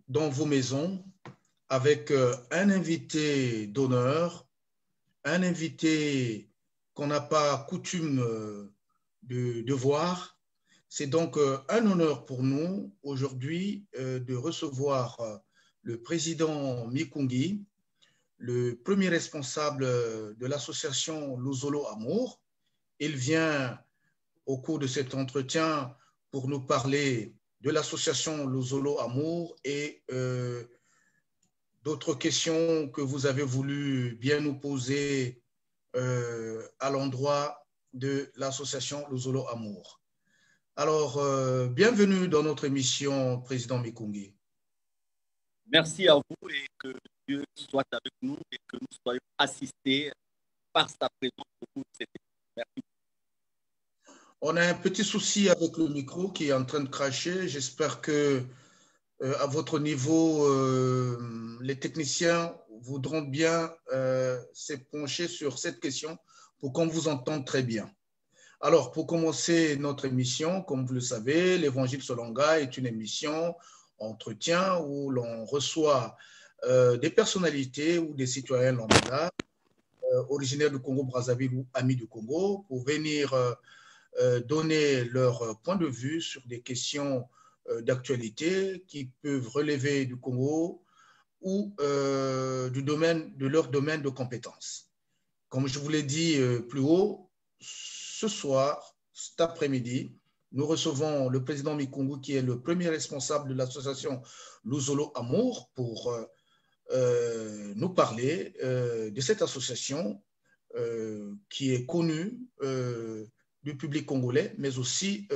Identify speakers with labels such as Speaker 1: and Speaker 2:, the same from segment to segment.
Speaker 1: dans vos maisons avec un invité d'honneur, un invité qu'on n'a pas coutume de voir. C'est donc un honneur pour nous aujourd'hui de recevoir le président Mikungi, le premier responsable de l'association Luzolo Amour. Il vient au cours de cet entretien pour nous parler de l'association Luzolo Amour et d'autres questions que vous avez voulu bien nous poser à l'endroit de l'association Luzolo Amour. Alors, bienvenue dans notre émission, Président Mikungi.
Speaker 2: Merci à vous et que Dieu soit avec nous et que nous soyons assistés par sa présence au cours de cette émission. Merci.
Speaker 1: On a un petit souci avec le micro qui est en train de cracher. J'espère que à votre niveau, les techniciens voudront bien s'épancher sur cette question pour qu'on vous entende très bien. Alors, pour commencer notre émission, comme vous le savez, l'Évangile Solonga est une émission entretien où l'on reçoit des personnalités ou des citoyens lambda originaires du Congo-Brazzaville ou amis du Congo pour venir donner leur point de vue sur des questions d'actualité qui peuvent relever du Congo ou de leur domaine de compétences. Comme je vous l'ai dit plus haut, ce soir, cet après-midi, nous recevons le président Mikungu qui est le premier responsable de l'association Luzolo Amour pour nous parler de cette association qui est connue du public congolais, mais aussi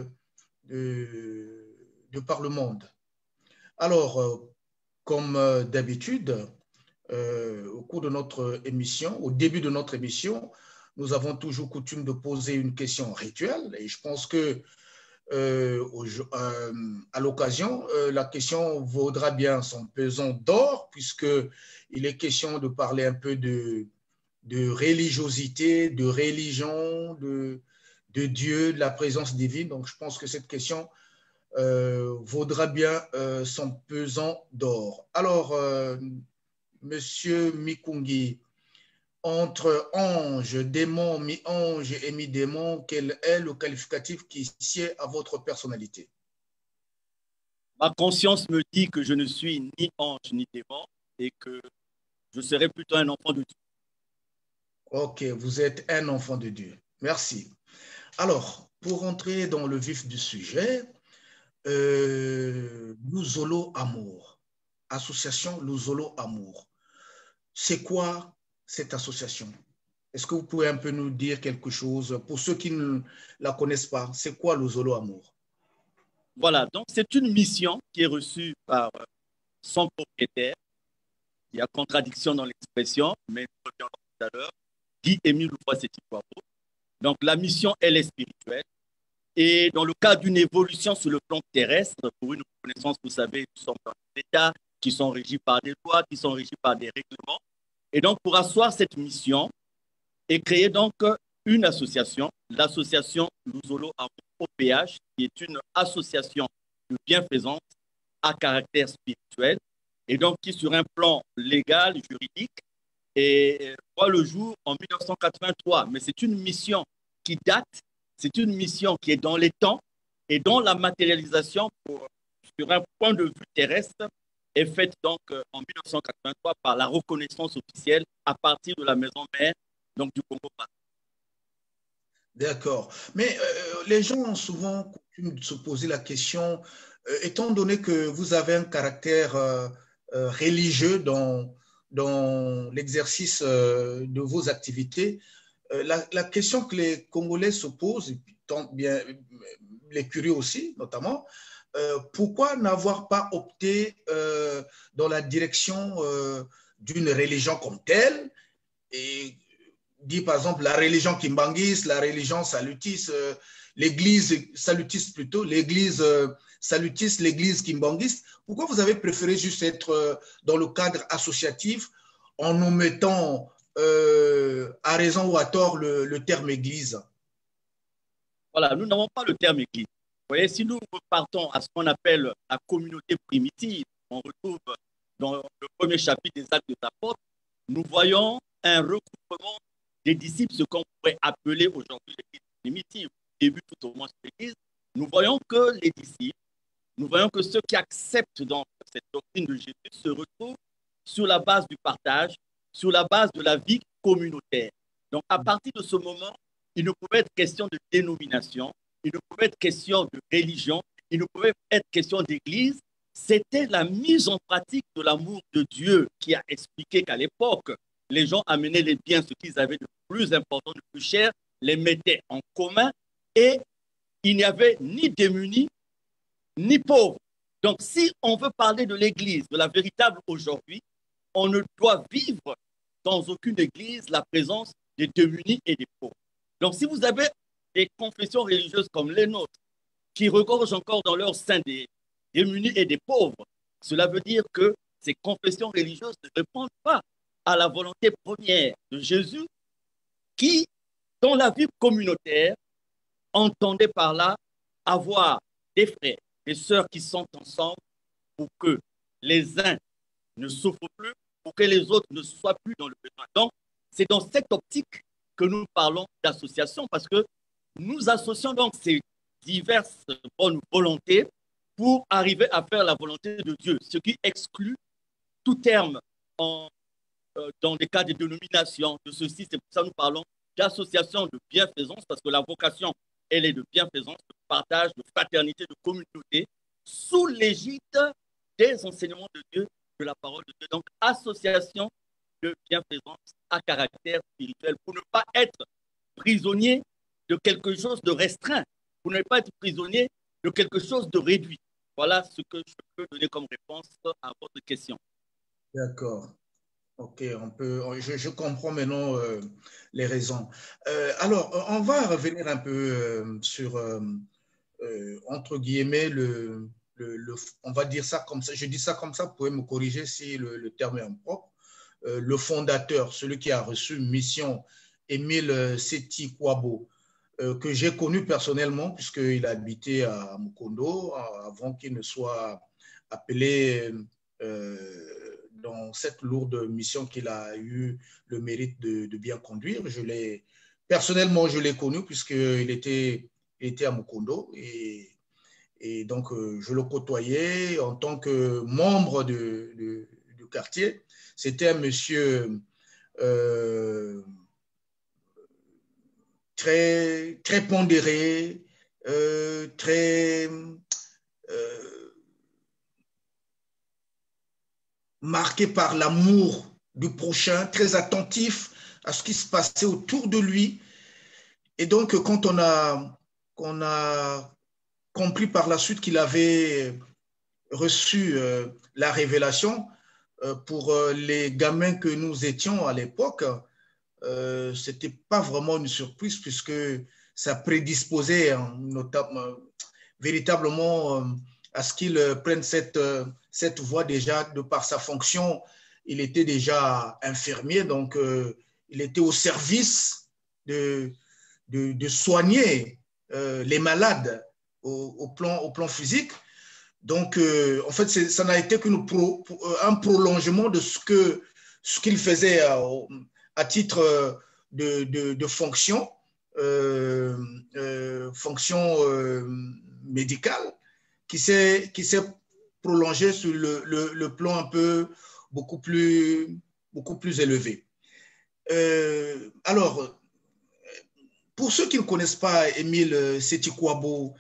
Speaker 1: de par le monde. Alors, comme d'habitude, au cours de notre émission, au début de notre émission, nous avons toujours coutume de poser une question rituelle et je pense que à l'occasion, la question vaudra bien son pesant d'or puisqu'il est question de parler un peu de religiosité, de religion, de Dieu, de la présence divine. Donc, je pense que cette question vaudra bien son pesant d'or. Alors, Monsieur Mikungi, entre ange, démon, mi-ange et mi-démon, quel est le qualificatif qui sied à votre personnalité?
Speaker 2: Ma conscience me dit que je ne suis ni ange ni démon et que je serai plutôt un enfant de Dieu.
Speaker 1: Ok, vous êtes un enfant de Dieu. Merci. Alors, pour entrer dans le vif du sujet, Luzolo Amour, association Luzolo Amour. C'est quoi cette association? Est-ce que vous pouvez un peu nous dire quelque chose pour ceux qui ne la connaissent pas? C'est quoi Luzolo Amour?
Speaker 2: Voilà, donc c'est une mission qui est reçue par son propriétaire. Il y a contradiction dans l'expression, mais nous reviendrons tout à l'heure. Guy Émile Louvois-Sétipoabo. Donc la mission, elle est spirituelle. Et dans le cas d'une évolution sur le plan terrestre, pour une reconnaissance, vous savez, nous sommes dans des États qui sont régis par des lois, qui sont régis par des règlements. Et donc, pour asseoir cette mission, est créée donc une association, l'association Luzolo Amour OPH, qui est une association de bienfaisance à caractère spirituel, et donc qui, sur un plan légal, juridique, voit le jour en 1983. Mais c'est une mission qui date, c'est une mission qui est dans les temps et dont la matérialisation sur un point de vue terrestre est faite donc en 1983 par la reconnaissance officielle à partir de la maison mère donc du Congo.
Speaker 1: D'accord. Mais les gens ont souvent coutume de se poser la question, étant donné que vous avez un caractère religieux dans l'exercice de vos activités, la question que les Congolais se posent, et tant bien les curieux aussi notamment, pourquoi n'avoir pas opté dans la direction d'une religion comme telle et dit par exemple la religion kimbangiste, la religion salutiste, l'église salutiste plutôt, l'église salutiste, l'église kimbangiste. Pourquoi vous avez préféré juste être dans le cadre associatif en omettant à raison ou à tort le terme église?
Speaker 2: Voilà, nous n'avons pas le terme église. Vous voyez, si nous repartons à ce qu'on appelle la communauté primitive, on retrouve dans le premier chapitre des Actes des Apôtres, nous voyons un regroupement des disciples, ce qu'on pourrait appeler aujourd'hui l'Église primitive, au début tout au moins de l'Église. Nous voyons que les disciples, nous voyons que ceux qui acceptent dans cette doctrine de Jésus se retrouvent sur la base du partage, sur la base de la vie communautaire. Donc, à partir de ce moment, il ne pouvait être question de dénomination, il ne pouvait être question de religion, il ne pouvait être question d'église. C'était la mise en pratique de l'amour de Dieu qui a expliqué qu'à l'époque, les gens amenaient les biens, ce qu'ils avaient de plus important, de plus cher, les mettaient en commun et il n'y avait ni démunis, ni pauvres. Donc, si on veut parler de l'Église, de la véritable aujourd'hui, on ne doit vivre dans aucune Église la présence des démunis et des pauvres. Donc, si vous avez des confessions religieuses comme les nôtres, qui regorgent encore dans leur sein des démunis et des pauvres, cela veut dire que ces confessions religieuses ne répondent pas à la volonté première de Jésus, qui, dans la vie communautaire, entendait par là avoir des frères, des sœurs qui sont ensemble pour que les uns ne souffrent plus, pour que les autres ne soient plus dans le besoin. Donc, c'est dans cette optique que nous parlons d'association, parce que nous associons donc ces diverses bonnes volontés pour arriver à faire la volonté de Dieu, ce qui exclut tout terme dans les cas de dénomination, de ceci. C'est pour ça que nous parlons d'association de bienfaisance, parce que la vocation, elle est de bienfaisance, de partage, de fraternité, de communauté, sous l'égide des enseignements de Dieu, de la parole de Dieu. Donc, association de bienfaisance à caractère spirituel, pour ne pas être prisonnier de quelque chose de restreint, pour ne pas être prisonnier de quelque chose de réduit. Voilà ce que je peux donner comme réponse à votre question.
Speaker 1: D'accord. Ok, je comprends maintenant les raisons. Alors, on va revenir un peu sur, entre guillemets, on va dire ça comme ça. Je dis ça comme ça, vous pouvez me corriger si le terme est impropre. Le fondateur, celui qui a reçu mission, Émile Séti Kouabo, que j'ai connu personnellement, puisqu'il habitait à Mukondo avant qu'il ne soit appelé dans cette lourde mission qu'il a eu le mérite de bien conduire. Personnellement, je l'ai connu puisqu'il était à Mukondo et donc je le côtoyais en tant que membre du quartier. C'était un monsieur très, très pondéré, très marqué par l'amour du prochain, très attentif à ce qui se passait autour de lui. Et donc, quand on a compris par la suite qu'il avait reçu la révélation, pour les gamins que nous étions à l'époque, c'était pas vraiment une surprise puisque ça prédisposait notamment, véritablement à ce qu'il prenne cette voie déjà de par sa fonction. Il était déjà infirmier, donc il était au service de soigner les malades au plan physique. Donc, en fait, ça n'a été qu'un prolongement de ce qu'il faisait à titre de fonction, fonction médicale, qui s'est prolongée sur le plan un peu beaucoup plus élevé. Alors, pour ceux qui ne connaissent pas Émile Séti Kouabo,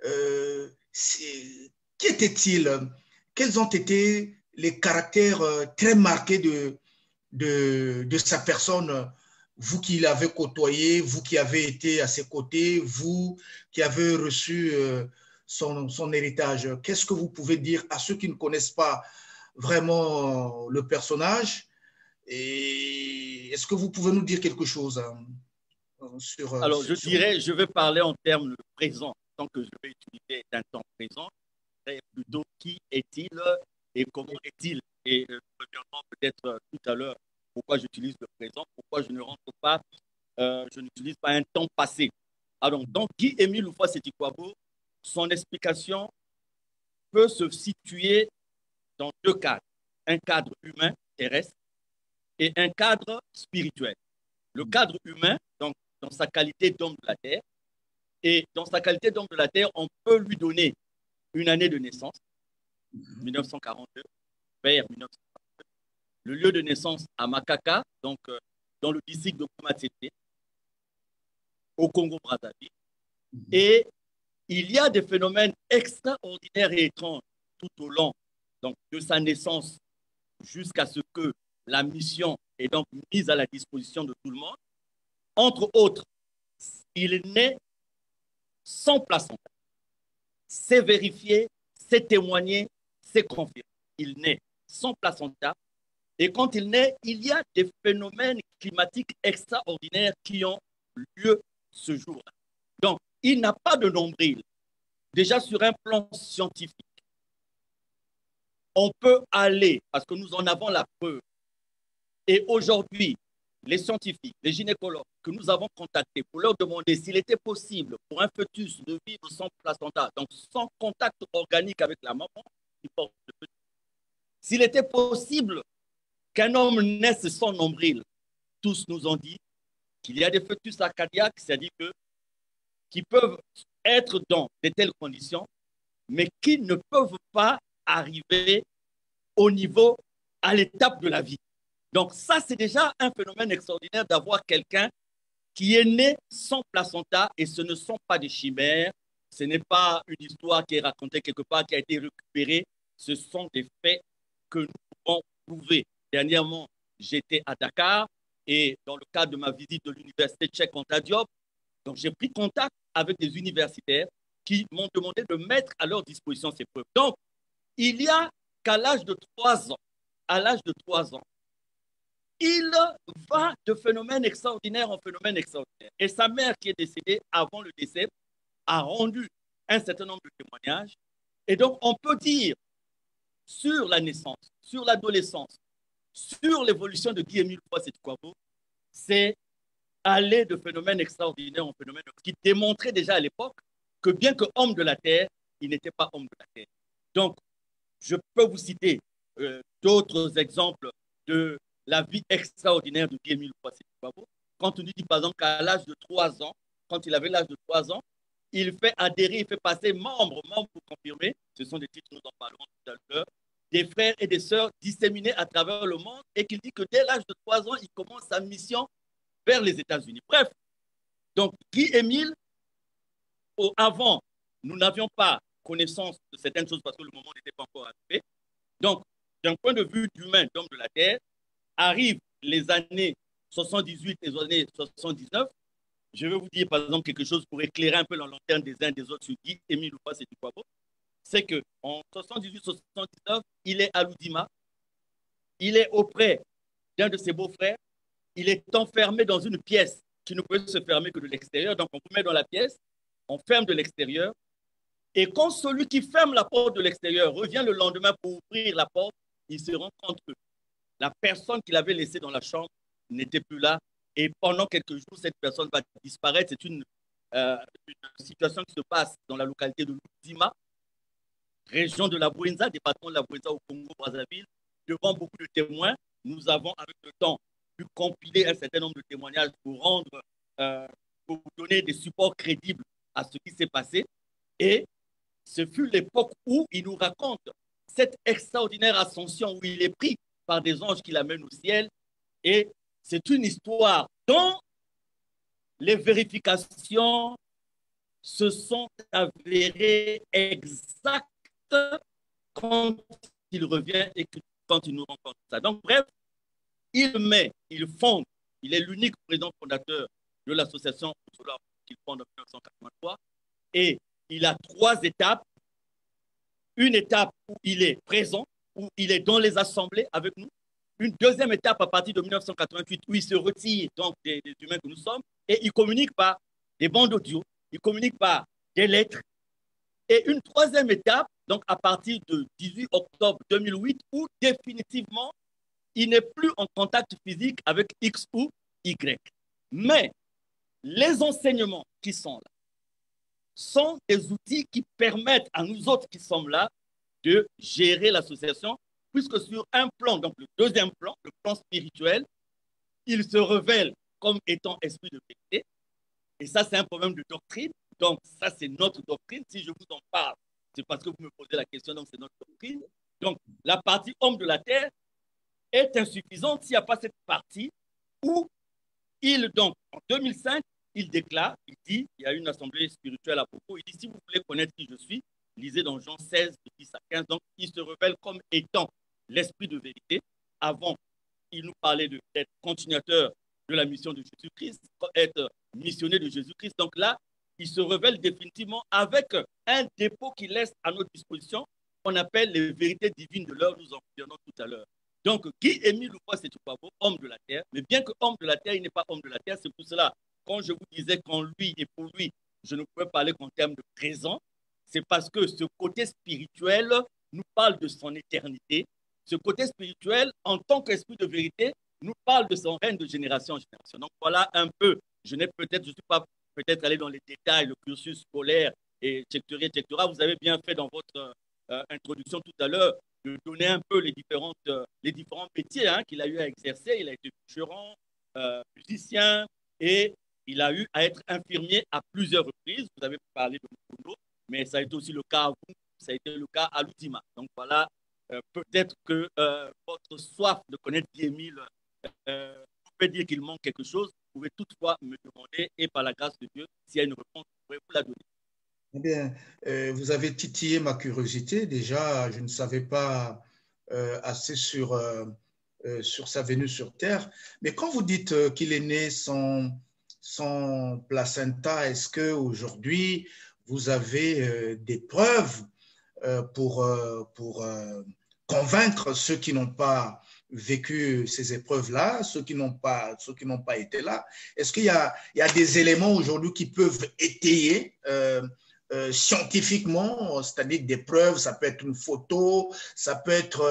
Speaker 1: qui était-il? Quels ont été les caractères très marqués de sa personne, vous qui l'avez côtoyé, vous qui avez été à ses côtés, vous qui avez reçu son héritage? Qu'est-ce que vous pouvez dire à ceux qui ne connaissent pas vraiment le personnage? Et est-ce que vous pouvez nous dire quelque chose sur...
Speaker 2: Alors, je vais parler en termes présents, tant que je vais utiliser un temps présent, plutôt qui est-il et comment est-il? Et premièrement, peut-être tout à l'heure, pourquoi j'utilise le présent, pourquoi je ne rentre pas, je n'utilise pas un temps passé. Alors, donc, Guy-Émile Loufa-Séti Kouabo, son explication peut se situer dans deux cadres. Un cadre humain, terrestre, et un cadre spirituel. Le cadre humain, donc dans sa qualité d'homme de la terre, et dans sa qualité d'homme de la terre, on peut lui donner une année de naissance, 1942, vers 1942, le lieu de naissance à Makaka, donc dans le district de Koumatsete, au Congo-Brazzaville. Et il y a des phénomènes extraordinaires et étranges tout au long donc, de sa naissance jusqu'à ce que la mission est donc mise à la disposition de tout le monde. Entre autres, il naît sans placenta. C'est vérifié, c'est témoigné, c'est confirmé. Il naît sans placenta. Et quand il naît, il y a des phénomènes climatiques extraordinaires qui ont lieu ce jour-là. Donc, il n'a pas de nombril. Déjà sur un plan scientifique, on peut aller, parce que nous en avons la preuve, et aujourd'hui, les scientifiques, les gynécologues que nous avons contactés pour leur demander s'il était possible pour un fœtus de vivre sans placenta, donc sans contact organique avec la maman qui porte le fœtus, s'il était possible qu'un homme naisse sans nombril, tous nous ont dit qu'il y a des fœtus cardiaques, c'est-à-dire qui peuvent être dans de telles conditions, mais qui ne peuvent pas arriver au niveau, à l'étape de la vie. Donc ça, c'est déjà un phénomène extraordinaire d'avoir quelqu'un qui est né sans placenta, et ce ne sont pas des chimères, ce n'est pas une histoire qui est racontée quelque part, qui a été récupérée, ce sont des faits que nous pouvons prouver. Dernièrement, j'étais à Dakar, et dans le cadre de ma visite de l'université tchèque Anta Diop, donc j'ai pris contact avec des universitaires qui m'ont demandé de mettre à leur disposition ces preuves. Donc, il y a qu'à l'âge de 3 ans, il va de phénomène extraordinaire en phénomène extraordinaire. Et sa mère, qui est décédée avant le décès, a rendu un certain nombre de témoignages. Et donc, on peut dire sur la naissance, sur l'adolescence, sur l'évolution de Guy-Émile Foix-Sétukwabo, c'est aller de phénomène extraordinaire en phénomène qui démontrait déjà à l'époque que bien que homme de la terre, il n'était pas homme de la terre. Donc, je peux vous citer d'autres exemples de la vie extraordinaire de Guy-Émile Foix-Sétukwabo. Quand on dit par exemple qu'à l'âge de 3 ans, quand il avait l'âge de 3 ans, il fait adhérer, il fait passer membre pour confirmer, ce sont des titres, nous en parlerons tout à l'heure, des frères et des sœurs disséminés à travers le monde, et qu'il dit que dès l'âge de 3 ans, il commence sa mission vers les États-Unis. Bref, donc Guy-Émile, avant, nous n'avions pas connaissance de certaines choses parce que le moment n'était pas encore arrivé. Donc, d'un point de vue d'humain, d'homme de la Terre, arrivent les années 78 et les années 79. Je vais vous dire, par exemple, quelque chose pour éclairer un peu la lanterne des uns et des autres sur Guy-Émile Foix-Sétukwabo. C'est qu'en 78-79, il est à l'Oudima, il est auprès d'un de ses beaux-frères, il est enfermé dans une pièce qui ne peut se fermer que de l'extérieur. Donc, on vous met dans la pièce, on ferme de l'extérieur. Et quand celui qui ferme la porte de l'extérieur revient le lendemain pour ouvrir la porte, il se rend compte que la personne qu'il avait laissée dans la chambre n'était plus là. Et pendant quelques jours, cette personne va disparaître. C'est une situation qui se passe dans la localité de Loudima, région de la Bouenza, département de la Bouenza au Congo-Brazzaville. Devant beaucoup de témoins, nous avons, avec le temps, pu compiler un certain nombre de témoignages pour pour donner des supports crédibles à ce qui s'est passé. Et ce fut l'époque où il nous raconte cette extraordinaire ascension où il est pris par des anges qui l'amènent au ciel. Et c'est une histoire dont les vérifications se sont avérées exactes quand il revient et quand il nous rencontre ça. Donc, bref, il fonde, il est l'unique président fondateur de l'association qu'il fonde en 1983. Et il a 3 étapes. Une étape où il est présent, où il est dans les assemblées avec nous. Une deuxième étape à partir de 1988 où il se retire donc des humains que nous sommes et il communique par des bandes audio, il communique par des lettres. Et une troisième étape, donc à partir de 18 octobre 2008, où définitivement, il n'est plus en contact physique avec X ou Y. Mais les enseignements qui sont là sont des outils qui permettent à nous autres qui sommes là de gérer l'association puisque sur un plan, donc le deuxième plan, le plan spirituel, il se révèle comme étant esprit de vérité. Et ça, c'est un problème de doctrine. Donc, ça, c'est notre doctrine. Si je vous en parle, c'est parce que vous me posez la question, donc c'est notre doctrine. Donc, la partie homme de la terre est insuffisante s'il n'y a pas cette partie où il, donc, en 2005, il déclare, il dit, il y a une assemblée spirituelle à propos, il dit, si vous voulez connaître qui je suis, lisez dans Jean 16, 10 à 15. Donc, il se révèle comme étant l'esprit de vérité. Avant, il nous parlait d'être continuateur de la mission de Jésus-Christ, être missionnaire de Jésus-Christ. Donc là, il se révèle définitivement avec un dépôt qu'il laisse à notre disposition, qu'on appelle les vérités divines de l'heure, nous en reviendrons tout à l'heure. Donc, Guy-Émile Louvois-Setoukwabo, homme de la terre, mais bien que homme de la terre, il n'est pas homme de la terre, c'est pour cela, quand je vous disais qu'en lui et pour lui, je ne pouvais parler qu'en termes de présent, c'est parce que ce côté spirituel nous parle de son éternité. Ce côté spirituel, en tant qu'esprit de vérité, nous parle de son règne de génération en génération. Donc voilà un peu, je ne suis pas peut-être allé dans les détails, le cursus scolaire, et etc., etc. Vous avez bien fait dans votre introduction tout à l'heure de donner un peu les différents métiers qu'il a eu à exercer. Il a été bûcheron, musicien, et il a eu à être infirmier à plusieurs reprises. Vous avez parlé de Mukono, mais ça a été aussi le cas à vous, ça a été le cas à l'Oudima. Donc voilà, peut-être que votre soif de connaître Guy-Émile, vous pouvez dire qu'il manque quelque chose. Vous pouvez toutefois me demander, et par la grâce de Dieu, s'il y a une réponse, je pourrais vous la donner.
Speaker 1: Eh bien, vous avez titillé ma curiosité. Déjà, je ne savais pas assez sur sa venue sur Terre. Mais quand vous dites qu'il est né sans placenta, est-ce qu'aujourd'hui, vous avez des preuves pour convaincre ceux qui n'ont pas vécu ces épreuves-là, ceux qui n'ont pas été là? Est-ce qu'il y a des éléments aujourd'hui qui peuvent étayer scientifiquement, c'est-à-dire des preuves? Ça peut être une photo, ça peut être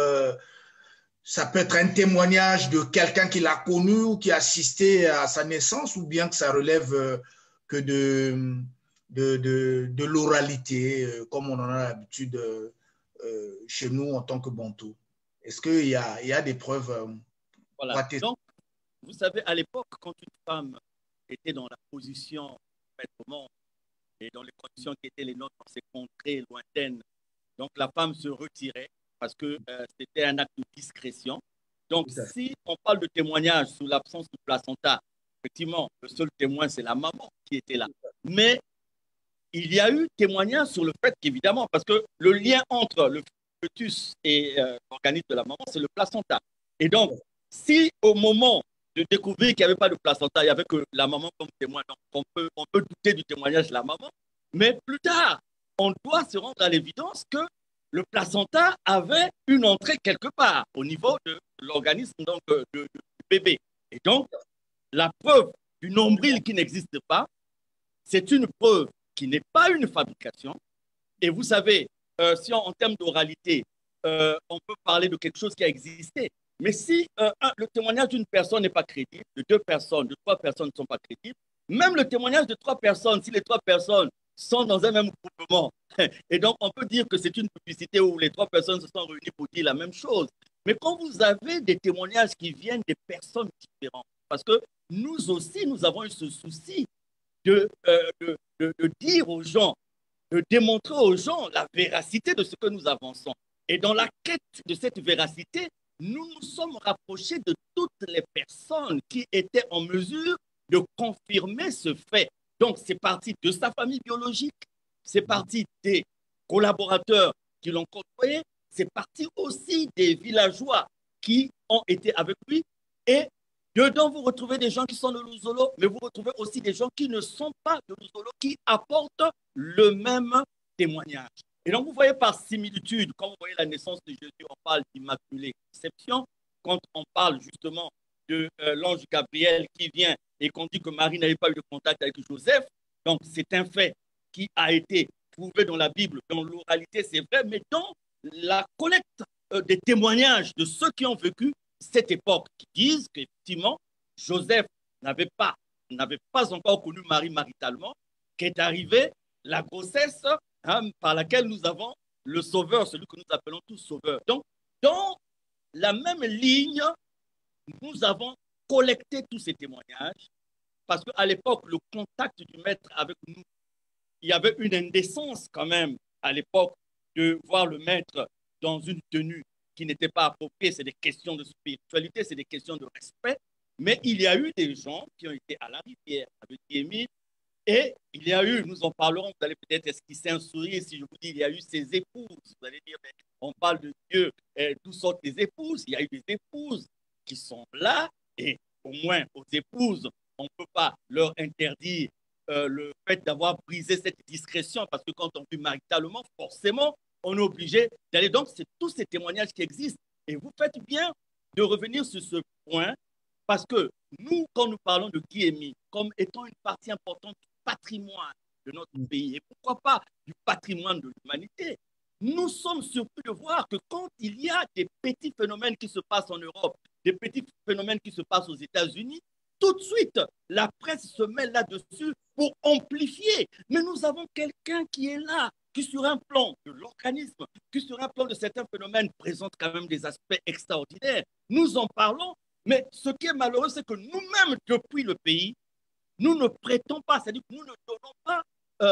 Speaker 1: un témoignage de quelqu'un qui l'a connu ou qui a assisté à sa naissance, ou bien que ça relève que de l'oralité, comme on en a l'habitude chez nous en tant que Bantou. Est-ce qu'il y a des preuves
Speaker 2: Voilà. Donc, vous savez, à l'époque, quand une femme était dans la position maître monde et dans les conditions qui étaient les nôtres dans ces contrées lointaines, donc la femme se retirait parce que c'était un acte de discrétion. Donc, si on parle de témoignage sous l'absence de placenta, effectivement, le seul témoin, c'est la maman qui était là. Mais il y a eu témoignage sur le fait qu'évidemment, parce que le lien entre le fœtus et l'organisme de la maman, c'est le placenta. Et donc, si au moment de découvrir qu'il n'y avait pas de placenta, il n'y avait que la maman comme témoin, donc on peut douter du témoignage de la maman, mais plus tard, on doit se rendre à l'évidence que le placenta avait une entrée quelque part au niveau de l'organisme du bébé. Et donc, la preuve du nombril qui n'existe pas, c'est une preuve qui n'est pas une fabrication. Et vous savez, si en termes d'oralité, on peut parler de quelque chose qui a existé, mais si le témoignage d'une personne n'est pas crédible, de deux personnes, de trois personnes ne sont pas crédibles, même le témoignage de trois personnes, si les trois personnes sont dans un même groupement, et donc on peut dire que c'est une publicité où les trois personnes se sont réunies pour dire la même chose. Mais quand vous avez des témoignages qui viennent des personnes différentes, parce que nous aussi, nous avons eu ce souci de dire aux gens, de démontrer aux gens la véracité de ce que nous avançons. Et dans la quête de cette véracité, nous nous sommes rapprochés de toutes les personnes qui étaient en mesure de confirmer ce fait. Donc, c'est parti de sa famille biologique, c'est parti des collaborateurs qui l'ont côtoyé, c'est parti aussi des villageois qui ont été avec lui. Et dedans, vous retrouvez des gens qui sont de Luzolo, mais vous retrouvez aussi des gens qui ne sont pas de Luzolo, qui apportent le même témoignage. Et donc, vous voyez par similitude, quand vous voyez la naissance de Jésus, on parle d'immaculée conception. Quand on parle justement de l'ange Gabriel qui vient et qu'on dit que Marie n'avait pas eu de contact avec Joseph, donc c'est un fait qui a été prouvé dans la Bible, dans l'oralité, c'est vrai, mais dans la collecte des témoignages de ceux qui ont vécu cette époque, qui disent qu'effectivement, Joseph n'avait pas encore connu Marie maritalement, qu'est arrivée la grossesse par laquelle nous avons le Sauveur, celui que nous appelons tous Sauveur. Donc, dans la même ligne, nous avons collecté tous ces témoignages parce qu'à l'époque, le contact du maître avec nous, il y avait une indécence quand même à l'époque de voir le maître dans une tenue qui n'était pas appropriée. C'est des questions de spiritualité, c'est des questions de respect. Mais il y a eu des gens qui ont été à la rivière avec Émile et il y a eu, nous en parlerons, vous allez peut-être esquisser un sourire si je vous dis il y a eu ses épouses. Vous allez dire, mais on parle de Dieu, d'où sortent les épouses? Il y a eu des épouses qui sont là et au moins aux épouses, on ne peut pas leur interdire le fait d'avoir brisé cette discrétion parce que quand on vit maritalement, forcément, on est obligé d'aller. Donc, c'est tous ces témoignages qui existent. Et vous faites bien de revenir sur ce point parce que nous, quand nous parlons de Guy comme étant une partie importante du patrimoine de notre pays, et pourquoi pas du patrimoine de l'humanité, nous sommes surpris de voir que quand il y a des petits phénomènes qui se passent en Europe, des petits phénomènes qui se passent aux États-Unis, tout de suite, la presse se met là-dessus pour amplifier. Mais nous avons quelqu'un qui est là, qui sur un plan de l'organisme, qui sur un plan de certains phénomènes présente quand même des aspects extraordinaires. Nous en parlons, mais ce qui est malheureux, c'est que nous-mêmes, depuis le pays, nous ne prêtons pas, c'est-à-dire que nous ne donnons pas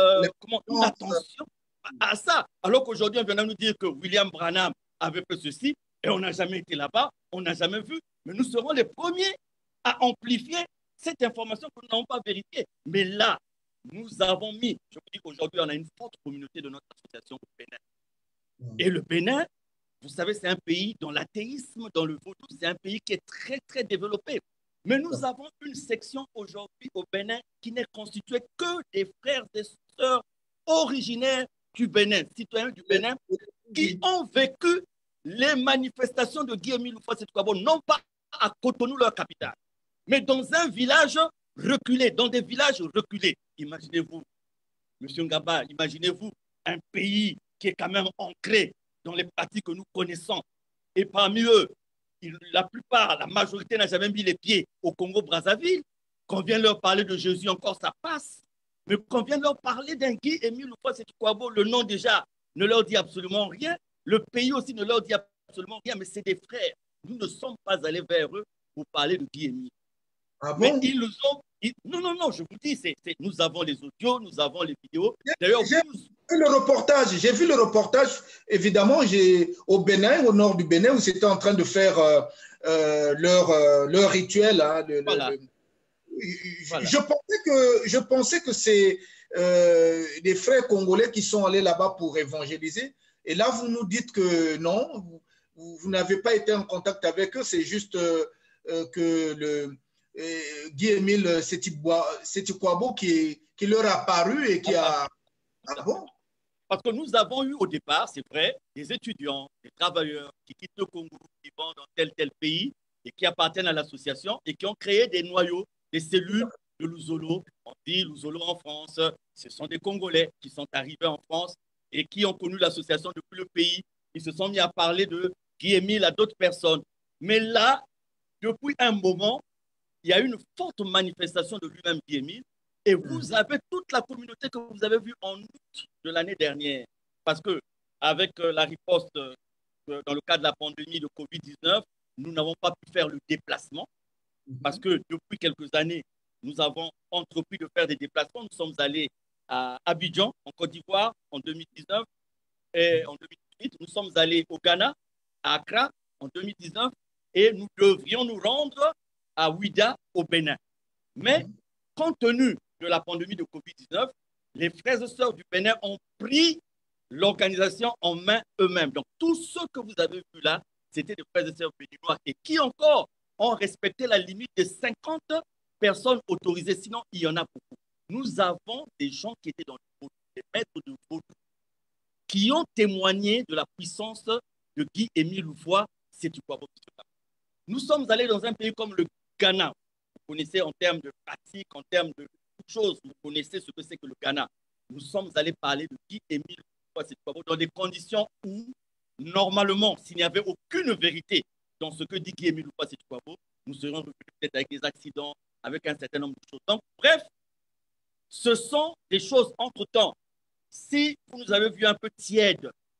Speaker 2: une attention à ça. Alors qu'aujourd'hui, on vient de nous dire que William Branham avait fait ceci et on n'a jamais été là-bas, on n'a jamais vu. Mais nous serons les premiers à amplifier cette information que nous n'avons pas vérifiée. Mais là, nous avons mis, je vous dis qu'aujourd'hui, on a une forte communauté de notre association au Bénin. Et le Bénin, vous savez, c'est un pays dans l'athéisme, dans le vaudou, c'est un pays qui est très, très développé. Mais nous avons une section aujourd'hui au Bénin qui n'est constituée que des frères et sœurs originaires du Bénin, citoyens du Bénin, qui ont vécu les manifestations de Guy-Émile Houphouët-Boigny, non pas à Cotonou, leur capitale, mais dans un village reculé, dans des villages reculés. Imaginez-vous, M. Ngaba, imaginez-vous un pays qui est quand même ancré dans les pratiques que nous connaissons. Et parmi eux, la plupart, la majorité n'a jamais mis les pieds au Congo-Brazzaville. Quand on vient leur parler de Jésus, encore ça passe. Mais quand on vient leur parler d'un Guy-Émile Houphouët-Boigny, le nom déjà ne leur dit absolument rien. Le pays aussi ne leur dit absolument rien, mais c'est des frères. Nous ne sommes pas allés vers eux pour parler de Guy-Émile.
Speaker 1: Ah bon?
Speaker 2: Mais ils nous ont. Non, non, non, je vous dis, nous avons les audios, nous avons les vidéos. D'ailleurs,
Speaker 1: j'ai vu le reportage, évidemment, au Bénin, au nord du Bénin, où c'était en train de faire leur rituel. Hein,
Speaker 2: voilà.
Speaker 1: Voilà. Je pensais que c'est des frères congolais qui sont allés là-bas pour évangéliser. Et là, vous nous dites que non, vous n'avez pas été en contact avec eux, c'est juste que Guy-Émile Séti-Kouabo qui leur a paru et qui a... Ah bon?
Speaker 2: Parce que nous avons eu au départ, c'est vrai, des étudiants, des travailleurs qui quittent le Congo, qui vont dans tel pays et qui appartiennent à l'association et qui ont créé des noyaux, des cellules de Luzolo. On dit Luzolo en France, ce sont des Congolais qui sont arrivés en France et qui ont connu l'association depuis le pays. Ils se sont mis à parler de Guy-Émile à d'autres personnes. Mais là, depuis un moment, il y a une forte manifestation de lui-même, Guy-Émile, et vous avez toute la communauté que vous avez vue en août de l'année dernière. Parce que avec la riposte dans le cadre de la pandémie de Covid-19, nous n'avons pas pu faire le déplacement. Parce que depuis quelques années, nous avons entrepris de faire des déplacements. Nous sommes allés à Abidjan, en Côte d'Ivoire, en 2019 et en 2018. Nous sommes allés au Ghana, à Accra, en 2019. Et nous devrions nous rendre à Ouida, au Bénin. Mais compte tenu de la pandémie de Covid-19, les frères et sœurs du Bénin ont pris l'organisation en main eux-mêmes. Donc, tous ceux que vous avez vus là, c'était des frères et sœurs béninois et qui encore ont respecté la limite de 50 personnes autorisées. Sinon, il y en a beaucoup. Nous avons des gens qui étaient dans le vaudou, des maîtres de vaudou, qui ont témoigné de la puissance de Guy-Émile Houphouët-Boigny. Nous sommes allés dans un pays comme le Ghana. Vous connaissez en termes de pratique, en termes de toutes choses, vous connaissez ce que c'est que le Ghana. Nous sommes allés parler de Guy-Émile Houphouët-Boigny dans des conditions où, normalement, s'il n'y avait aucune vérité dans ce que dit Guy-Émile Houphouët-Boigny, nous serions revenus peut-être avec des accidents, avec un certain nombre de choses. Donc, bref, ce sont des choses entre-temps. Si vous nous avez vu un peu tièdes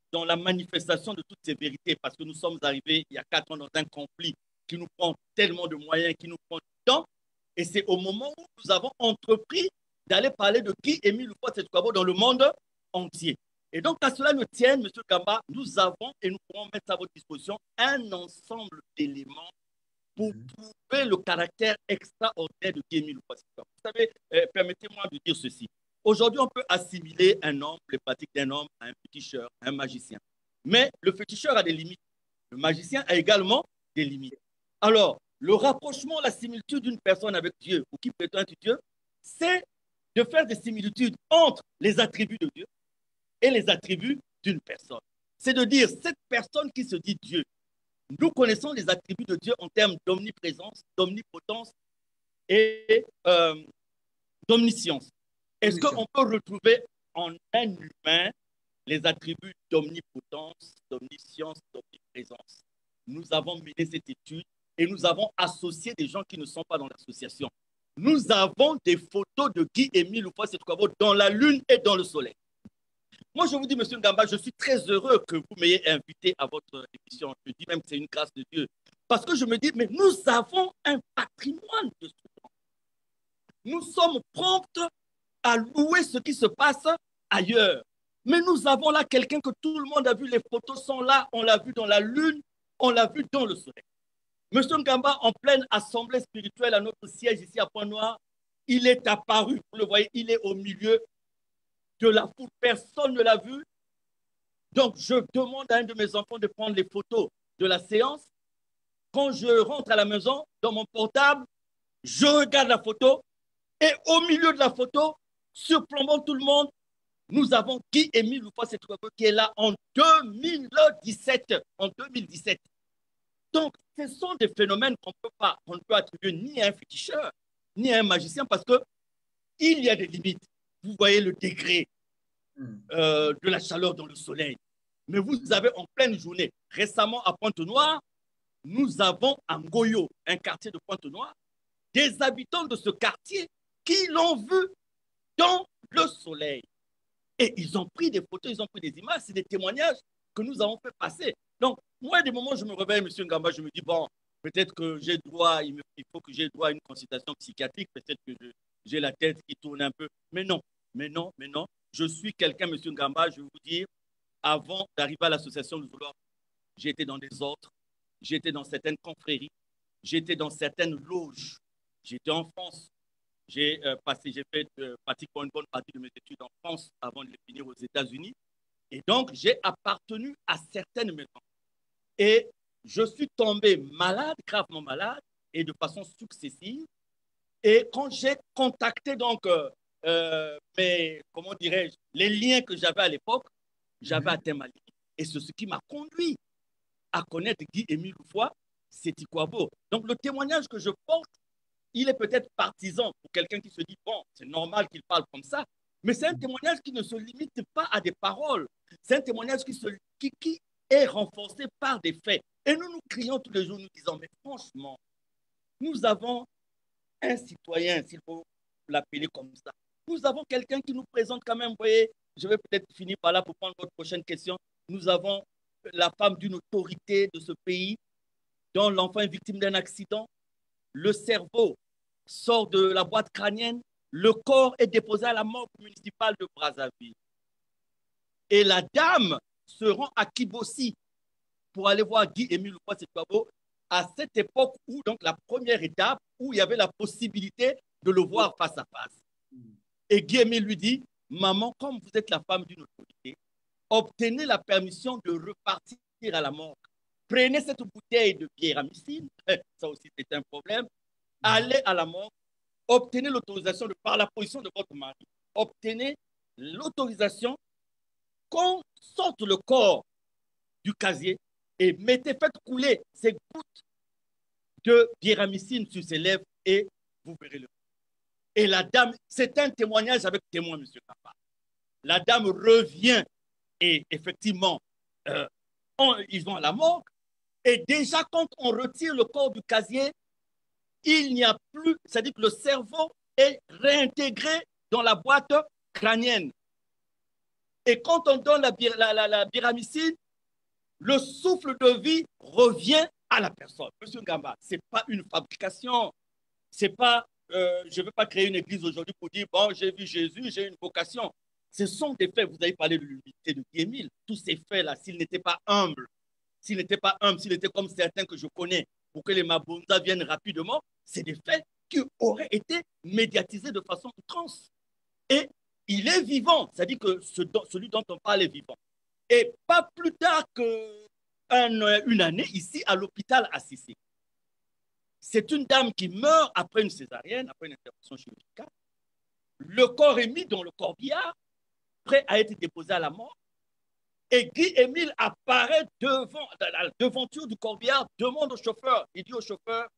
Speaker 2: dans la manifestation de toutes ces vérités, parce que nous sommes arrivés il y a 4 ans dans un conflit qui nous prend tellement de moyens, qui nous prend du temps. Et c'est au moment où nous avons entrepris d'aller parler de Guy Émile Houphouët-Boigny dans le monde entier. Et donc, à cela ne tienne, M. Kamba, nous avons, et nous pourrons mettre à votre disposition, un ensemble d'éléments pour prouver le caractère extraordinaire de Guy Émile Houphouët-Boigny. Vous savez, permettez-moi de dire ceci. Aujourd'hui, on peut assimiler un homme, les pratiques d'un homme, à un féticheur, à un magicien. Mais le féticheur a des limites. Le magicien a également des limites. Alors, le rapprochement, la similitude d'une personne avec Dieu ou qui prétend être Dieu, c'est de faire des similitudes entre les attributs de Dieu et les attributs d'une personne. C'est de dire, cette personne qui se dit Dieu, nous connaissons les attributs de Dieu en termes d'omniprésence, d'omnipotence et d'omniscience. Est-ce qu'on peut retrouver en un humain les attributs d'omnipotence, d'omniscience, d'omniprésence? Nous avons mené cette étude et nous avons associé des gens qui ne sont pas dans l'association. Nous avons des photos de Guy Émile Houphouët-Boigny dans la lune et dans le soleil. Moi, je vous dis, M. Ngamba, je suis très heureux que vous m'ayez invité à votre émission. Je dis même que c'est une grâce de Dieu. Parce que je me dis, mais nous avons un patrimoine de ce temps. Nous sommes prompts à louer ce qui se passe ailleurs. Mais nous avons là quelqu'un que tout le monde a vu, les photos sont là, on l'a vu dans la lune, on l'a vu dans le soleil. M. Ngamba, en pleine assemblée spirituelle à notre siège ici à Pointe-Noire, il est apparu, vous le voyez, il est au milieu de la foule, personne ne l'a vu. Donc, je demande à un de mes enfants de prendre les photos de la séance. Quand je rentre à la maison, dans mon portable, je regarde la photo et au milieu de la photo, surplombant tout le monde, nous avons Guy Émile Houphouët-Boigny qui est là en 2017. En 2017. Donc, ce sont des phénomènes qu'on ne peut attribuer ni à un féticheur, ni à un magicien, parce qu'il y a des limites. Vous voyez le degré de la chaleur dans le soleil. Mais vous avez en pleine journée, récemment à Pointe-Noire, nous avons à Ngoyo, un quartier de Pointe-Noire, des habitants de ce quartier qui l'ont vu dans le soleil. Et ils ont pris des photos, ils ont pris des images, c'est des témoignages que nous avons fait passer. Donc, moi, des moments où je me réveille, M. Ngamba, je me dis, bon, peut-être que j'ai droit, il faut que j'ai droit à une consultation psychiatrique, peut-être que j'ai la tête qui tourne un peu. Mais non, mais non, mais non. Je suis quelqu'un, M. Ngamba, je vais vous dire, avant d'arriver à l'association de Zouloir, j'étais dans des ordres, j'étais dans certaines confréries, j'étais dans certaines loges, j'étais en France. J'ai fait pratiquement une bonne partie de mes études en France avant de les finir aux États-Unis. Et donc, j'ai appartenu à certaines maisons. Et je suis tombé malade, gravement malade, et de façon successive. Et quand j'ai contacté donc comment dirais-je, les liens que j'avais à l'époque, j'avais atteint ma limite. Et c'est ce qui m'a conduit à connaître Guy Émile Houphouët-Boigny. Donc le témoignage que je porte, il est peut-être partisan pour quelqu'un qui se dit, bon, c'est normal qu'il parle comme ça, mais c'est un témoignage qui ne se limite pas à des paroles. C'est un témoignage qui est renforcé par des faits. Et nous crions tous les jours, nous disons, mais franchement, nous avons un citoyen, s'il faut l'appeler comme ça. Nous avons quelqu'un qui nous présente quand même, vous voyez, je vais peut-être finir par là pour prendre votre prochaine question. Nous avons la femme d'une autorité de ce pays, dont l'enfant est victime d'un accident. Le cerveau sort de la boîte crânienne, le corps est déposé à la morgue municipale de Brazzaville. Et la dame se rend à Kibossi pour aller voir Guy Émile Houphouët-Boigny à cette époque où, donc la première étape, où il y avait la possibilité de le voir face à face. Et Guy Émile lui dit, maman, comme vous êtes la femme d'une autorité, obtenez la permission de repartir à la morgue. Prenez cette bouteille de pyramicine, ça aussi c'est un problème, allez à la morgue, obtenez l'autorisation par la position de votre mari, obtenez l'autorisation qu'on sorte le corps du casier et faites couler ces gouttes de pyramicine sur ses lèvres et vous verrez le. Et la dame, c'est un témoignage avec témoin, M. Kapa. La dame revient et effectivement, ils vont à la morgue. Et déjà, quand on retire le corps du casier, il n'y a plus, c'est-à-dire que le cerveau est réintégré dans la boîte crânienne. Et quand on donne la biramycine, le souffle de vie revient à la personne. Monsieur Ngamba, ce n'est pas une fabrication. C'est pas, je ne veux pas créer une église aujourd'hui pour dire, bon, j'ai vu Jésus, j'ai une vocation. Ce sont des faits. Vous avez parlé de l'humilité de Guy Émile. Tous ces faits-là, s'il n'était pas humble, s'il était comme certains que je connais, pour que les Mabonza viennent rapidement, c'est des faits qui auraient été médiatisés de façon outrance. Et il est vivant, c'est-à-dire que celui dont on parle est vivant. Et pas plus tard qu'une année, ici, à l'hôpital Assisi. C'est une dame qui meurt après une césarienne, après une intervention chirurgicale. Le corps est mis dans le corbillard, prêt à être déposé à la mort. Et Guy Émile apparaît devant la devanture du corbillard, demande au chauffeur, il dit au chauffeur,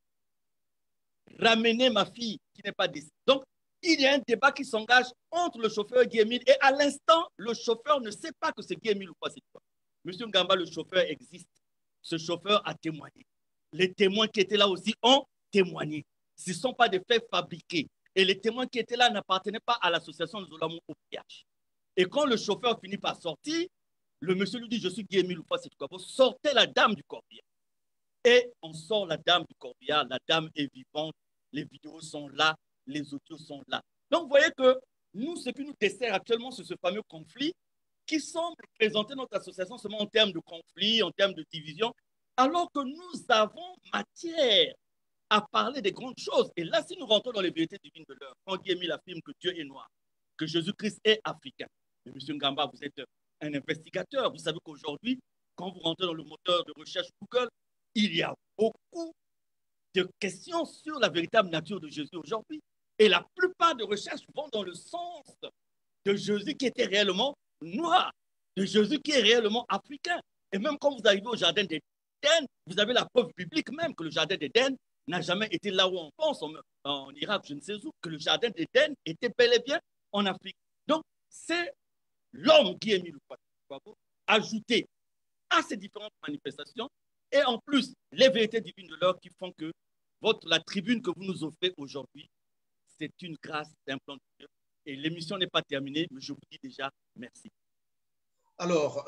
Speaker 2: ramenez ma fille qui n'est pas décédée. Donc, il y a un débat qui s'engage entre le chauffeur et Guy Émile. Et à l'instant, le chauffeur ne sait pas que c'est Guy Émile ou pas c'est quoi. Monsieur Ngamba, le chauffeur existe. Ce chauffeur a témoigné. Les témoins qui étaient là aussi ont témoigné. Ce ne sont pas des faits fabriqués. Et les témoins qui étaient là n'appartenaient pas à l'association des Olamons au PH. Et quand le chauffeur finit par sortir, le monsieur lui dit, je suis Guy Émile ou pas c'est quoi. Sortez la dame du corbillard. Et on sort la dame du corbillard. La dame est vivante. Les vidéos sont là. Les audios sont là. Donc, vous voyez que nous, ce qui nous dessert actuellement, c'est ce fameux conflit qui semble présenter notre association seulement en termes de conflit, en termes de division, alors que nous avons matière à parler des grandes choses. Et là, si nous rentrons dans les vérités divines de l'heure, quand Guy Émile affirme que Dieu est noir, que Jésus-Christ est africain, mais M. Ngamba, vous êtes un investigateur. Vous savez qu'aujourd'hui, quand vous rentrez dans le moteur de recherche Google, il y a beaucoup de questions sur la véritable nature de Jésus aujourd'hui. Et la plupart des recherches vont dans le sens de Jésus qui était réellement noir, de Jésus qui est réellement africain. Et même quand vous arrivez au jardin d'Éden, vous avez la preuve biblique même que le jardin d'Éden n'a jamais été là où on pense, en Irak, je ne sais où, que le jardin d'Éden était bel et bien en Afrique. Donc, c'est l'homme qui est mis le poids, ajouté à ces différentes manifestations, et en plus, les vérités divines de l'heure qui font que la tribune que vous nous offrez aujourd'hui, c'est une grâce d'un plan de Dieu. Et l'émission n'est pas terminée, mais je vous dis déjà merci.
Speaker 1: Alors,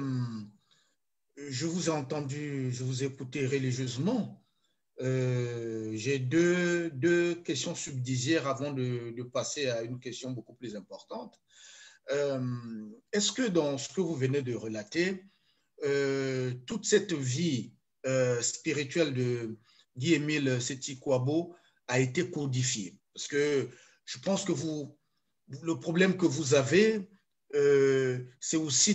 Speaker 1: je vous ai entendu, je vous ai écouté religieusement. J'ai deux questions subsidiaires avant de passer à une question beaucoup plus importante. Est-ce que dans ce que vous venez de relater, toute cette vie spirituelle de Guy Émile Séti Kouabo a été codifiée? Parce que je pense que le problème que vous avez, c'est aussi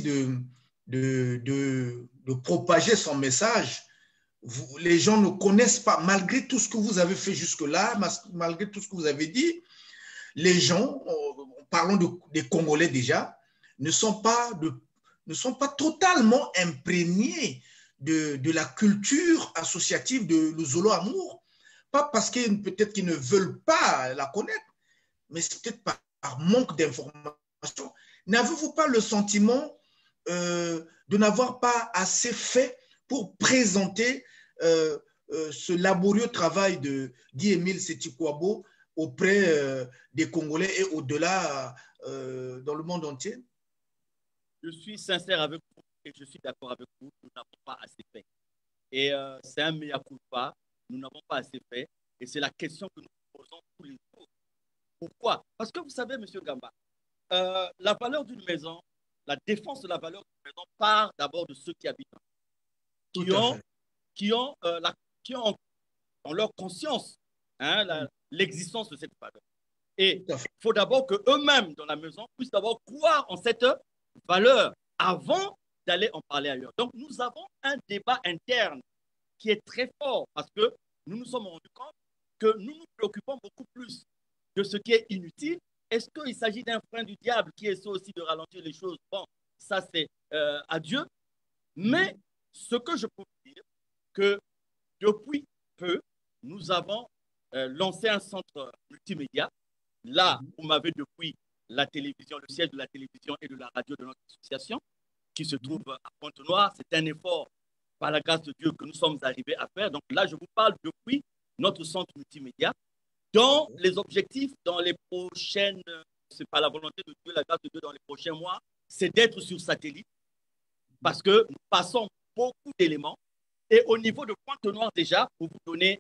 Speaker 1: de propager son message. Les gens ne connaissent pas, malgré tout ce que vous avez fait jusque-là, malgré tout ce que vous avez dit, les gens, parlons des Congolais déjà, ne sont pas totalement imprégnés de la culture associative de l'Ozolo Amour. Pas parce que peut-être qu'ils ne veulent pas la connaître, mais c'est peut-être par manque d'information. N'avez-vous pas le sentiment de n'avoir pas assez fait pour présenter ce laborieux travail de Guy Émile Séti Kouabo auprès des Congolais et au-delà dans le monde entier?
Speaker 2: Je suis sincère avec vous et je suis d'accord avec vous. Nous n'avons pas assez fait. Et c'est un mea culpa. Nous n'avons pas assez fait. Et c'est la question que nous posons tous les jours. Pourquoi? Parce que vous savez, M. Gamba, la valeur d'une maison, la défense de la valeur d'une maison part d'abord de ceux qui habitent, qui ont dans leur conscience l'existence de cette valeur. Et il faut d'abord qu'eux-mêmes, dans la maison, puissent d'abord croire en cette valeur avant d'aller en parler ailleurs. Donc, nous avons un débat interne qui est très fort parce que nous nous sommes rendus compte que nous nous préoccupons beaucoup plus de ce qui est inutile. Est-ce qu'il s'agit d'un frein du diable qui essaie aussi de ralentir les choses? Bon, ça c'est à Dieu. Mais ce que je peux vous dire, que depuis peu, nous avons lancé un centre multimédia. Là, vous m'avez depuis la télévision, le siège de la télévision et de la radio de notre association, qui se trouve à Pointe-Noire. C'est un effort, par la grâce de Dieu, que nous sommes arrivés à faire. Donc là, je vous parle depuis notre centre multimédia, dont les objectifs, dans les prochaines, c'est pas la volonté de Dieu, la grâce de Dieu, dans les prochains mois, c'est d'être sur satellite parce que nous passons beaucoup d'éléments. Et au niveau de Pointe-Noire, déjà, pour vous donner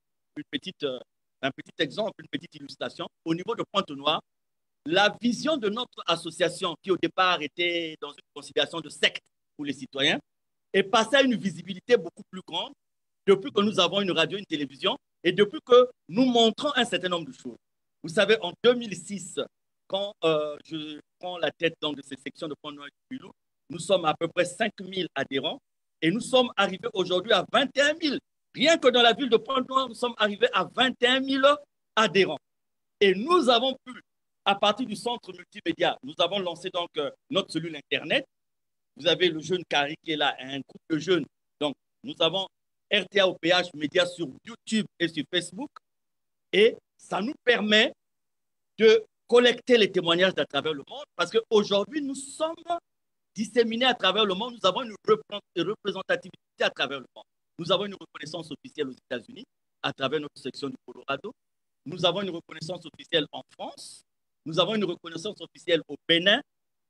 Speaker 2: un petit exemple, une petite illustration, au niveau de Pointe-Noire, la vision de notre association, qui au départ était dans une considération de secte pour les citoyens, est passée à une visibilité beaucoup plus grande depuis que nous avons une radio, une télévision, et depuis que nous montrons un certain nombre de choses. Vous savez, en 2006, quand je prends la tête donc, de cette section de Pointe-Noire et Mulhouse, nous sommes à peu près 5000 adhérents et nous sommes arrivés aujourd'hui à 21 000. Rien que dans la ville de Pointe-Noire, nous sommes arrivés à 21 000 adhérents. Et nous avons pu, à partir du centre multimédia, nous avons lancé donc notre cellule Internet. Vous avez le jeune Carrie qui est là, un groupe de jeunes. Donc, nous avons RTA OPH Média sur YouTube et sur Facebook. Et ça nous permet de collecter les témoignages à travers le monde parce qu'aujourd'hui, nous sommes disséminés à travers le monde. Nous avons une représentativité à travers le monde. Nous avons une reconnaissance officielle aux États-Unis à travers notre section du Colorado. Nous avons une reconnaissance officielle en France. Nous avons une reconnaissance officielle au Bénin,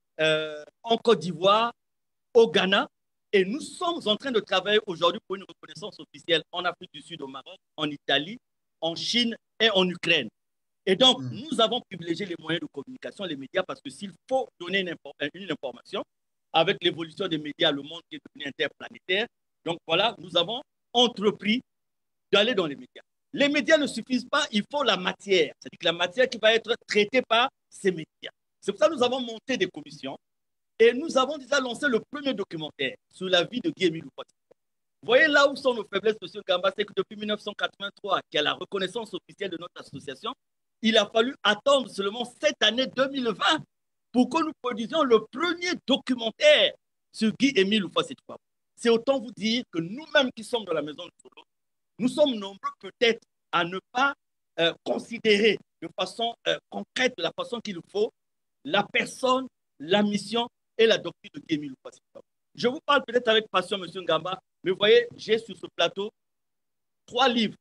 Speaker 2: en Côte d'Ivoire, au Ghana. Et nous sommes en train de travailler aujourd'hui pour une reconnaissance officielle en Afrique du Sud, au Maroc, en Italie, en Chine et en Ukraine. Et donc, nous avons privilégié les moyens de communication, les médias, parce que s'il faut donner une information, avec l'évolution des médias, le monde qui est devenu interplanétaire, donc voilà, nous avons entrepris d'aller dans les médias. Les médias ne suffisent pas, il faut la matière, c'est-à-dire que la matière qui va être traitée par ces médias. C'est pour ça que nous avons monté des commissions et nous avons déjà lancé le premier documentaire sur la vie de Guy-Émile Loufoissy. Vous voyez là où sont nos faiblesses, M. Gamba, c'est que depuis 1983, qu'il y a la reconnaissance officielle de notre association, il a fallu attendre seulement cette année 2020 pour que nous produisions le premier documentaire sur Guy-Émile Loufoissy. C'est autant vous dire que nous-mêmes qui sommes dans la maison de Solo, nous sommes nombreux peut-être à ne pas considérer de façon concrète, de la façon qu'il faut, la personne, la mission et la doctrine de Guy-Émile Loufoissy. Je vous parle peut-être avec passion, M. Ngamba, mais vous voyez, j'ai sur ce plateau 3 livres.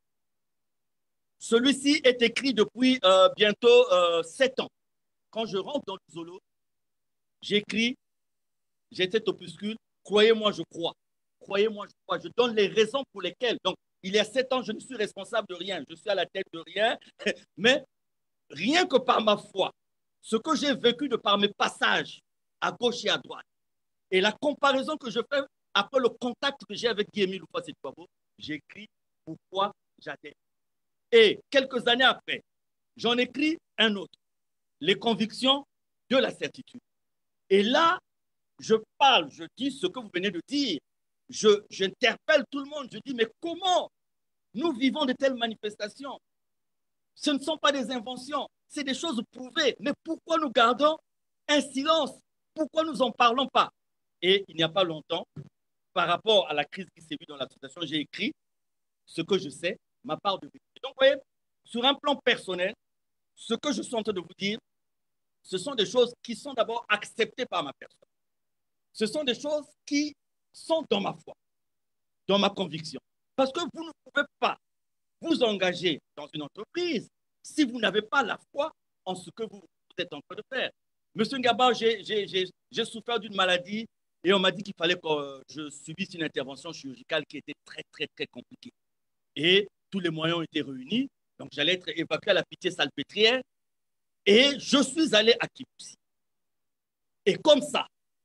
Speaker 2: Celui-ci est écrit depuis bientôt 7 ans. Quand je rentre dans le Zolo, j'écris, j'ai cet opuscule, croyez-moi, je crois. Croyez-moi, je crois. Je donne les raisons pour lesquelles. Donc, il y a 7 ans, je ne suis responsable de rien. Je suis à la tête de rien. Mais rien que par ma foi, ce que j'ai vécu de par mes passages à gauche et à droite, et la comparaison que je fais après le contact que j'ai avec Guy-Émile Loufoissy, j'écris pourquoi j'adhère. Et quelques années après, j'en écris un autre, les convictions de la certitude. Et là, je parle, je dis ce que vous venez de dire. J'interpelle tout le monde, je dis, mais comment nous vivons de telles manifestations? Ce ne sont pas des inventions, c'est des choses prouvées. Mais pourquoi nous gardons un silence? Pourquoi nous n'en parlons pas? Et il n'y a pas longtemps, par rapport à la crise qui s'est vue dans l'association, j'ai écrit ce que je sais, ma part de vérité. Donc, vous voyez, sur un plan personnel, ce que je suis en train de vous dire, ce sont des choses qui sont d'abord acceptées par ma personne. Ce sont des choses qui sont dans ma foi, dans ma conviction. Parce que vous ne pouvez pas vous engager dans une entreprise si vous n'avez pas la foi en ce que vous êtes en train de faire. Monsieur Ngaba, j'ai souffert d'une maladie et on m'a dit qu'il fallait que je subisse une intervention chirurgicale qui était très, très, très compliquée. Et tous les moyens ont été réunis. Donc, j'allais être évacué à la Pitié-Salpêtrière et je suis allé à Kipoussi. Et comme ça,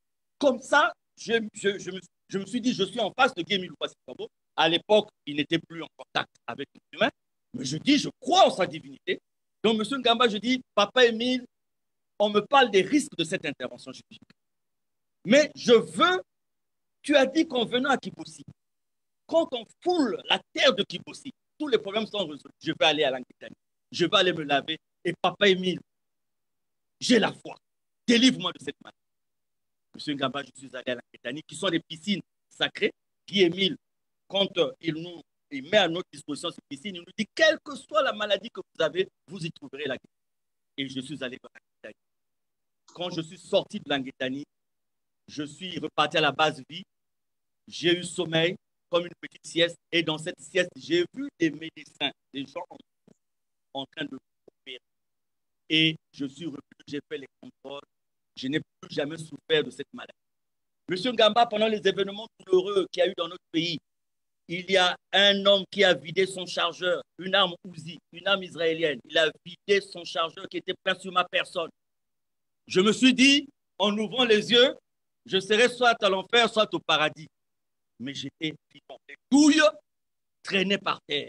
Speaker 2: je me suis dit, je suis en face de Guy-Émile Loufoissy. À l'époque, il n'était plus en contact avec les humains, mais je dis, je crois en sa divinité. Donc, M. Ngamba, je dis, Papa Émile, on me parle des risques de cette intervention chirurgicale. Mais je veux, tu as dit qu'en venant à Kipoussi, quand on foule la terre de Kipoussi, tous les problèmes sont résolus. Je vais aller à l'Anguitanie, je vais aller me laver. Et Papa Émile, j'ai la foi. Délivre-moi de cette maladie. M. Ngamba, je suis allé à l'Anguitanie, qui sont des piscines sacrées. Guy-Émile, quand il met à notre disposition ces piscines, il nous dit, quelle que soit la maladie que vous avez, vous y trouverez la guérison. Et je suis allé à l'Anguitanie. Quand je suis sorti de l'Anguitanie, je suis reparti à la base vie. J'ai eu sommeil, comme une petite sieste. Et dans cette sieste, j'ai vu des médecins, des gens en train de couper. Et je suis revenu, j'ai fait les contrôles. je n'ai plus jamais souffert de cette maladie. Monsieur Ngamba, pendant les événements douloureux qu'il y a eu dans notre pays, il y a un homme qui a vidé son chargeur, une arme Uzi, une arme israélienne. Il a vidé son chargeur qui était plein sur ma personne. Je me suis dit, en ouvrant les yeux, je serai soit à l'enfer, soit au paradis. Mais j'étais vivant. Les douilles traînaient par terre.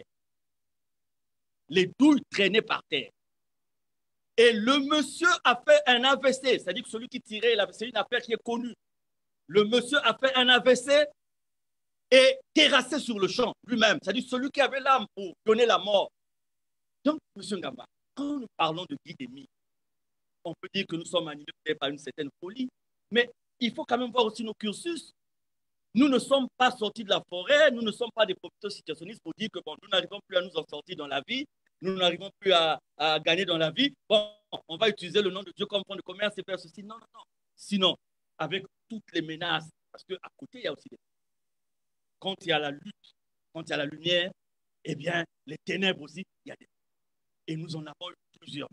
Speaker 2: Les douilles traînaient par terre. Et le monsieur a fait un AVC, c'est-à-dire que celui qui tirait, c'est une affaire qui est connue. Le monsieur a fait un AVC et terrassé sur le champ lui-même, c'est-à-dire celui qui avait l'âme pour donner la mort. Donc, monsieur Ngamba, quand nous parlons de Guy Démy, on peut dire que nous sommes animés par une certaine folie, mais il faut quand même voir aussi nos cursus. Nous ne sommes pas sortis de la forêt, nous ne sommes pas des profiteurs situationnistes pour dire que bon, nous n'arrivons plus à nous en sortir dans la vie, nous n'arrivons plus à gagner dans la vie. Bon, on va utiliser le nom de Dieu comme fonds de commerce et faire ceci. Non, non, non. Sinon, avec toutes les menaces, parce qu'à côté, il y a aussi des... Quand il y a la lutte, quand il y a la lumière, eh bien, les ténèbres aussi, il y a des... Et nous en avons eu plusieurs.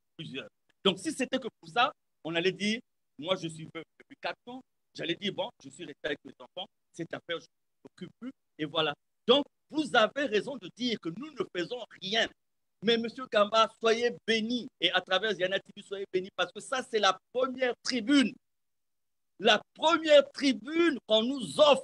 Speaker 2: Donc, si c'était que pour ça, on allait dire, moi, je suis veuf depuis 4 ans, j'allais dire, bon, je suis resté avec mes enfants, cette affaire, je ne m'occupe plus, et voilà. Donc, vous avez raison de dire que nous ne faisons rien. Mais, M. Ngamba, soyez bénis, et à travers Yana TV, soyez bénis, parce que ça, c'est la première tribune. La première tribune qu'on nous offre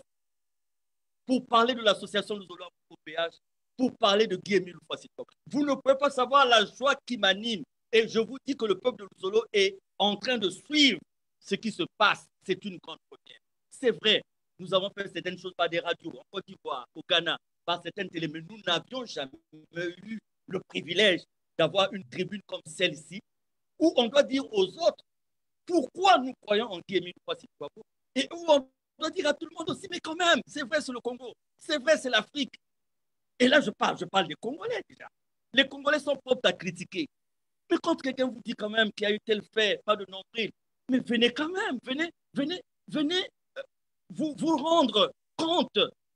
Speaker 2: pour parler de l'association de Zola au PH, pour parler de Guy-Émile Houphouët-Boigny. Vous ne pouvez pas savoir la joie qui m'anime. Et je vous dis que le peuple de Luzolo est en train de suivre ce qui se passe. C'est une grande première. C'est vrai, nous avons fait certaines choses par des radios, en Côte d'Ivoire, au Ghana, par certaines télé, mais nous n'avions jamais eu le privilège d'avoir une tribune comme celle-ci, où on doit dire aux autres pourquoi nous croyons en Guy-Émile Houphouët-Boigny, et où on doit dire à tout le monde aussi, mais quand même, c'est vrai, c'est le Congo, c'est vrai, c'est l'Afrique. Et là, je parle des Congolais déjà. Les Congolais sont propres à critiquer. Mais quand quelqu'un vous dit quand même qu'il y a eu tel fait, pas de nombril, mais venez quand même, venez vous rendre compte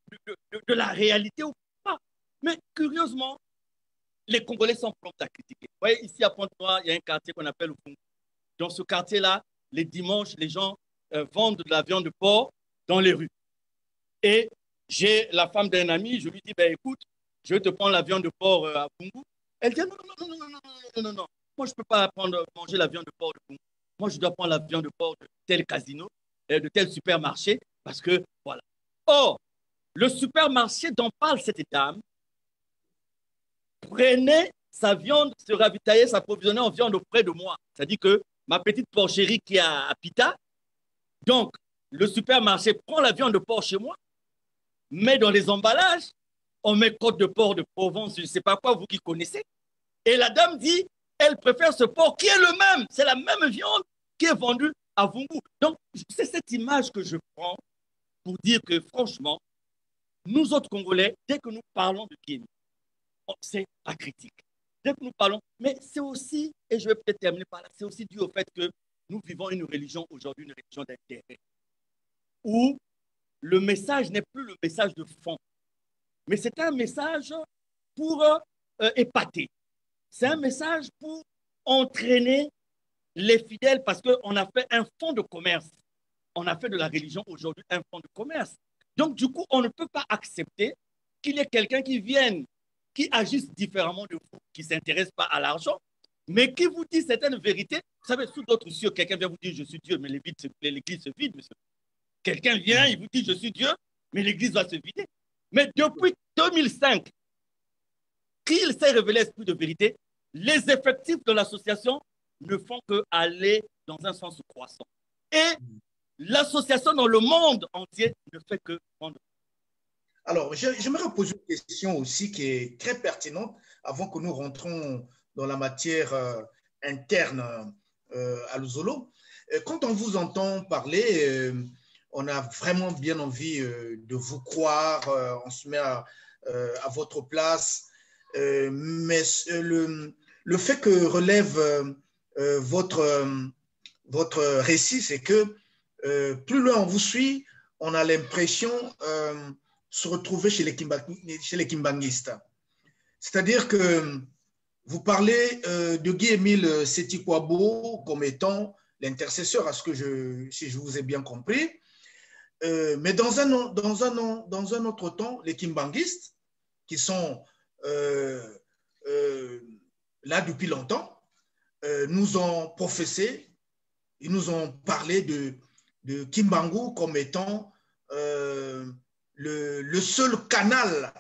Speaker 2: de la réalité ou pas. Mais curieusement, les Congolais sont prompts à critiquer. Vous voyez, ici à Pointe-Noire, il y a un quartier qu'on appelle Ufungu. Dans ce quartier-là, les dimanches, les gens vendent de la viande de porc dans les rues. Et j'ai la femme d'un ami, je lui dis, ben, écoute, je vais te prendre la viande de porc à Bungu. Elle dit, non, non, non, non, non, non, non, non. Moi, je ne peux pas manger la viande de porc de Bungu. Moi, je dois prendre la viande de porc de tel casino, de tel supermarché, parce que, voilà. Or, le supermarché dont parle cette dame prenait sa viande, se ravitaillait, s'approvisionnait en viande auprès de moi. C'est-à-dire que ma petite porcherie qui est à Pita, donc, le supermarché prend la viande de porc chez moi, met dans les emballages, on met côte de porc de Provence, je ne sais pas quoi, vous qui connaissez. Et la dame dit, elle préfère ce porc qui est le même, c'est la même viande qui est vendue à Vungu. Donc, c'est cette image que je prends pour dire que, franchement, nous autres Congolais, dès que nous parlons de Guinée, c'est pas critique. Dès que nous parlons, mais c'est aussi, et je vais peut-être terminer par là, c'est aussi dû au fait que nous vivons une religion aujourd'hui, une religion d'intérêt, où le message n'est plus le message de fond, mais c'est un message pour épater. C'est un message pour entraîner les fidèles parce qu'on a fait un fonds de commerce. On a fait de la religion aujourd'hui un fonds de commerce. Donc, du coup, on ne peut pas accepter qu'il y ait quelqu'un qui vienne, qui agisse différemment de vous, qui ne s'intéresse pas à l'argent, mais qui vous dit certaines vérités. Vous savez, sous d'autres cieux, quelqu'un vient vous dire je suis Dieu, mais l'église se vide, monsieur. Quelqu'un vient, il vous dit je suis Dieu, mais l'église va se vider. Mais depuis 2005, qu'il s'est révélé esprit de vérité, les effectifs de l'association ne font qu'aller dans un sens croissant. Et l'association dans le monde entier ne fait que prendre.
Speaker 1: Alors, j'aimerais poser une question aussi qui est très pertinente avant que nous rentrons dans la matière interne à Luzolo. Quand on vous entend parler, on a vraiment bien envie de vous croire, on se met à votre place, mais le fait que relève votre récit, c'est que plus loin on vous suit, on a l'impression se retrouver chez les kimbanguistes. C'est-à-dire que vous parlez de Guy-Émile Séti Kouabo comme étant l'intercesseur, si je vous ai bien compris. Mais dans un autre temps, les kimbanguistes, qui sont là depuis longtemps, nous ont professé, ils nous ont parlé de Kimbangu comme étant le seul canal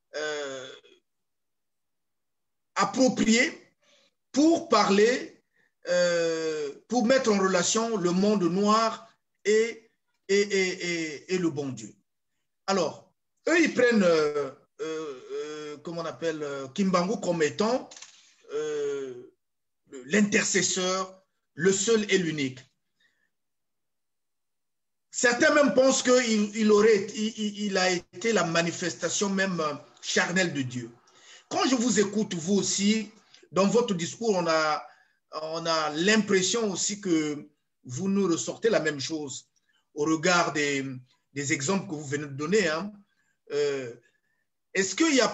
Speaker 1: approprié pour parler, pour mettre en relation le monde noir et le bon Dieu. Alors, eux, ils prennent, comment on appelle, Kimbangu comme étant l'intercesseur, le seul et l'unique. Certains même pensent qu'il a été la manifestation même charnelle de Dieu. Quand je vous écoute, vous aussi, dans votre discours, on a l'impression aussi que vous nous ressortez la même chose au regard des exemples que vous venez de donner. Hein. Est-ce qu'il n'y a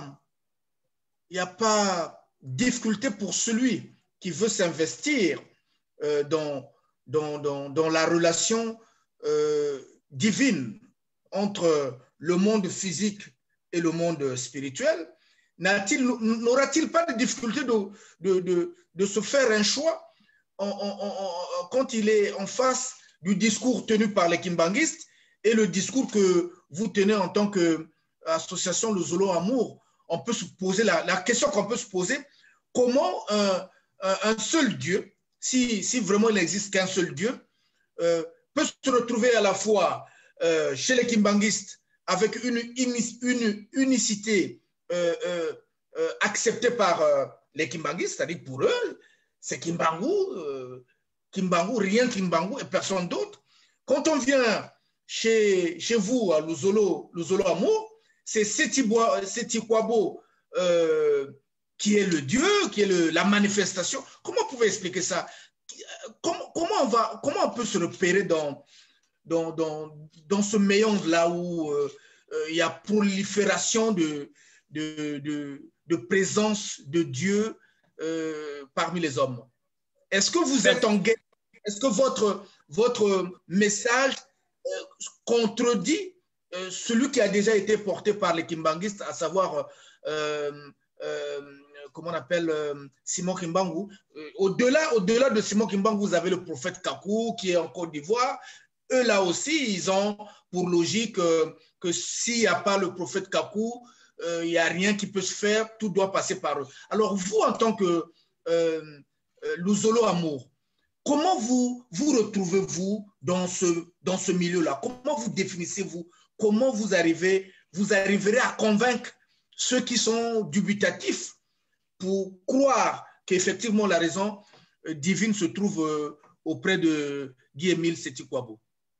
Speaker 1: pas difficulté pour celui qui veut s'investir dans la relation divine entre le monde physique et le monde spirituel? N'aura-t-il pas de difficulté de se faire un choix quand il est en face du discours tenu par les kimbanguistes et le discours que vous tenez en tant qu'association Le Zolo Amour? On peut se poser la question qu'on peut se poser: comment un seul Dieu, si vraiment il n'existe qu'un seul Dieu, peut se retrouver à la fois chez les kimbanguistes avec une unicité acceptée par les kimbanguistes, c'est-à-dire pour eux, c'est Kimbangu, rien Kimbangu et personne d'autre. Quand on vient chez vous à Luzolo Amour, c'est Seti Kwabo qui est le Dieu, qui est la manifestation. Comment vous pouvez expliquer ça? Comment on peut se repérer dans ce méandre-là où il y a prolifération de présence de Dieu parmi les hommes? Est-ce que vous êtes en guerre? Est-ce que votre message contredit celui qui a déjà été porté par les kimbanguistes, à savoir comment on appelle Simon Kimbangu? Au-delà de Simon Kimbangu, vous avez le prophète Kakou qui est en Côte d'Ivoire. Eux, là aussi, ils ont pour logique que s'il n'y a pas le prophète Kakou, il n'y a rien qui peut se faire, tout doit passer par eux. Alors, vous, en tant que Luzolo Amour, comment vous retrouvez-vous dans ce milieu-là? Comment vous définissez-vous? Comment vous arriverez à convaincre ceux qui sont dubitatifs pour croire qu'effectivement la raison divine se trouve auprès de Guy-Émile Seti Kwabo?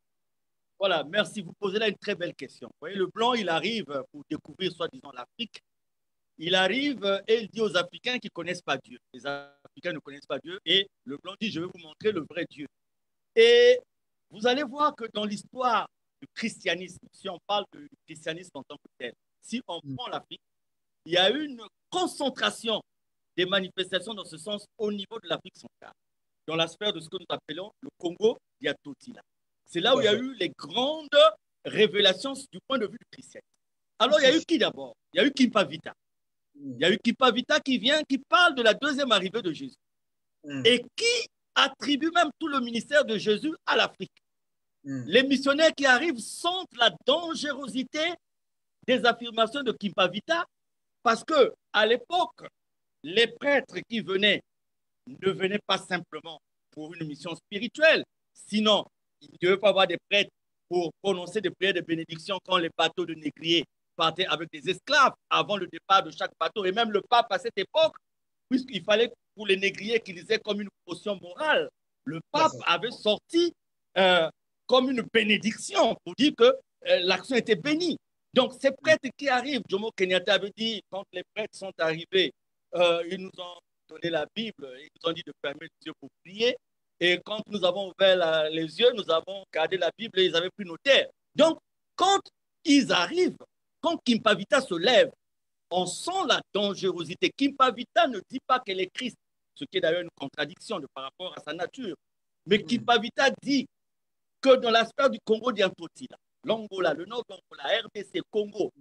Speaker 2: Voilà, merci. Vous posez là une très belle question. Vous voyez, le blanc, il arrive pour découvrir soi-disant l'Afrique. Il arrive et il dit aux Africains qui ne connaissent pas Dieu. Les Africains ne connaissent pas Dieu. Et le blanc dit: je vais vous montrer le vrai Dieu. Et vous allez voir que dans l'histoire du christianisme, si on parle du christianisme en tant que tel, si on prend l'Afrique, il y a eu une concentration des manifestations dans ce sens au niveau de l'Afrique centrale, dans la sphère de ce que nous appelons le Congo d'Yatotila. C'est là où il y a eu les grandes révélations du point de vue du christianisme. Alors, il y a eu qui d'abord? Il y a eu Kimpavita. Il y a eu Kimpavita qui vient, qui parle de la deuxième arrivée de Jésus et qui attribue même tout le ministère de Jésus à l'Afrique. Les missionnaires qui arrivent sentent la dangerosité des affirmations de Kimpavita parce que à l'époque, les prêtres qui venaient ne venaient pas simplement pour une mission spirituelle, sinon il ne devait pas avoir des prêtres pour prononcer des prières de bénédiction quand les bateaux de négriers partaient avec des esclaves avant le départ de chaque bateau. Et même le pape à cette époque, puisqu'il fallait pour les négriers qu'ils lisaient comme une potion morale, le pape avait sorti comme une bénédiction pour dire que l'action était bénie. Donc ces prêtres qui arrivent, Jomo Kenyatta avait dit, quand les prêtres sont arrivés, ils nous ont donné la Bible, ils nous ont dit de fermer les yeux pour prier. Et quand nous avons ouvert les yeux, nous avons gardé la Bible et ils avaient pris nos terres. Donc, quand ils arrivent, quand Kimpavita se lève, on sent la dangerosité. Kimpavita ne dit pas qu'elle est Christ, ce qui est d'ailleurs une contradiction par rapport à sa nature. Mais Kipavita dit que dans la sphère du Congo d'Antotila, l'Angola, le nord d'Angola, RDC, Congo,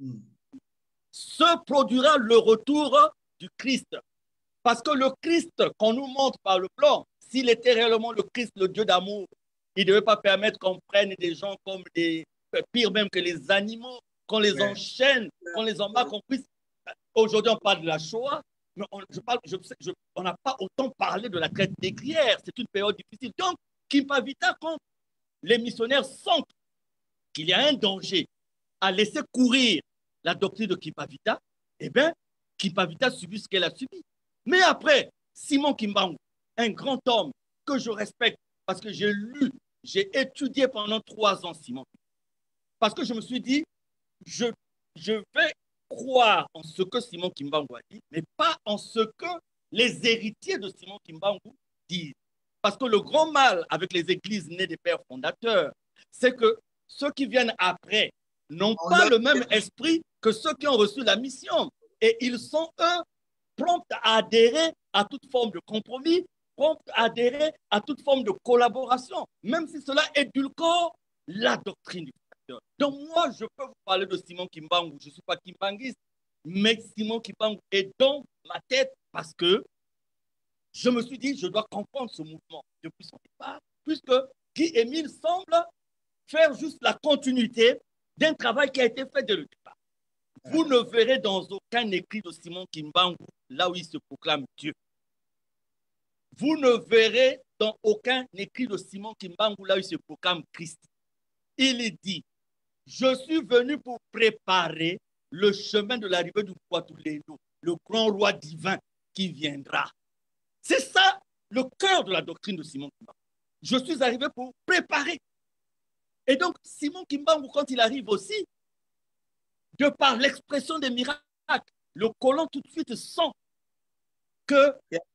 Speaker 2: se produira le retour du Christ. Parce que le Christ qu'on nous montre par le plan, s'il était réellement le Christ, le Dieu d'amour, il ne devait pas permettre qu'on prenne des gens comme des, pire même que les animaux, qu'on les enchaîne, qu'on les embarque, qu'on puisse. Aujourd'hui, on parle de la Shoah, mais on n'a pas autant parlé de la traite négrière. C'est une période difficile. Donc, Kipavita, quand les missionnaires sentent qu'il y a un danger à laisser courir la doctrine de Kipavita, eh bien, Kipavita subit ce qu'elle a subi. Mais après, Simon Kimbangu, un grand homme que je respecte parce que j'ai lu, j'ai étudié pendant 3 ans Simon. Parce que je me suis dit, je vais croire en ce que Simon Kimbangu a dit, mais pas en ce que les héritiers de Simon Kimbangu disent. Parce que le grand mal avec les églises nées des pères fondateurs, c'est que ceux qui viennent après n'ont pas le même esprit que ceux qui ont reçu la mission. Et ils sont, eux, prompts à adhérer à toute forme de compromis, prompts à adhérer à toute forme de collaboration, même si cela édulcore la doctrine du fondateur. Donc moi, je peux vous parler de Simon Kimbangu, je ne suis pas kimbanguiste, mais Simon Kimbangu est dans ma tête parce que je me suis dit, je dois comprendre ce mouvement depuis son départ, puisque Guy Émile semble faire juste la continuité d'un travail qui a été fait dès le départ. Vous ne verrez dans aucun écrit de Simon Kimbangu là où il se proclame Dieu. Vous ne verrez dans aucun écrit de Simon Kimbangu là où il se proclame Christ. Il dit, je suis venu pour préparer le chemin de l'arrivée du roi Toulédo, le grand roi divin qui viendra. C'est ça le cœur de la doctrine de Simon Kimbangu. Je suis arrivé pour préparer. Et donc, Simon Kimbangu, quand il arrive aussi, de par l'expression des miracles, le colon tout de suite sent que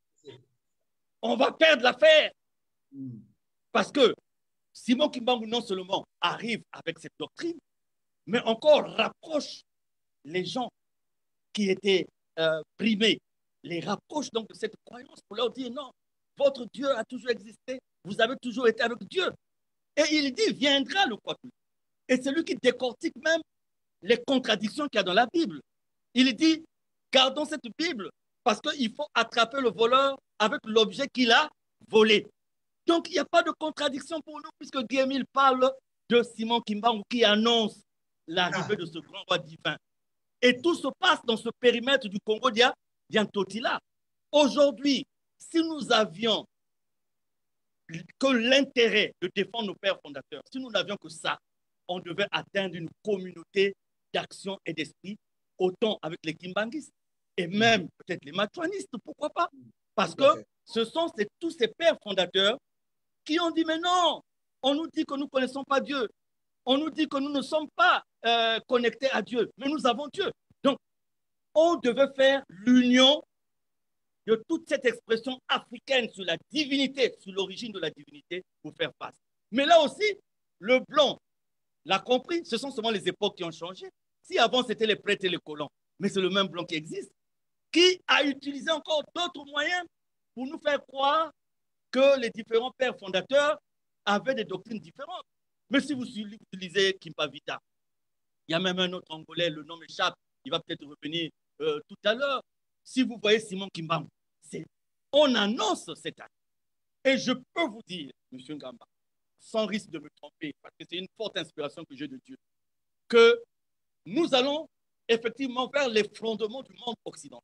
Speaker 2: on va perdre l'affaire. Parce que Simon Kimbangu non seulement arrive avec cette doctrine, mais encore rapproche les gens qui étaient brimés, les rapproche donc de cette croyance pour leur dire non, votre Dieu a toujours existé, vous avez toujours été avec Dieu. Et il dit, viendra le quoi. Et c'est lui qui décortique même les contradictions qu'il y a dans la Bible. Il dit, gardons cette Bible parce qu'il faut attraper le voleur avec l'objet qu'il a volé. Donc, il n'y a pas de contradiction pour nous puisque Guy Émile parle de Simon Kimbangu qui annonce l'arrivée de ce grand roi divin. Et tout se passe dans ce périmètre du Congo d'Antotila. Aujourd'hui, si nous avions que l'intérêt de défendre nos pères fondateurs, si nous n'avions que ça, on devait atteindre une communauté d'action et d'esprit, autant avec les kimbanguistes et même peut-être les matuanistes, pourquoi pas? Parce que ce sont tous ces pères fondateurs qui ont dit, mais non, on nous dit que nous ne connaissons pas Dieu, on nous dit que nous ne sommes pas connectés à Dieu, mais nous avons Dieu. Donc, on devait faire l'union de toute cette expression africaine sur la divinité, sur l'origine de la divinité, pour faire face. Mais là aussi, le blanc l'a compris, ce sont seulement les époques qui ont changé. Si avant, c'était les prêtres et les colons, mais c'est le même blanc qui existe, qui a utilisé encore d'autres moyens pour nous faire croire que les différents pères fondateurs avaient des doctrines différentes. Mais si vous utilisez Kipavita, il y a même un autre Angolais, le nom m'échappe, il va peut-être revenir tout à l'heure. Si vous voyez Simon Kimbangu, on annonce cette année. Et je peux vous dire, M. Ngamba, sans risque de me tromper, parce que c'est une forte inspiration que j'ai de Dieu, que nous allons effectivement vers les fondements du monde occidental.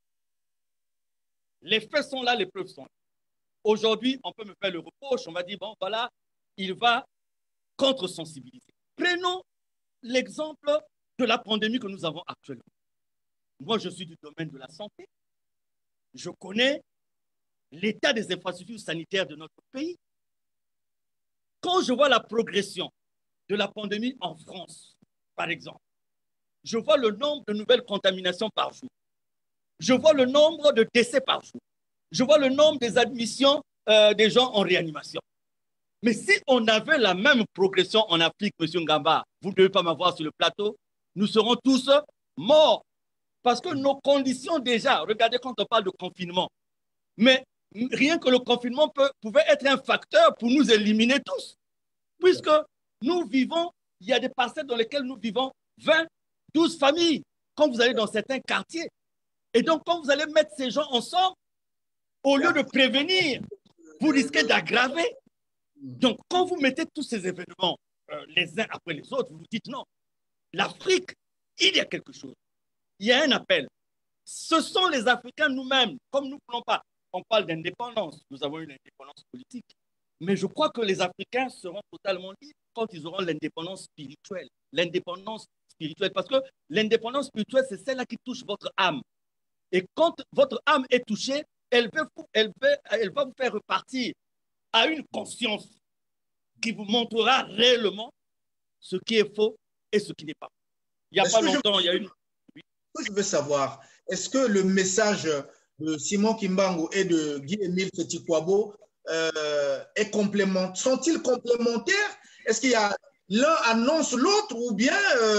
Speaker 2: Les faits sont là, les preuves sont là. Aujourd'hui, on peut me faire le reproche, on va dire, bon, voilà, il va contre-sensibiliser. Prenons l'exemple de la pandémie que nous avons actuellement. Moi, je suis du domaine de la santé. Je connais l'état des infrastructures sanitaires de notre pays. Quand je vois la progression de la pandémie en France, par exemple, je vois le nombre de nouvelles contaminations par jour. Je vois le nombre de décès par jour. Je vois le nombre des admissions des gens en réanimation. Mais si on avait la même progression en Afrique, M. Ngamba, vous ne devez pas m'avoir sur le plateau, nous serons tous morts. Parce que nos conditions déjà, regardez quand on parle de confinement, mais rien que le confinement pouvait être un facteur pour nous éliminer tous. Puisque nous vivons, il y a des parcelles dans lesquelles nous vivons 20, 12 familles, quand vous allez dans certains quartiers. Et donc, quand vous allez mettre ces gens ensemble, au lieu de prévenir, vous risquez d'aggraver. Donc, quand vous mettez tous ces événements les uns après les autres, vous vous dites non, l'Afrique, il y a quelque chose. Il y a un appel. Ce sont les Africains nous-mêmes, comme nous ne voulons pas. On parle d'indépendance, nous avons une indépendance politique. Mais je crois que les Africains seront totalement libres quand ils auront l'indépendance spirituelle. L'indépendance spirituelle, parce que l'indépendance spirituelle, c'est celle-là qui touche votre âme. Et quand votre âme est touchée, elle va vous faire repartir à une conscience qui vous montrera réellement ce qui est faux et ce qui n'est pas. Il n'y a pas longtemps, il y a une...
Speaker 1: Je veux savoir, est-ce que le message de Simon Kimbangu et de Guy-Émile Petit-Kwabo sont-ils complémentaires? Est-ce qu'il y a l'un annonce l'autre ou bien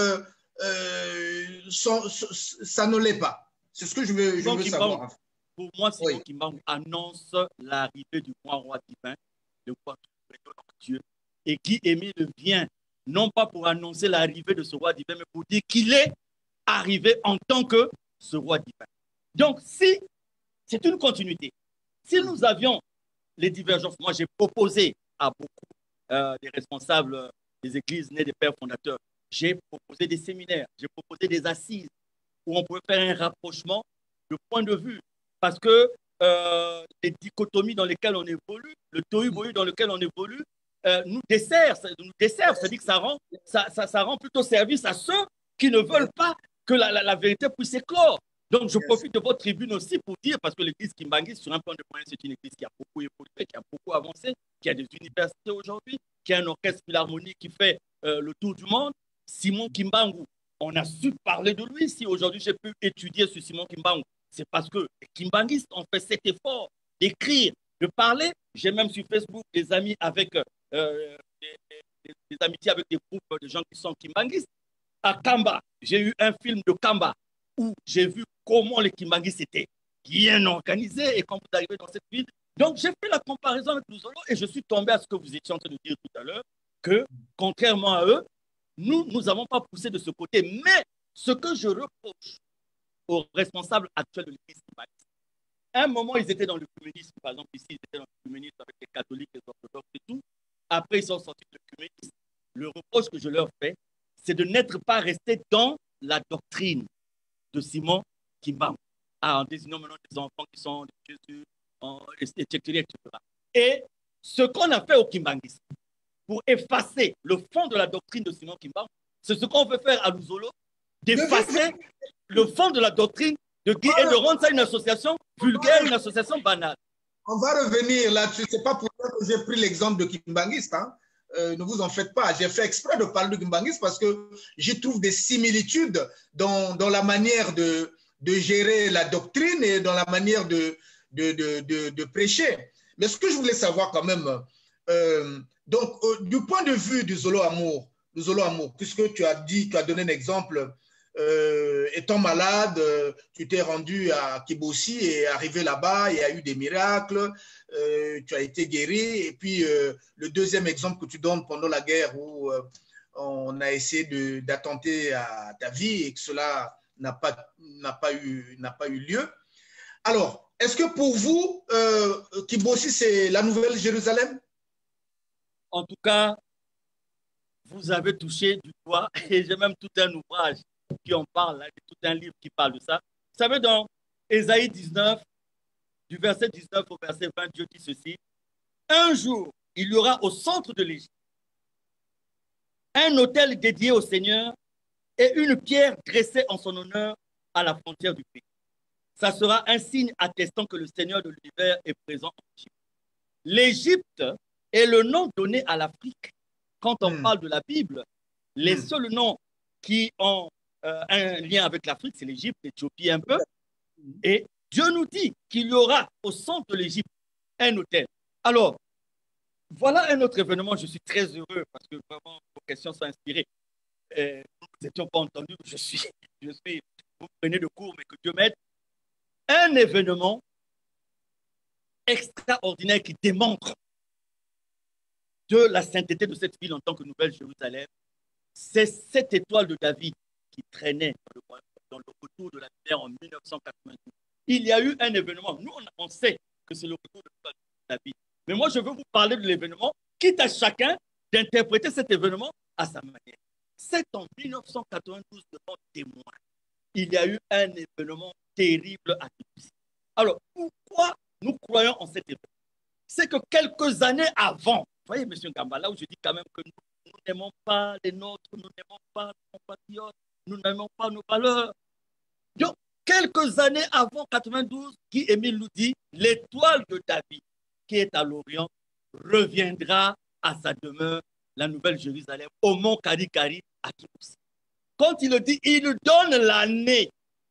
Speaker 1: ça ne l'est pas? C'est ce que je veux savoir.
Speaker 2: Pour moi, Simon Kimbangu annonce l'arrivée du grand roi divin, le roi tout Dieu. Et Guy-Émile vient, non pas pour annoncer l'arrivée de ce roi divin, mais pour dire qu'il est arrivé en tant que ce roi divin. Donc, si c'est une continuité, si nous avions les divergences, moi j'ai proposé à beaucoup des responsables des églises nées des pères fondateurs, j'ai proposé des séminaires, j'ai proposé des assises où on pouvait faire un rapprochement de point de vue. Parce que les dichotomies dans lesquelles on évolue, le tohu-bohu dans lequel on évolue, nous dessert, c'est-à-dire que ça rend plutôt service à ceux qui ne veulent pas que la vérité puisse éclore. Donc, je profite de votre tribune aussi pour dire, parce que l'église Kimbanguiste, sur un plan de moyens, c'est une église qui a beaucoup évolué, qui a beaucoup avancé, qui a des universités aujourd'hui, qui a un orchestre philharmonique qui fait le tour du monde. Simon Kimbangu, on a su parler de lui. Si aujourd'hui j'ai pu étudier sur Simon Kimbangu, c'est parce que les Kimbanguistes ont fait cet effort d'écrire, de parler. J'ai même sur Facebook des amis avec des amitiés avec des groupes de gens qui sont Kimbanguistes. À Kamba, j'ai eu un film de Kamba où j'ai vu comment les Kimbanguistes étaient bien organisés et quand vous arrivez dans cette ville. Donc, j'ai fait la comparaison avec Luzolo et je suis tombé à ce que vous étiez en train de dire tout à l'heure, que contrairement à eux, nous n'avons pas poussé de ce côté. Mais ce que je reproche aux responsables actuels de l'Église kimbanguiste, à un moment, ils étaient dans le communisme, par exemple, ici, ils étaient dans le communisme avec les catholiques, les orthodoxes et tout. Après, ils sont sortis de communisme. Le reproche que je leur fais, c'est de n'être pas resté dans la doctrine de Simon Kimbangu, en désignant maintenant des enfants qui sont de Jésus, etc. Et ce qu'on a fait au Kimbanguisme, pour effacer le fond de la doctrine de Simon Kimbangu, c'est ce qu'on veut faire à Luzolo, d'effacer le fond de la doctrine de Guy et de rendre ça une association vulgaire, une association banale.
Speaker 1: On va revenir là-dessus. Ce n'est pas pour ça que j'ai pris l'exemple de Kimbanguiste. Hein. Ne vous en faites pas. J'ai fait exprès de parler de Kimbanguiste parce que j'y trouve des similitudes dans la manière de gérer la doctrine et dans la manière de prêcher. Mais ce que je voulais savoir quand même, donc, du point de vue du Zolo Amour, puisque tu as donné un exemple, étant malade, tu t'es rendu à Kibossi et arrivé là-bas, il y a eu des miracles, tu as été guéri. Et puis, le deuxième exemple que tu donnes pendant la guerre où on a essayé d'attenter à ta vie et que cela n'a pas eu lieu. Alors, est-ce que pour vous, Kibossi, c'est la Nouvelle Jérusalem?
Speaker 2: En tout cas, vous avez touché du doigt et j'ai même tout un ouvrage qui en parle, là, tout un livre qui parle de ça. Vous savez, dans Ésaïe 19, du verset 19 au verset 20, Dieu dit ceci: un jour, il y aura au centre de l'Égypte un autel dédié au Seigneur et une pierre dressée en son honneur à la frontière du pays. Ça sera un signe attestant que le Seigneur de l'univers est présent en Égypte. L'Égypte est le nom donné à l'Afrique. Quand on parle de la Bible, les seuls noms qui ont un lien avec l'Afrique, c'est l'Égypte, l'Éthiopie un peu. Et Dieu nous dit qu'il y aura au centre de l'Égypte un autel. Alors, voilà un autre événement. Je suis très heureux parce que vraiment, vos questions sont inspirées. Nous n'étions pas entendus. Vous prenez de cours, mais que Dieu m'aide. Un événement extraordinaire qui démontre de la sainteté de cette ville en tant que Nouvelle-Jérusalem, c'est cette étoile de David qui traînait dans le retour de la lumière en 1992. Il y a eu un événement. Nous, on sait que c'est le retour de David. Mais moi, je veux vous parler de l'événement, quitte à chacun d'interpréter cet événement à sa manière. C'est en 1992, devant témoin, il y a eu un événement terrible à Kibouzi. Alors, pourquoi nous croyons en cet événement? C'est que quelques années avant, vous voyez, M. Gamba, là où je dis quand même que nous n'aimons pas les nôtres, nous n'aimons pas nos compatriotes, nous n'aimons pas nos valeurs. Donc, quelques années avant 92, Guy Émile nous dit, l'étoile de David, qui est à l'Orient, reviendra à sa demeure, la Nouvelle-Jérusalem, au mont Karikari, à Kibouzi. Quand il le dit, il donne l'année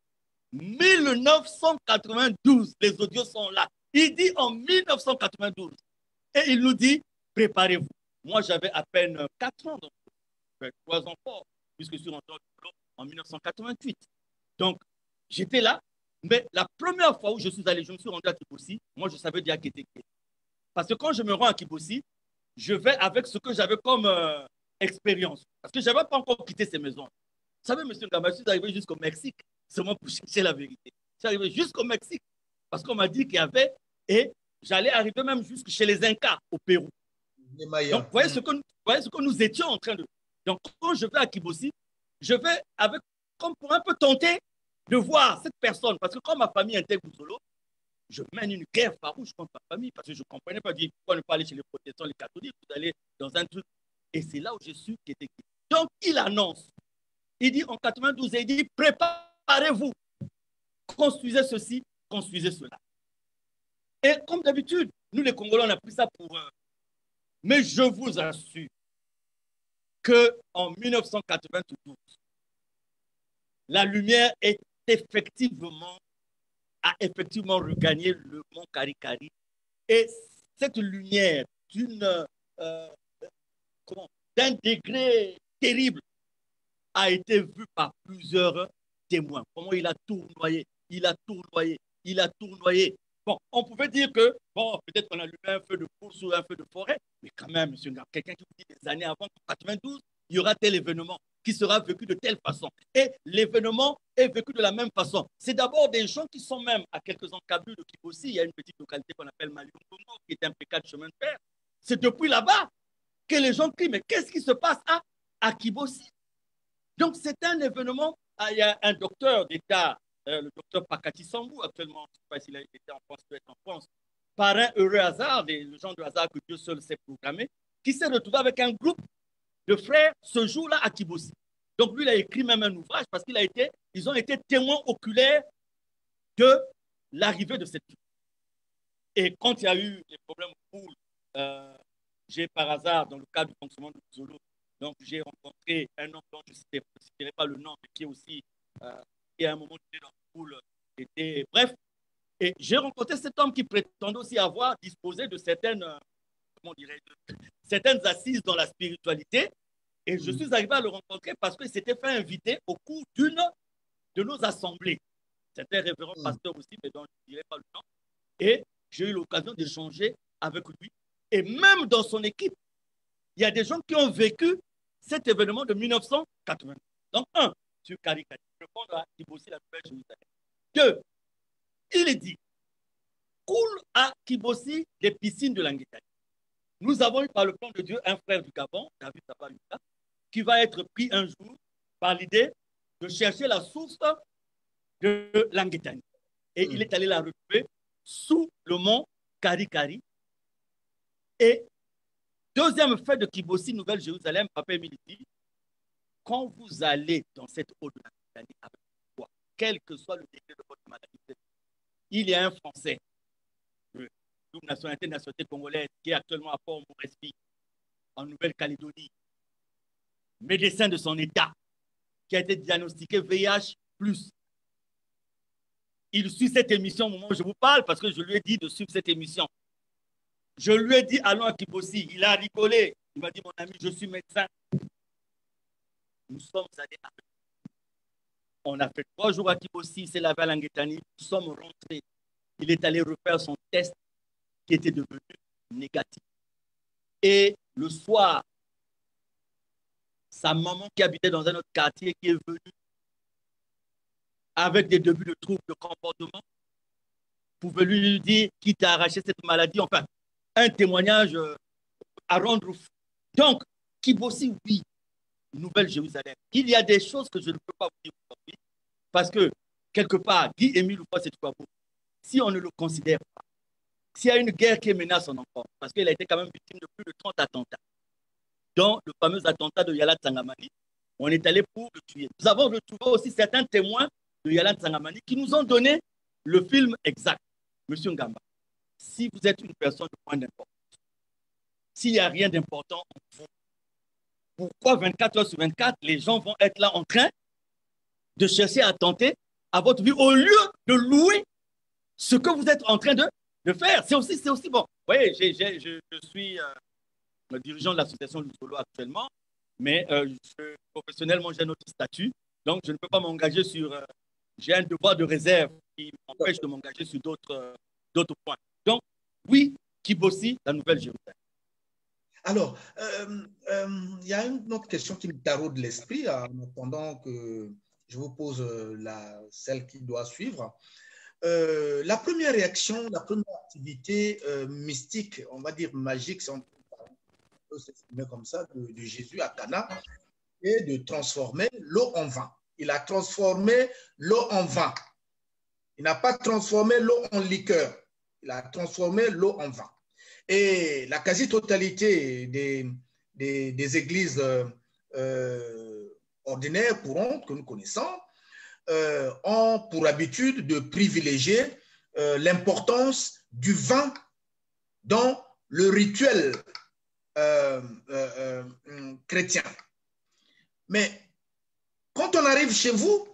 Speaker 2: 1992. Les audios sont là. Il dit en 1992. Et il nous dit, préparez-vous. Moi, j'avais à peine 4 ans, donc 3 ans fort, puisque je suis rentré en 1988. Donc, j'étais là. Mais la première fois où je suis allé, je me suis rendu à Kibouzi, moi, je savais déjà qu'il était gay. Parce que quand je me rends à Kibouzi, je vais avec ce que j'avais comme expérience. Parce que je n'avais pas encore quitté ces maisons. Vous savez, M. Gama, je suis arrivé jusqu'au Mexique, seulement pour chercher la vérité. Je suis arrivé jusqu'au Mexique, parce qu'on m'a dit qu'il y avait, et j'allais arriver même jusque chez les Incas, au Pérou. Donc, vous voyez ce que nous étions en train de... Donc, quand je vais à Kibouzi, je vais avec, comme pour un peu tenter de voir cette personne, parce que quand ma famille intègre Bouzolo, je mène une guerre farouche contre ma famille, parce que je ne comprenais pas, dire pourquoi ne pas aller chez les protestants, les catholiques, vous allez dans un truc. Et c'est là où je suis qui était. Donc, il annonce. Il dit en 92, il dit, préparez-vous, construisez ceci, construisez cela. Et comme d'habitude, nous les Congolais, on a pris ça pour... Mais je vous assure qu'en 1992, la lumière a effectivement regagné le mont Karikari. Et cette lumière d'un degré terrible a été vu par plusieurs témoins. Comment il a tournoyé, il a tournoyé, il a tournoyé. Bon, on pouvait dire que, bon, peut-être qu'on a allumé un feu de course ou un feu de forêt, mais quand même, monsieur Ngab, quelqu'un qui vous dit des années avant, 92, il y aura tel événement qui sera vécu de telle façon. Et l'événement est vécu de la même façon. C'est d'abord des gens qui sont même à quelques encablures de Kibouzi. Il y a une petite localité qu'on appelle Maliou-Congo, qui est impliquée de chemin de fer. C'est depuis là-bas que les gens crient, mais qu'est-ce qui se passe à Kibouzi? Donc, c'est un événement. Il y a un docteur d'État, le docteur Pakati Sambou, actuellement, je ne sais pas s'il a été en France, peut-être en France, par un heureux hasard, le genre de hasard que Dieu seul sait programmer, qui s'est retrouvé avec un groupe de frères ce jour-là à Kibouzi. Donc, lui, il a écrit même un ouvrage parce qu'ils ont été témoins oculaires de l'arrivée de cette ville. Et quand il y a eu des problèmes pour j'ai par hasard, dans le cadre du fonctionnement de Zolo, donc j'ai rencontré un homme dont je ne citerai pas le nom, mais qui est aussi, qui à un moment donné dans le pool, était, bref, et j'ai rencontré cet homme qui prétendait aussi avoir disposé de certaines, comment dirais-je, certaines assises dans la spiritualité, et je suis arrivé à le rencontrer parce qu'il s'était fait inviter au cours d'une de nos assemblées. C'était un révérend pasteur aussi, mais dont je ne dirai pas le nom, et j'ai eu l'occasion d'échanger avec lui. Et même dans son équipe, il y a des gens qui ont vécu cet événement de 1980. Donc, un, sur Karikari, répondre à Kibouzi, la Nouvelle-Jérusalem. 2, il est dit, coule à Kibouzi les piscines de Languetani. Nous avons eu par le plan de Dieu un frère du Gabon, David Sabaluka, qui va être pris un jour par l'idée de chercher la source de Languetani. Et il est allé la retrouver sous le mont Karikari. Et deuxième fait de Kibouzi, Nouvelle-Jérusalem, Papa Emiliti, quand vous allez dans cette eau de Languetani avec toi, quel que soit le degré de votre maladie, il y a un Français, de nationalité congolaise, qui est actuellement à Port-Moresby, en Nouvelle-Calédonie, médecin de son état, qui a été diagnostiqué VIH+. Il suit cette émission au moment où je vous parle parce que je lui ai dit de suivre cette émission. Je lui ai dit, allons à Kibouzi. Il a rigolé. Il m'a dit, mon ami, je suis médecin. Nous sommes allés à... On a fait 3 jours à Kibouzi, il s'est lavé à Languetani. Nous sommes rentrés. Il est allé refaire son test. qui était devenu négatif. Et le soir, sa maman qui habitait dans un autre quartier qui est venue avec des débuts de troubles de comportement pouvait lui dire qui t'a arraché cette maladie. Enfin, un témoignage à rendre fou. Donc, Kibossi, oui, Nouvelle-Jérusalem. Il y a des choses que je ne peux pas vous dire aujourd'hui parce que, quelque part, Guy-Émile Houphouët-Boigny, si on ne le considère pas, s'il y a une guerre qui menace son enfant, parce qu'il a été quand même victime de plus de 30 attentats, dont le fameux attentat de Yala Tsangamani, on est allé pour le tuer. Nous avons retrouvé aussi certains témoins de Yala Tsangamani qui nous ont donné le film exact. Monsieur Ngamba, si vous êtes une personne de point d'importance, s'il n'y a rien d'important en vous, pourquoi 24 heures sur 24, les gens vont être là en train de chercher à tenter à votre vie au lieu de louer ce que vous êtes en train de faire? C'est aussi bon. Vous voyez, je suis le dirigeant de l'association Lusolo actuellement, mais professionnellement, j'ai un autre statut. Donc, je ne peux pas m'engager sur... j'ai un devoir de réserve qui m'empêche de m'engager sur d'autres points. Donc, oui, Kibossi, la Nouvelle-Jérusalem.
Speaker 1: Alors, il y a une autre question qui me taraude l'esprit en attendant que je vous pose celle qui doit suivre. La première réaction, la première activité mystique, on va dire magique, si on peut s'exprimer comme ça, de Jésus à Cana, est de transformer l'eau en vin. Il a transformé l'eau en vin. Il n'a pas transformé l'eau en liqueur. Il a transformé l'eau en vin. Et la quasi-totalité des églises ordinaires, courantes, que nous connaissons, ont pour habitude de privilégier l'importance du vin dans le rituel chrétien. Mais quand on arrive chez vous,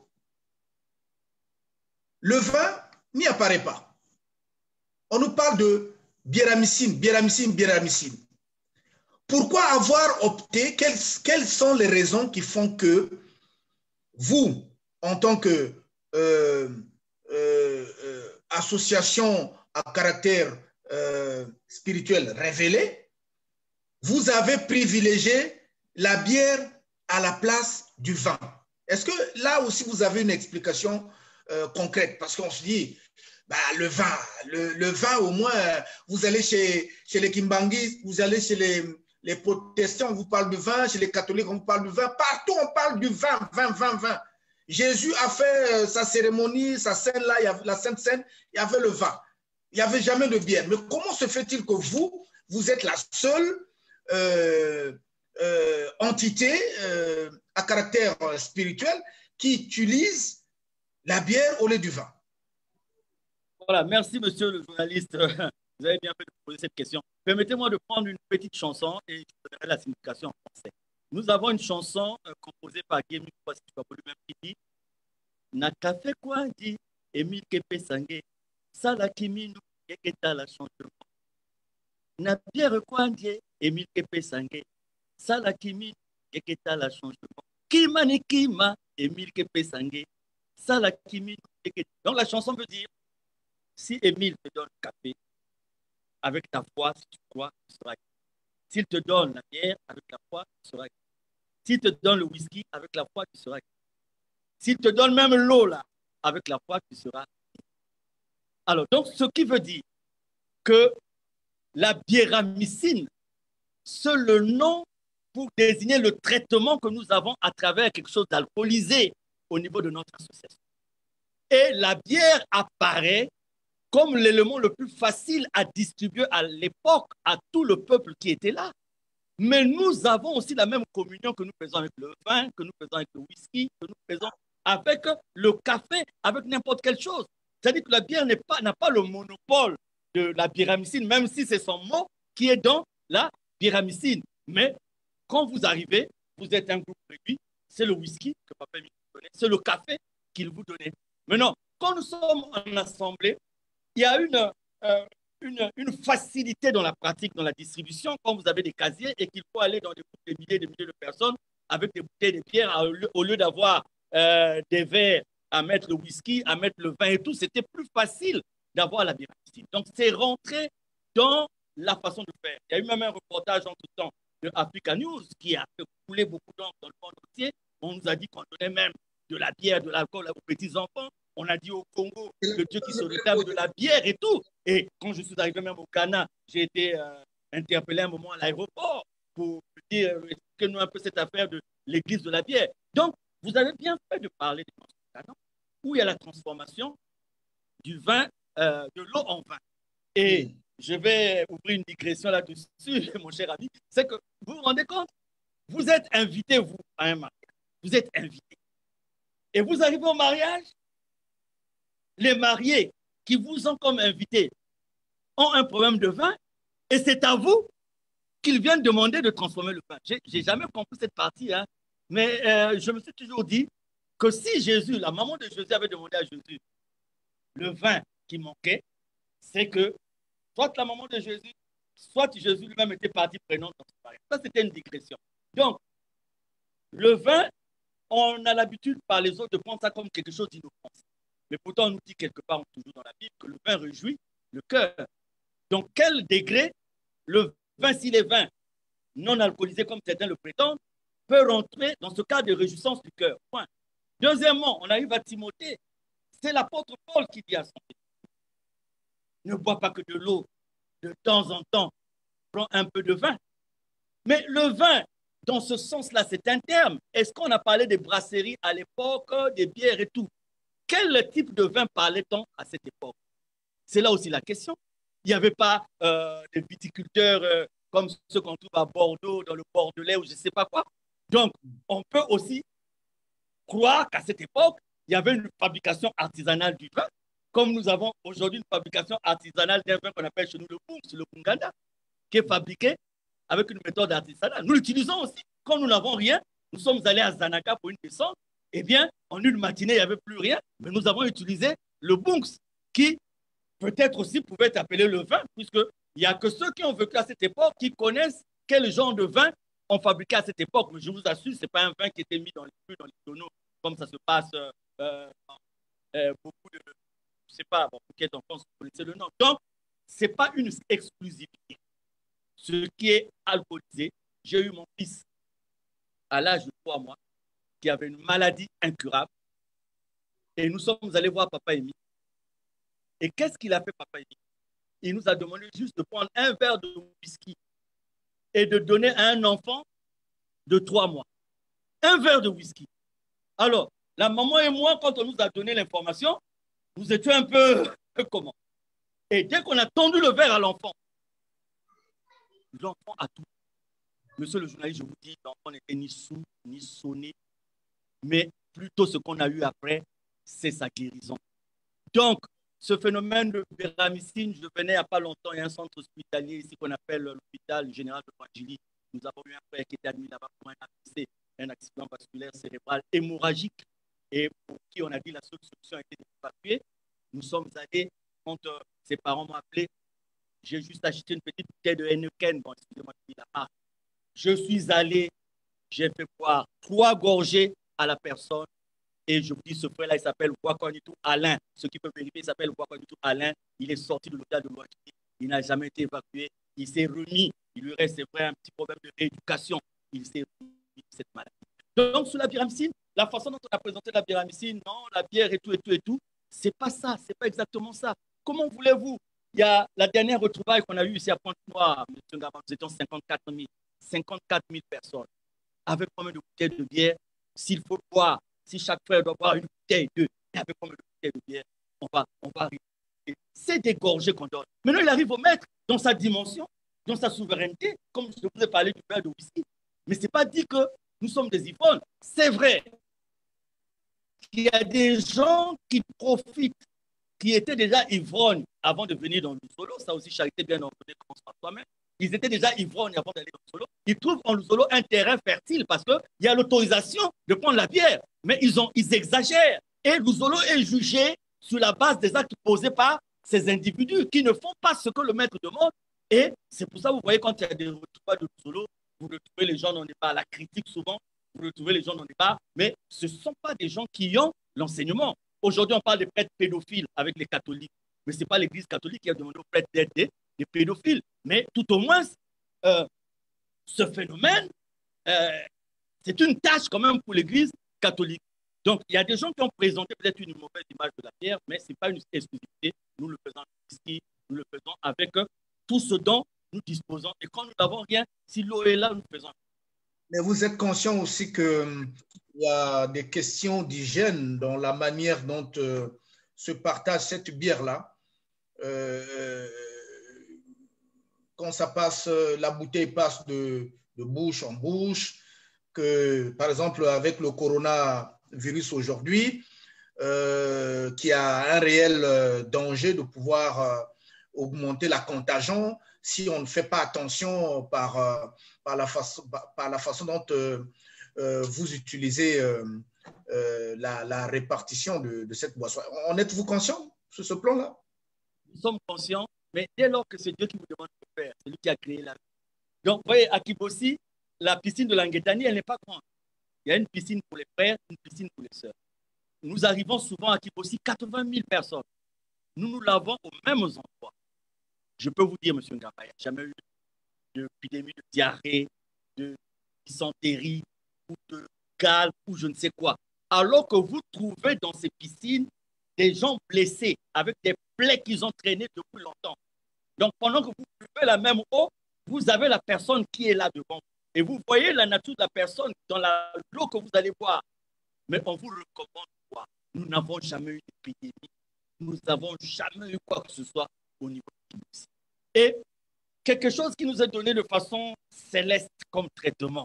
Speaker 1: le vin n'y apparaît pas. On nous parle de biéramicine, biéramicine, biéramicine. Pourquoi avoir opté, quelles sont les raisons qui font que vous, en tant que association à caractère spirituel révélé, vous avez privilégié la bière à la place du vin? Est-ce que là aussi vous avez une explication concrète? Parce qu'on se dit, bah, le vin au moins, vous allez chez les Kimbanguis, vous allez chez les protestants, on vous parle de vin, chez les catholiques, on vous parle de vin, partout on parle du vin, vin. Jésus a fait sa cérémonie, sa scène là, la Sainte Seine, il y avait le vin. Il n'y avait jamais de bière. Mais comment se fait-il que vous êtes la seule entité à caractère spirituel qui utilise la bière au lieu du vin?
Speaker 2: Voilà, merci monsieur le journaliste. Vous avez bien fait de poser cette question. Permettez-moi de prendre une petite chanson et je vous donnerai la signification en français. Nous avons une chanson composée par Guy-Émile Houphouët-Boigny lui-même qui dit Na café quoi dit Émile Kepe Sangé, Sala Kiminu, Keketa la changement. Na bière quoi dit Émile Kepe Sangé, Sala Kiminu, Keketa la changement. Kimani Kima, Émile Kepe Sangé, Sala Kiminu, Keketa. Donc la chanson veut dire si Émile te donne le café, avec ta foi, si tu crois, tu seras guéri. S'il te donne la bière, avec la foi, tu seras guéri. S'il te donne le whisky, avec la foi, tu seras guéri. S'il te donne même l'eau, là, avec la foi, tu seras guéri. Alors, donc, ce qui veut dire que la biéramycine, c'est le nom pour désigner le traitement que nous avons à travers quelque chose d'alcoolisé au niveau de notre association. Et la bière apparaît comme l'élément le plus facile à distribuer à l'époque à tout le peuple qui était là. Mais nous avons aussi la même communion que nous faisons avec le vin, que nous faisons avec le whisky, que nous faisons avec le café, avec n'importe quelle chose. C'est-à-dire que la bière n'a pas le monopole de la biéramycine, même si c'est son mot qui est dans la biéramycine. Mais quand vous arrivez, vous êtes un groupe réduit, c'est le whisky que papa vous donnait, c'est le café qu'il vous donnait. Maintenant, quand nous sommes en assemblée, il y a une facilité dans la pratique, dans la distribution, quand vous avez des casiers et qu'il faut aller dans des groupes de milliers de personnes avec des bouteilles de bière au lieu d'avoir des verres à mettre le whisky, à mettre le vin et tout, c'était plus facile d'avoir la bière. Donc, c'est rentré dans la façon de faire. Il y a eu même un reportage en tout temps de Africa News qui a fait couler beaucoup d'encre dans le monde entier. On nous a dit qu'on donnait même de la bière, de l'alcool aux petits enfants. On a dit au Congo que Dieu qui se réclame de la bière et tout. Et quand je suis arrivé même au Ghana, j'ai été interpellé un moment à l'aéroport pour dire expliquez-nous un peu cette affaire de l'église de la bière. Donc, vous avez bien fait de parler de Ghana, où il y a la transformation du vin, de l'eau en vin. Et je vais ouvrir une digression là-dessus, mon cher ami. C'est que vous vous rendez compte, vous êtes invité, vous, à un mariage. Vous êtes invité. Et vous arrivez au mariage, les mariés qui vous ont comme invités ont un problème de vin, et c'est à vous qu'ils viennent demander de transformer le vin. Je n'ai jamais compris cette partie, hein, mais je me suis toujours dit que si Jésus, la maman de Jésus avait demandé à Jésus le vin qui manquait, c'est que soit la maman de Jésus, soit Jésus lui-même était partie prenante dans ce mariage. Ça, c'était une digression. Donc, le vin, on a l'habitude par les autres de prendre ça comme quelque chose d'inoffensif. Mais pourtant, on nous dit quelque part, toujours dans la Bible, que le vin réjouit le cœur. Donc, quel degré le vin, s'il est vin non alcoolisé, comme certains le prétendent, peut rentrer dans ce cas de réjouissance du cœur. Point. Deuxièmement, on arrive à Timothée. C'est l'apôtre Paul qui dit à son fils, ne bois pas que de l'eau, de temps en temps, prends un peu de vin. Mais le vin, dans ce sens-là, c'est un terme. Est-ce qu'on a parlé des brasseries à l'époque, des bières et tout? Quel type de vin parlait-on à cette époque? C'est là aussi la question. Il n'y avait pas des viticulteurs comme ceux qu'on trouve à Bordeaux, dans le Bordelais ou je ne sais pas quoi. Donc, on peut aussi croire qu'à cette époque, il y avait une fabrication artisanale du vin, comme nous avons aujourd'hui une fabrication artisanale d'un vin qu'on appelle chez nous le Bungs, le Bunganda, qui est fabriqué avec une méthode artisanale. Nous l'utilisons aussi. Quand nous n'avons rien, nous sommes allés à Zanaka pour une descente. Eh bien, en une matinée, il n'y avait plus rien, mais nous avons utilisé le Bungs, qui peut-être aussi pouvait être appelé le vin, puisqu'il n'y a que ceux qui ont vécu à cette époque qui connaissent quel genre de vin on fabriquait à cette époque. Mais je vous assure, ce n'est pas un vin qui était mis dans les tonneaux, comme ça se passe beaucoup de, je ne sais pas, bon, peut-être en France, vous connaissez le nom. Donc, ce n'est pas une exclusivité. Ce qui est alcoolisé, j'ai eu mon fils à l'âge de 3 mois qui avait une maladie incurable et nous sommes allés voir Papa Émile. Et qu'est-ce qu'il a fait, Papa Émile? Il nous a demandé juste de prendre un verre de whisky et de donner à un enfant de 3 mois. Un verre de whisky. Alors, la maman et moi, quand on nous a donné l'information, nous étions un peu comment? Et dès qu'on a tendu le verre à l'enfant a tout. Monsieur le journaliste, je vous dis, l'enfant n'était ni sous, ni sonné, mais plutôt ce qu'on a eu après, c'est sa guérison. Donc, ce phénomène de béramycine, je venais il n'y a pas longtemps, il y a un centre hospitalier ici qu'on appelle l'hôpital général de Wangili. Nous avons eu un frère qui était admis là-bas pour un accident vasculaire cérébral hémorragique et pour qui on a dit la seule solution était d'évacuer. Nous sommes allés, quand ses parents m'ont appelé, j'ai juste acheté une petite bouteille de Heineken, bon, excusez-moi, la marque. Je suis allé, j'ai fait boire 3 gorgées à la personne. Et je vous dis, ce frère-là, il s'appelle Wakonitou Alain. Ce qui peut vérifier, il s'appelle Wakonitou Alain. Il est sorti de l'hôpital de Louadjili. Il n'a jamais été évacué. Il s'est remis. Il lui reste, c'est vrai, un petit problème de rééducation. Il s'est remis de cette maladie. Donc, sur la pyramicine, la façon dont on a présenté la pyramicine, non, la bière et tout, c'est pas ça. C'est pas exactement ça. Comment voulez-vous? Il y a la dernière retrouvaille qu'on a eue ici à Pointe-Noire, M. Ngaba, nous étions 54 000 personnes. Avec combien de bouteilles de bière? S'il faut boire, si chaque frère doit boire une bouteille, 2, et avec combien de bouteilles de bière, on va arriver. C'est des gorgées qu'on donne. Maintenant, il arrive au maître dans sa dimension, dans sa souveraineté, comme je vous ai parlé du verre de whisky. Mais ce n'est pas dit que nous sommes des ivrognes. C'est vrai qu'il y a des gens qui profitent, qui étaient déjà ivrognes avant de venir dans le solo. Ça aussi, charité bien ordonnée commence par toi-même. Ils étaient déjà ivrognes avant d'aller dans le solo. Ils trouvent en Lusolo un terrain fertile parce qu'il y a l'autorisation de prendre la bière. Mais ils exagèrent. Et Lusolo est jugé sur la base des actes posés par ces individus qui ne font pas ce que le maître demande. Et c'est pour ça que vous voyez quand il y a des retrouvailles de Lusolo, vous retrouvez les gens dans les bars, la critique souvent, vous retrouvez les gens dans les bars, mais ce ne sont pas des gens qui ont l'enseignement. Aujourd'hui, on parle des prêtres pédophiles avec les catholiques, mais ce n'est pas l'Église catholique qui a demandé aux prêtres d'aider des pédophiles. Mais tout au moins, ce phénomène, c'est une tâche quand même pour l'Église catholique. Donc, il y a des gens qui ont présenté peut-être une mauvaise image de la bière, mais ce n'est pas une exclusivité. Nous le faisons ici, nous le faisons avec tout ce dont nous disposons. Et quand nous n'avons rien, si l'eau est là, nous faisons.
Speaker 1: Mais vous êtes conscient aussi qu'il y a des questions d'hygiène dans la manière dont se partage cette bière-là. Quand ça passe, la bouteille passe de bouche en bouche, que par exemple avec le coronavirus aujourd'hui, qui a un réel danger de pouvoir augmenter la contagion si on ne fait pas attention par la façon dont vous utilisez la répartition de cette boisson. En êtes-vous conscient sur ce plan-là?
Speaker 2: Nous sommes conscients, mais dès lors que c'est Dieu qui vous demande de faire, c'est lui qui a créé la vie. Donc, vous voyez, à Kibossi, la piscine de Languetani, elle n'est pas grande. Il y a une piscine pour les frères, une piscine pour les sœurs. Nous arrivons souvent à Kibossi, 80 000 personnes. Nous lavons aux mêmes endroits. Je peux vous dire, M. Ngamba, il n'y a jamais eu d'épidémie de diarrhée, de dysenterie ou de gale ou je ne sais quoi. Alors que vous trouvez dans ces piscines des gens blessés avec des plaies qu'ils ont traînées depuis longtemps. Donc, pendant que vous buvez la même eau, vous avez la personne qui est là devant vous. Et vous voyez la nature de la personne dans l'eau que vous allez boire. Mais on vous recommande quoi? Nous n'avons jamais eu d'épidémie. Nous n'avons jamais eu quoi que ce soit au niveau de Kibossi. Et quelque chose qui nous est donné de façon céleste comme traitement.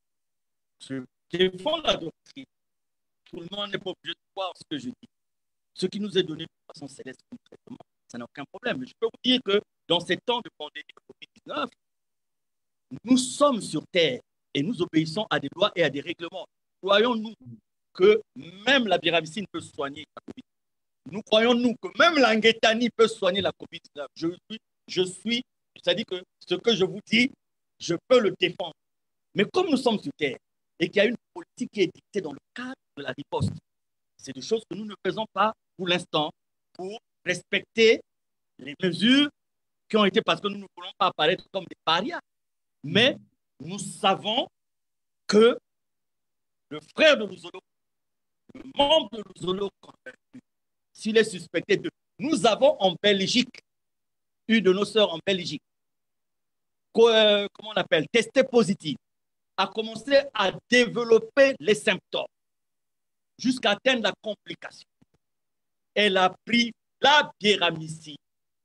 Speaker 2: Je défends la doctrine. Tout le monde n'est pas obligé de voir ce que je dis. Ce qui nous est donné de façon céleste comme traitement, ça n'a aucun problème. Mais je peux vous dire que dans ces temps de pandémie de Covid-19, nous sommes sur Terre et nous obéissons à des lois et à des règlements. Croyons-nous que même la biramycine peut soigner la Covid. Nous croyons-nous que même l'Anguetani peut soigner la Covid-19. C'est-à-dire que ce que je vous dis, je peux le défendre. Mais comme nous sommes sur Terre et qu'il y a une politique qui est dictée dans le cadre de la riposte, c'est des choses que nous ne faisons pas pour l'instant pour respecter les mesures qui ont été, parce que nous ne voulons pas apparaître comme des parias. Mais nous savons que le frère de Luzolo, le membre de Luzolo, s'il est suspecté de... Nous avons en Belgique, une de nos sœurs en Belgique, comment on appelle, testée positive, a commencé à développer les symptômes jusqu'à atteindre la complication. Elle a pris la biramycine.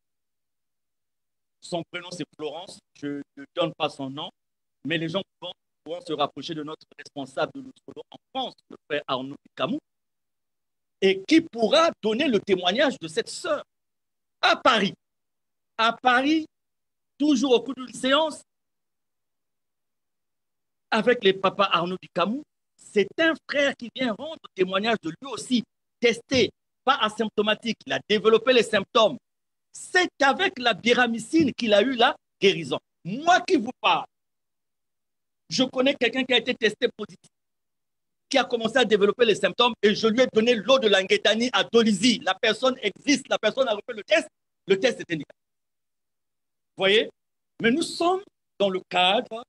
Speaker 2: Son prénom, c'est Florence. Je ne donne pas son nom, mais les gens pourront se rapprocher de notre responsable de l'Ousolo en France, le frère Arnaud Camou, et qui pourra donner le témoignage de cette sœur à Paris. À Paris, toujours au cours d'une séance, avec les papas Arnaud Camou, c'est un frère qui vient rendre témoignage de lui aussi, testé, pas asymptomatique. Il a développé les symptômes. C'est avec la biramycine qu'il a eu la guérison. Moi qui vous parle, je connais quelqu'un qui a été testé positif, qui a commencé à développer les symptômes et je lui ai donné l'eau de Languetani à Dolisie. La personne existe, la personne a refait le test était négatif. Vous voyez? Mais nous sommes dans le cadre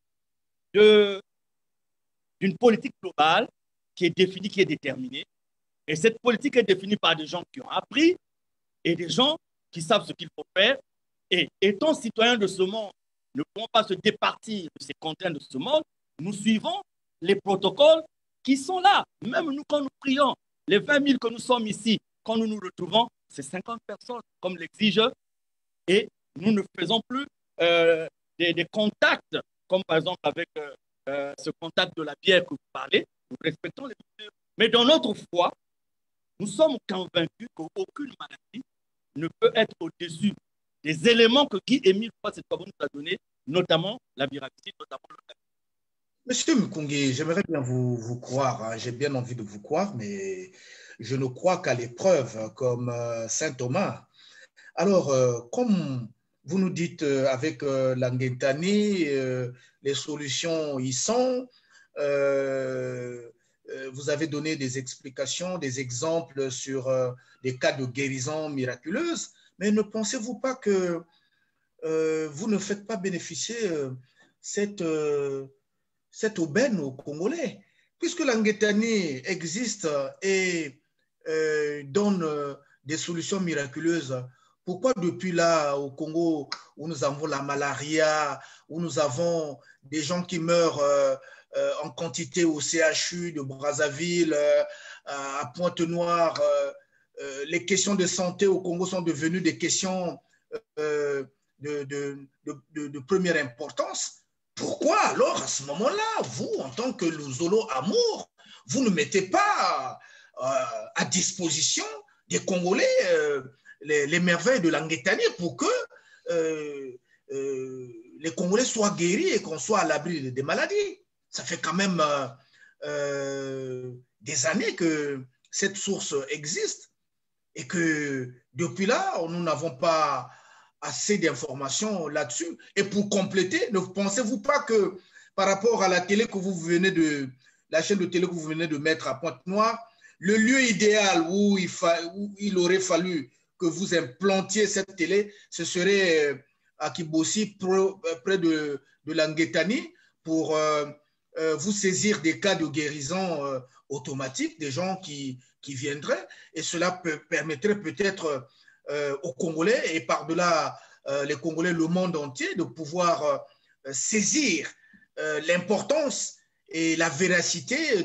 Speaker 2: d'une politique globale qui est définie, qui est déterminée. Et cette politique est définie par des gens qui ont appris et des gens qui savent ce qu'il faut faire. Et étant citoyens de ce monde, ne pouvons pas se départir de ces contraintes de ce monde. Nous suivons les protocoles qui sont là. Même nous, quand nous prions, les 20 000 que nous sommes ici, quand nous nous retrouvons, c'est 50 personnes, comme l'exige. Et nous ne faisons plus des contacts, comme par exemple avec ce contact de la bière que vous parlez. Nous respectons les mesures. Mais dans notre foi, nous sommes convaincus qu'aucune maladie ne peut être au-dessus des éléments que Guy-Émile Foix-Setouabou nous a donnés, notamment la biramycine, notamment le tabac.
Speaker 1: Monsieur Mukungi, j'aimerais bien vous croire, hein. J'ai bien envie de vous croire, mais je ne crois qu'à l'épreuve, comme saint Thomas. Alors, comme vous nous dites avec l'Anguetani, les solutions y sont, vous avez donné des explications, des exemples sur des cas de guérison miraculeuse, mais ne pensez-vous pas que vous ne faites pas bénéficier cette aubaine aux Congolais. Puisque l'Anguetani existe et donne des solutions miraculeuses, pourquoi depuis là, au Congo, où nous avons la malaria, où nous avons des gens qui meurent en quantité au CHU de Brazzaville, à Pointe-Noire, les questions de santé au Congo sont devenues des questions de première importance. Pourquoi alors, à ce moment-là, vous, en tant que Luzolo Amour, vous ne mettez pas à disposition des Congolais les merveilles de l'Anguetani pour que les Congolais soient guéris et qu'on soit à l'abri des maladies? Ça fait quand même des années que cette source existe et que depuis là, nous n'avons pas assez d'informations là-dessus. Et pour compléter, ne pensez-vous pas que par rapport à la télé que vous venez de, la chaîne de télé que vous venez de mettre à Pointe-Noire, le lieu idéal où il aurait fallu que vous implantiez cette télé, ce serait à Kibossi, près de l'Anguetani, pour vous saisir des cas de guérison automatique, des gens qui viendraient, et cela permettrait peut-être aux Congolais et par-delà les Congolais, le monde entier, de pouvoir saisir l'importance et la véracité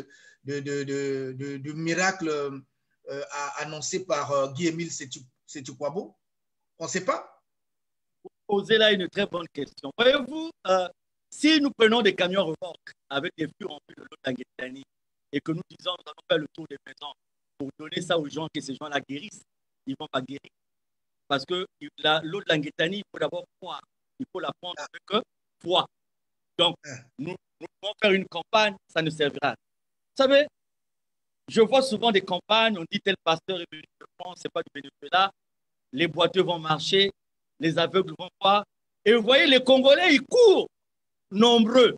Speaker 1: du miracle annoncé par Guy-Émile Sétukwabo. On ne sait pas?
Speaker 2: Vous posez là une très bonne question. Voyez-vous, si nous prenons des camions remorques avec des flux remplis de l'eau d'Anguetani et que nous disons nous allons faire le tour des maisons pour donner ça aux gens, que ces gens-là guérissent, ils ne vont pas guérir. Parce que l'eau de l'Anguetani, il faut d'abord boire. Il faut la prendre avec foi. Donc, nous pouvons faire une campagne, ça ne servira. Vous savez, je vois souvent des campagnes, on dit tel pasteur est venu de France, ce n'est pas du bénévolat, les boiteux vont marcher, les aveugles vont voir. Et vous voyez, les Congolais, ils courent nombreux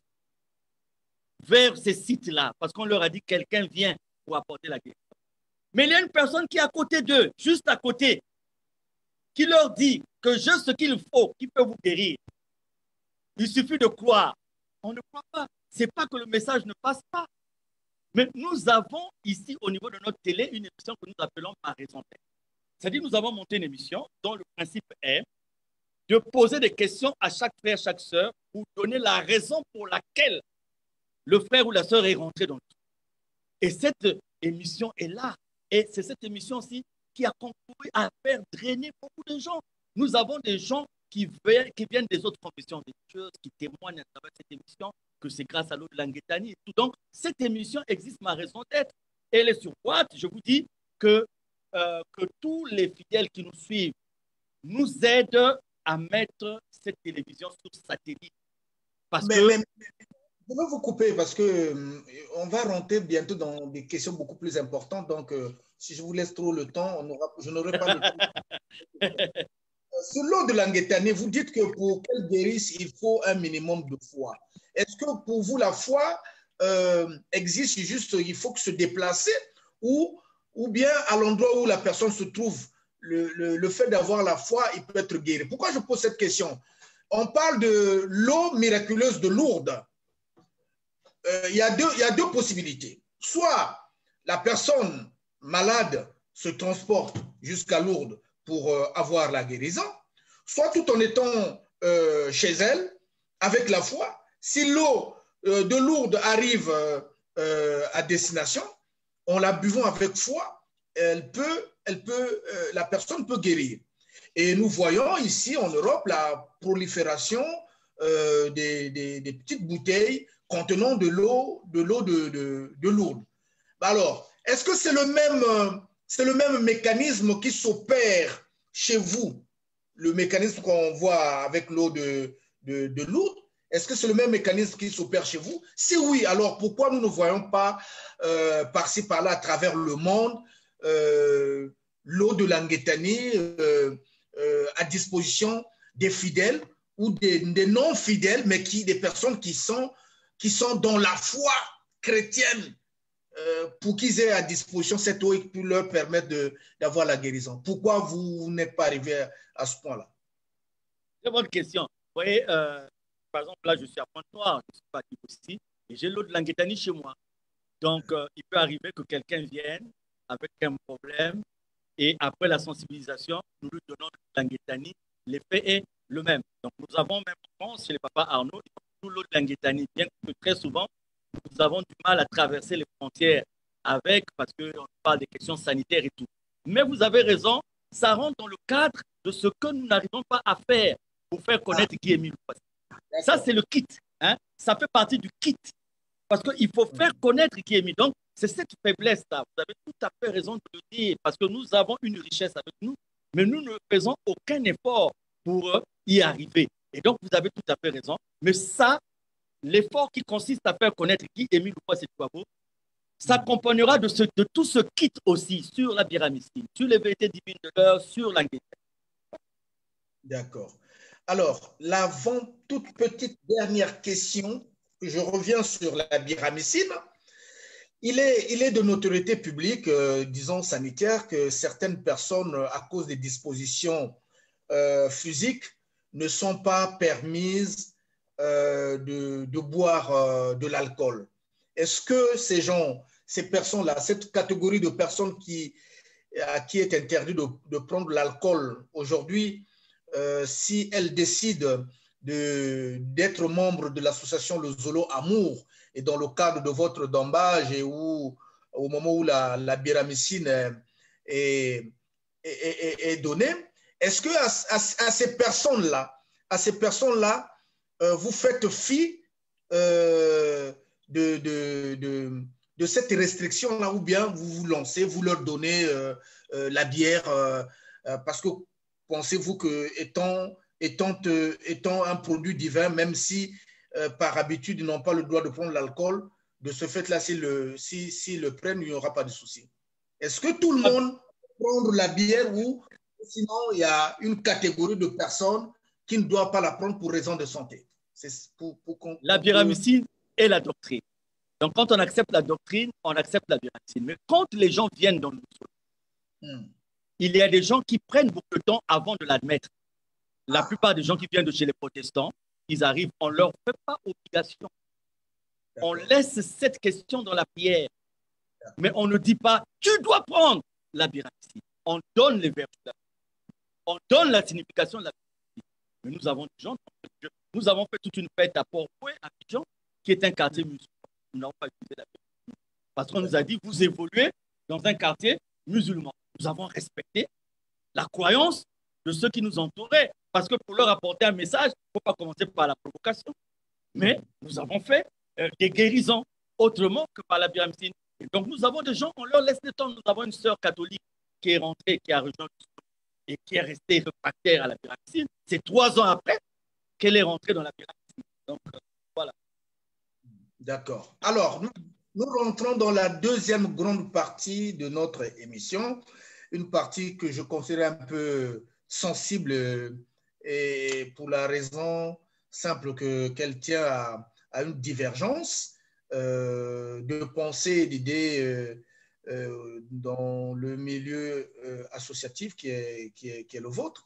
Speaker 2: vers ces sites-là, parce qu'on leur a dit que quelqu'un vient pour apporter la guérison. Mais il y a une personne qui est à côté d'eux, juste à côté, qui leur dit que j'ai ce qu'il faut, qui peut vous guérir. Il suffit de croire. On ne croit pas. Ce n'est pas que le message ne passe pas. Mais nous avons ici, au niveau de notre télé, une émission que nous appelons Par raison d'être. C'est-à-dire nous avons monté une émission dont le principe est de poser des questions à chaque frère, chaque sœur, pour donner la raison pour laquelle le frère ou la sœur est rentré dans le truc. Et cette émission est là. Et c'est cette émission-ci qui a concouru à faire drainer beaucoup de gens. Nous avons des gens qui viennent des autres confessions religieuses, qui témoignent à travers cette émission que c'est grâce à l'eau de l'Anguetani et tout. Donc, cette émission existe, ma raison d'être. Elle est sur Watt. Je vous dis que tous les fidèles qui nous suivent nous aident à mettre cette télévision sur satellite. Parce que...
Speaker 1: je vais vous couper parce qu'on va rentrer bientôt dans des questions beaucoup plus importantes. Donc, si je vous laisse trop le temps, je n'aurai pas le temps. Sur l'eau de l'Anguetani, vous dites que pour qu'elle guérisse, il faut un minimum de foi. Est-ce que pour vous, la foi existe juste, il faut que se déplacer ou bien à l'endroit où la personne se trouve, le fait d'avoir la foi, il peut être guéri? Pourquoi je pose cette question? On parle de l'eau miraculeuse de Lourdes. Il y a deux possibilités. Soit la personne malade se transporte jusqu'à Lourdes pour avoir la guérison, soit tout en étant chez elle, avec la foi. Si l'eau de Lourdes arrive à destination, en la buvant avec foi, la personne peut guérir. Et nous voyons ici en Europe la prolifération des petites bouteilles contenant de l'eau de Lourdes. Alors, est-ce que c'est le même mécanisme qui s'opère chez vous, le mécanisme qu'on voit avec l'eau de Lourdes? Est-ce que c'est le même mécanisme qui s'opère chez vous? Si oui, alors pourquoi nous ne voyons pas par-ci, par-là, à travers le monde, l'eau de l'Anguetani à disposition des fidèles ou des non-fidèles, mais des personnes qui sont dans la foi chrétienne, pour qu'ils aient à disposition cette eau et pour leur permettre d'avoir la guérison? Pourquoi vous n'êtes pas arrivé à ce point-là?
Speaker 2: Très bonne question. Vous voyez, par exemple, là, je suis à Pointe-Noire, je suis parti aussi, et j'ai l'eau de Languétanie chez moi. Donc, il peut arriver que quelqu'un vienne avec un problème et après la sensibilisation, nous lui donnons de Languétanie. L'effet est le même. Donc, nous avons même en France, chez le papa Arnaud, nous l'eau de Languétanie, bien que très souvent, nous avons du mal à traverser les frontières avec, parce qu'on parle des questions sanitaires et tout. Mais vous avez raison, ça rentre dans le cadre de ce que nous n'arrivons pas à faire pour faire connaître Guy Émile. Ça, c'est le kit. Hein? Ça fait partie du kit. Parce qu'il faut faire connaître Guy Émile. Donc, c'est cette faiblesse-là. Vous avez tout à fait raison de le dire, parce que nous avons une richesse avec nous, mais nous ne faisons aucun effort pour y arriver. Et donc, vous avez tout à fait raison. Mais ça, l'effort qui consiste à faire connaître Guy Émile Louvois-Setsouabo s'accompagnera de tout ce kit aussi sur la pyramide, sur les vérités divines de l'heure, sur l'anglais.
Speaker 1: D'accord. Alors, toute petite dernière question, je reviens sur la biramycine. Il est de notoriété publique, disons sanitaire, que certaines personnes, à cause des dispositions physiques, ne sont pas permises de boire de l'alcool. Est-ce que ces personnes-là, cette catégorie de personnes à qui est interdit de prendre l'alcool aujourd'hui, si elles décident d'être membres de l'association Le Zolo Amour et dans le cadre de votre dombage et au moment où la biramycine est donnée, est-ce que à ces personnes-là, vous faites fi de cette restriction-là, ou bien vous vous lancez, vous leur donnez la bière parce que pensez-vous que étant un produit divin, même si par habitude ils n'ont pas le droit de prendre l'alcool, de ce fait-là, s'ils le prennent, il n'y aura pas de souci. Est-ce que tout le monde peut prendre la bière, ou sinon il y a une catégorie de personnes qui ne doivent pas la prendre pour raison de santé?
Speaker 2: La biramycine est la doctrine. Donc, quand on accepte la doctrine, on accepte la biramycine. Mais quand les gens viennent dans le sol, il y a des gens qui prennent beaucoup de temps avant de l'admettre. La plupart des gens qui viennent de chez les protestants, ils arrivent, on ne leur fait pas obligation. On laisse cette question dans la prière. Mais on ne dit pas, tu dois prendre la biramycine. On donne les verbes. On donne la signification de la biramycine. Mais nous avons des gens, nous avons fait toute une fête à Port-Pouet, à Abidjan, qui est un quartier musulman. Nous n'avons pas utilisé la biramycine. Parce qu'on nous a dit, vous évoluez dans un quartier musulman. Nous avons respecté la croyance de ceux qui nous entouraient. Parce que pour leur apporter un message, il ne faut pas commencer par la provocation. Mais nous avons fait des guérisons autrement que par la biramycine. Et donc nous avons des gens, on leur laisse le temps. Nous avons une sœur catholique qui est rentrée, qui a rejoint et qui est restée réfractaire à la biramycine. C'est 3 ans après qu'elle est rentrée dans la biramycine. Donc voilà.
Speaker 1: D'accord. Alors, nous rentrons dans la deuxième grande partie de notre émission, une partie que je considère un peu sensible, et pour la raison simple qu'elle tient à une divergence de pensée et d'idées dans le milieu associatif qui est le vôtre.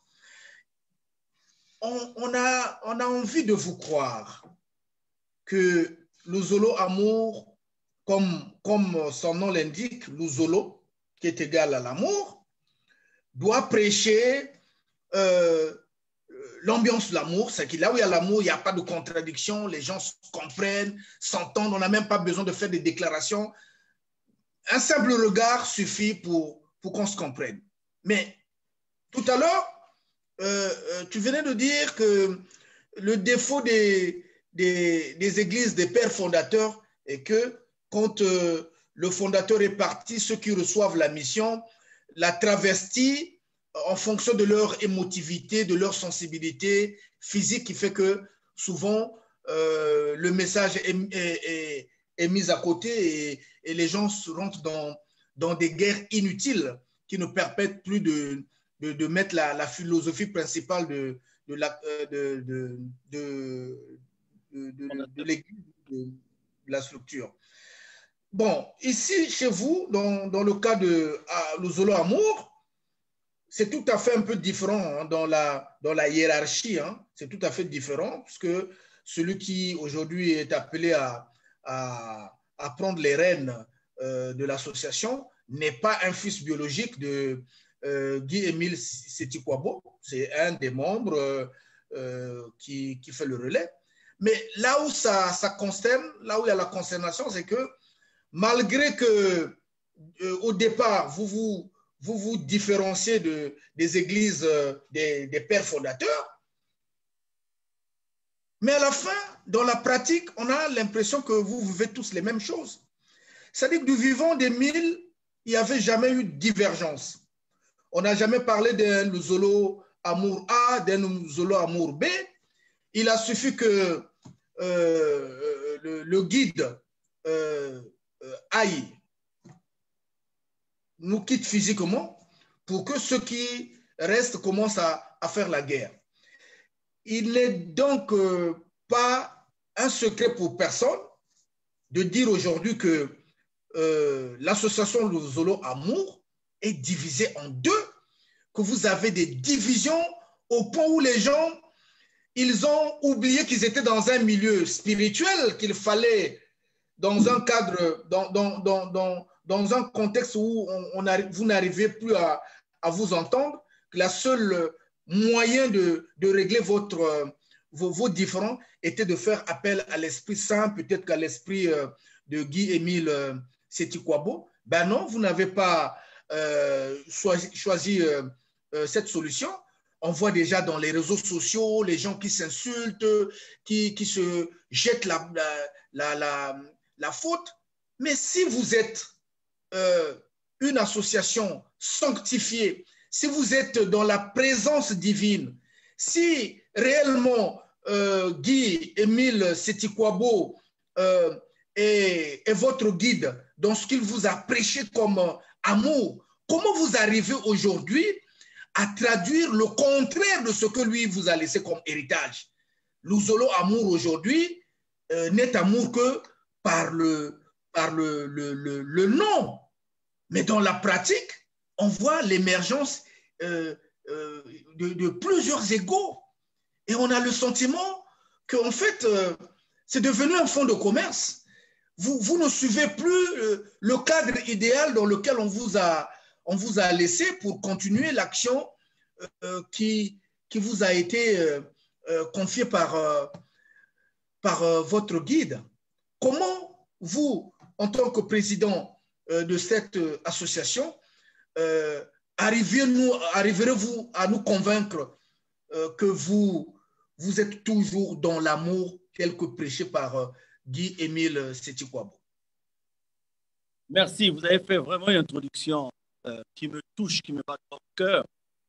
Speaker 1: On a envie de vous croire que le Zolo Amour, comme son nom l'indique, le Zolo, qui est égal à l'amour, doit prêcher l'ambiance de l'amour. C'est que là où il y a l'amour, il n'y a pas de contradiction, les gens se comprennent, s'entendent, on n'a même pas besoin de faire des déclarations. Un simple regard suffit pour qu'on se comprenne. Mais tout à l'heure, tu venais de dire que le défaut des églises, des pères fondateurs, est que quand le fondateur est parti, ceux qui reçoivent la mission la travestissent en fonction de leur émotivité, de leur sensibilité physique, qui fait que souvent le message est mis à côté et les gens se rentrent dans des guerres inutiles qui ne permettent plus de mettre la philosophie principale de l'église, de la structure. Bon, ici, chez vous, dans le cas de le Zolo Amour, c'est tout à fait un peu différent hein, dans la hiérarchie. Hein. C'est tout à fait différent puisque celui qui aujourd'hui est appelé à prendre les rênes de l'association n'est pas un fils biologique de Guy-Émile Sétikwabo. C'est un des membres qui fait le relais. Mais là où ça consterne, là où il y a la consternation, c'est que malgré que au départ, vous différenciez des églises, des pères fondateurs, mais à la fin, dans la pratique, on a l'impression que vous vivez tous les mêmes choses. C'est-à-dire que du vivant des mille, il n'y avait jamais eu de divergence. On n'a jamais parlé d'un Luzolo Amour A, d'un Luzolo Amour B. Il a suffi que le guide aille, nous quitte physiquement pour que ceux qui restent commencent à faire la guerre. Il n'est donc pas un secret pour personne de dire aujourd'hui que l'association Luzolo Amour est divisée en deux, que vous avez des divisions au point où les gens, ils ont oublié qu'ils étaient dans un milieu spirituel, qu'il fallait, dans un cadre, dans un contexte où vous n'arrivez plus à vous entendre, que la seule moyen de régler vos différends était de faire appel à l'Esprit Saint, peut-être qu'à l'esprit de Guy-Émile Sétikwabo. Ben non, vous n'avez pas choisi cette solution. On voit déjà dans les réseaux sociaux les gens qui s'insultent, qui se jettent la faute. Mais si vous êtes une association sanctifiée, si vous êtes dans la présence divine, si réellement Guy-Émile Sétikwabo est votre guide dans ce qu'il vous a prêché comme amour, comment vous arrivez aujourd'hui à traduire le contraire de ce que lui vous a laissé comme héritage? Luzolo Amour aujourd'hui n'est amour que par le nom. Mais dans la pratique, on voit l'émergence de plusieurs égos. Et on a le sentiment qu'en fait, c'est devenu un fonds de commerce. Vous ne suivez plus le cadre idéal dans lequel on vous a laissé pour continuer l'action qui vous a été confiée par votre guide. Comment vous, en tant que président de cette association, arriverez-vous à nous convaincre que vous êtes toujours dans l'amour tel que prêché par Guy-Émile Sétikwabo?
Speaker 2: Merci, vous avez fait vraiment une introduction qui me touche, qui me bat dans le cœur.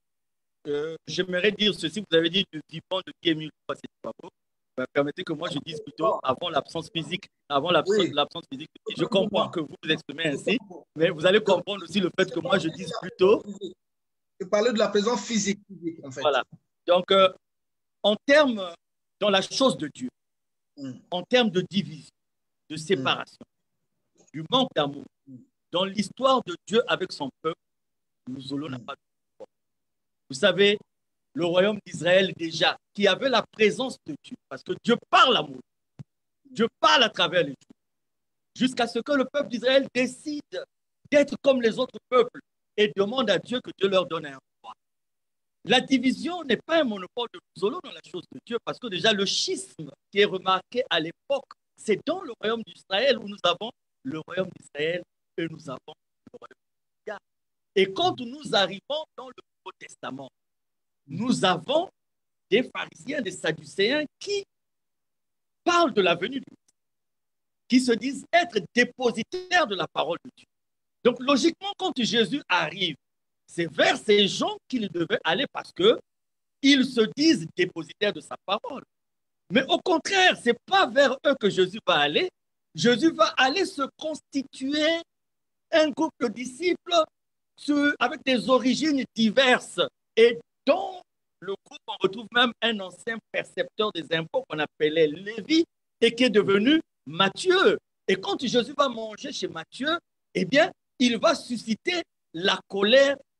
Speaker 2: J'aimerais dire ceci, vous avez dit du vivant de Guy-Émile Sétikwabo. Permettez que moi je dise plutôt avant l'absence physique. Avant l'absence physique, je comprends que vous vous exprimez ainsi, mais vous allez comprendre aussi le fait que moi je dise plutôt.
Speaker 1: Je parlais de la présence physique, en fait.
Speaker 2: Voilà. Donc, en termes, dans la chose de Dieu, en termes de division, de séparation, du manque d'amour, dans l'histoire de Dieu avec son peuple, Luzolo n'a pas de pouvoir. Vous savez, le royaume d'Israël déjà, qui avait la présence de Dieu, parce que Dieu parle l'amour, Dieu parle à travers les jours, jusqu'à ce que le peuple d'Israël décide d'être comme les autres peuples et demande à Dieu que Dieu leur donne un roi. La division n'est pas un monopole de Luzolo dans la chose de Dieu, parce que déjà le schisme qui est remarqué à l'époque, c'est dans le royaume d'Israël où nous avons le royaume d'Israël et nous avons le royaume d'Israël. Et quand nous arrivons dans le Nouveau Testament, nous avons des pharisiens, des sadducéens qui parlent de la venue du Christ, qui se disent être dépositaires de la parole de Dieu. Donc, logiquement, quand Jésus arrive, c'est vers ces gens qu'il devait aller parce qu'ils se disent dépositaires de sa parole. Mais au contraire, ce n'est pas vers eux que Jésus va aller. Jésus va aller se constituer un groupe de disciples avec des origines diverses. Et dans le groupe, on retrouve même un ancien percepteur des impôts qu'on appelait Lévi et qui est devenu Matthieu. Et quand Jésus va manger chez Matthieu, eh bien, il va susciter la colère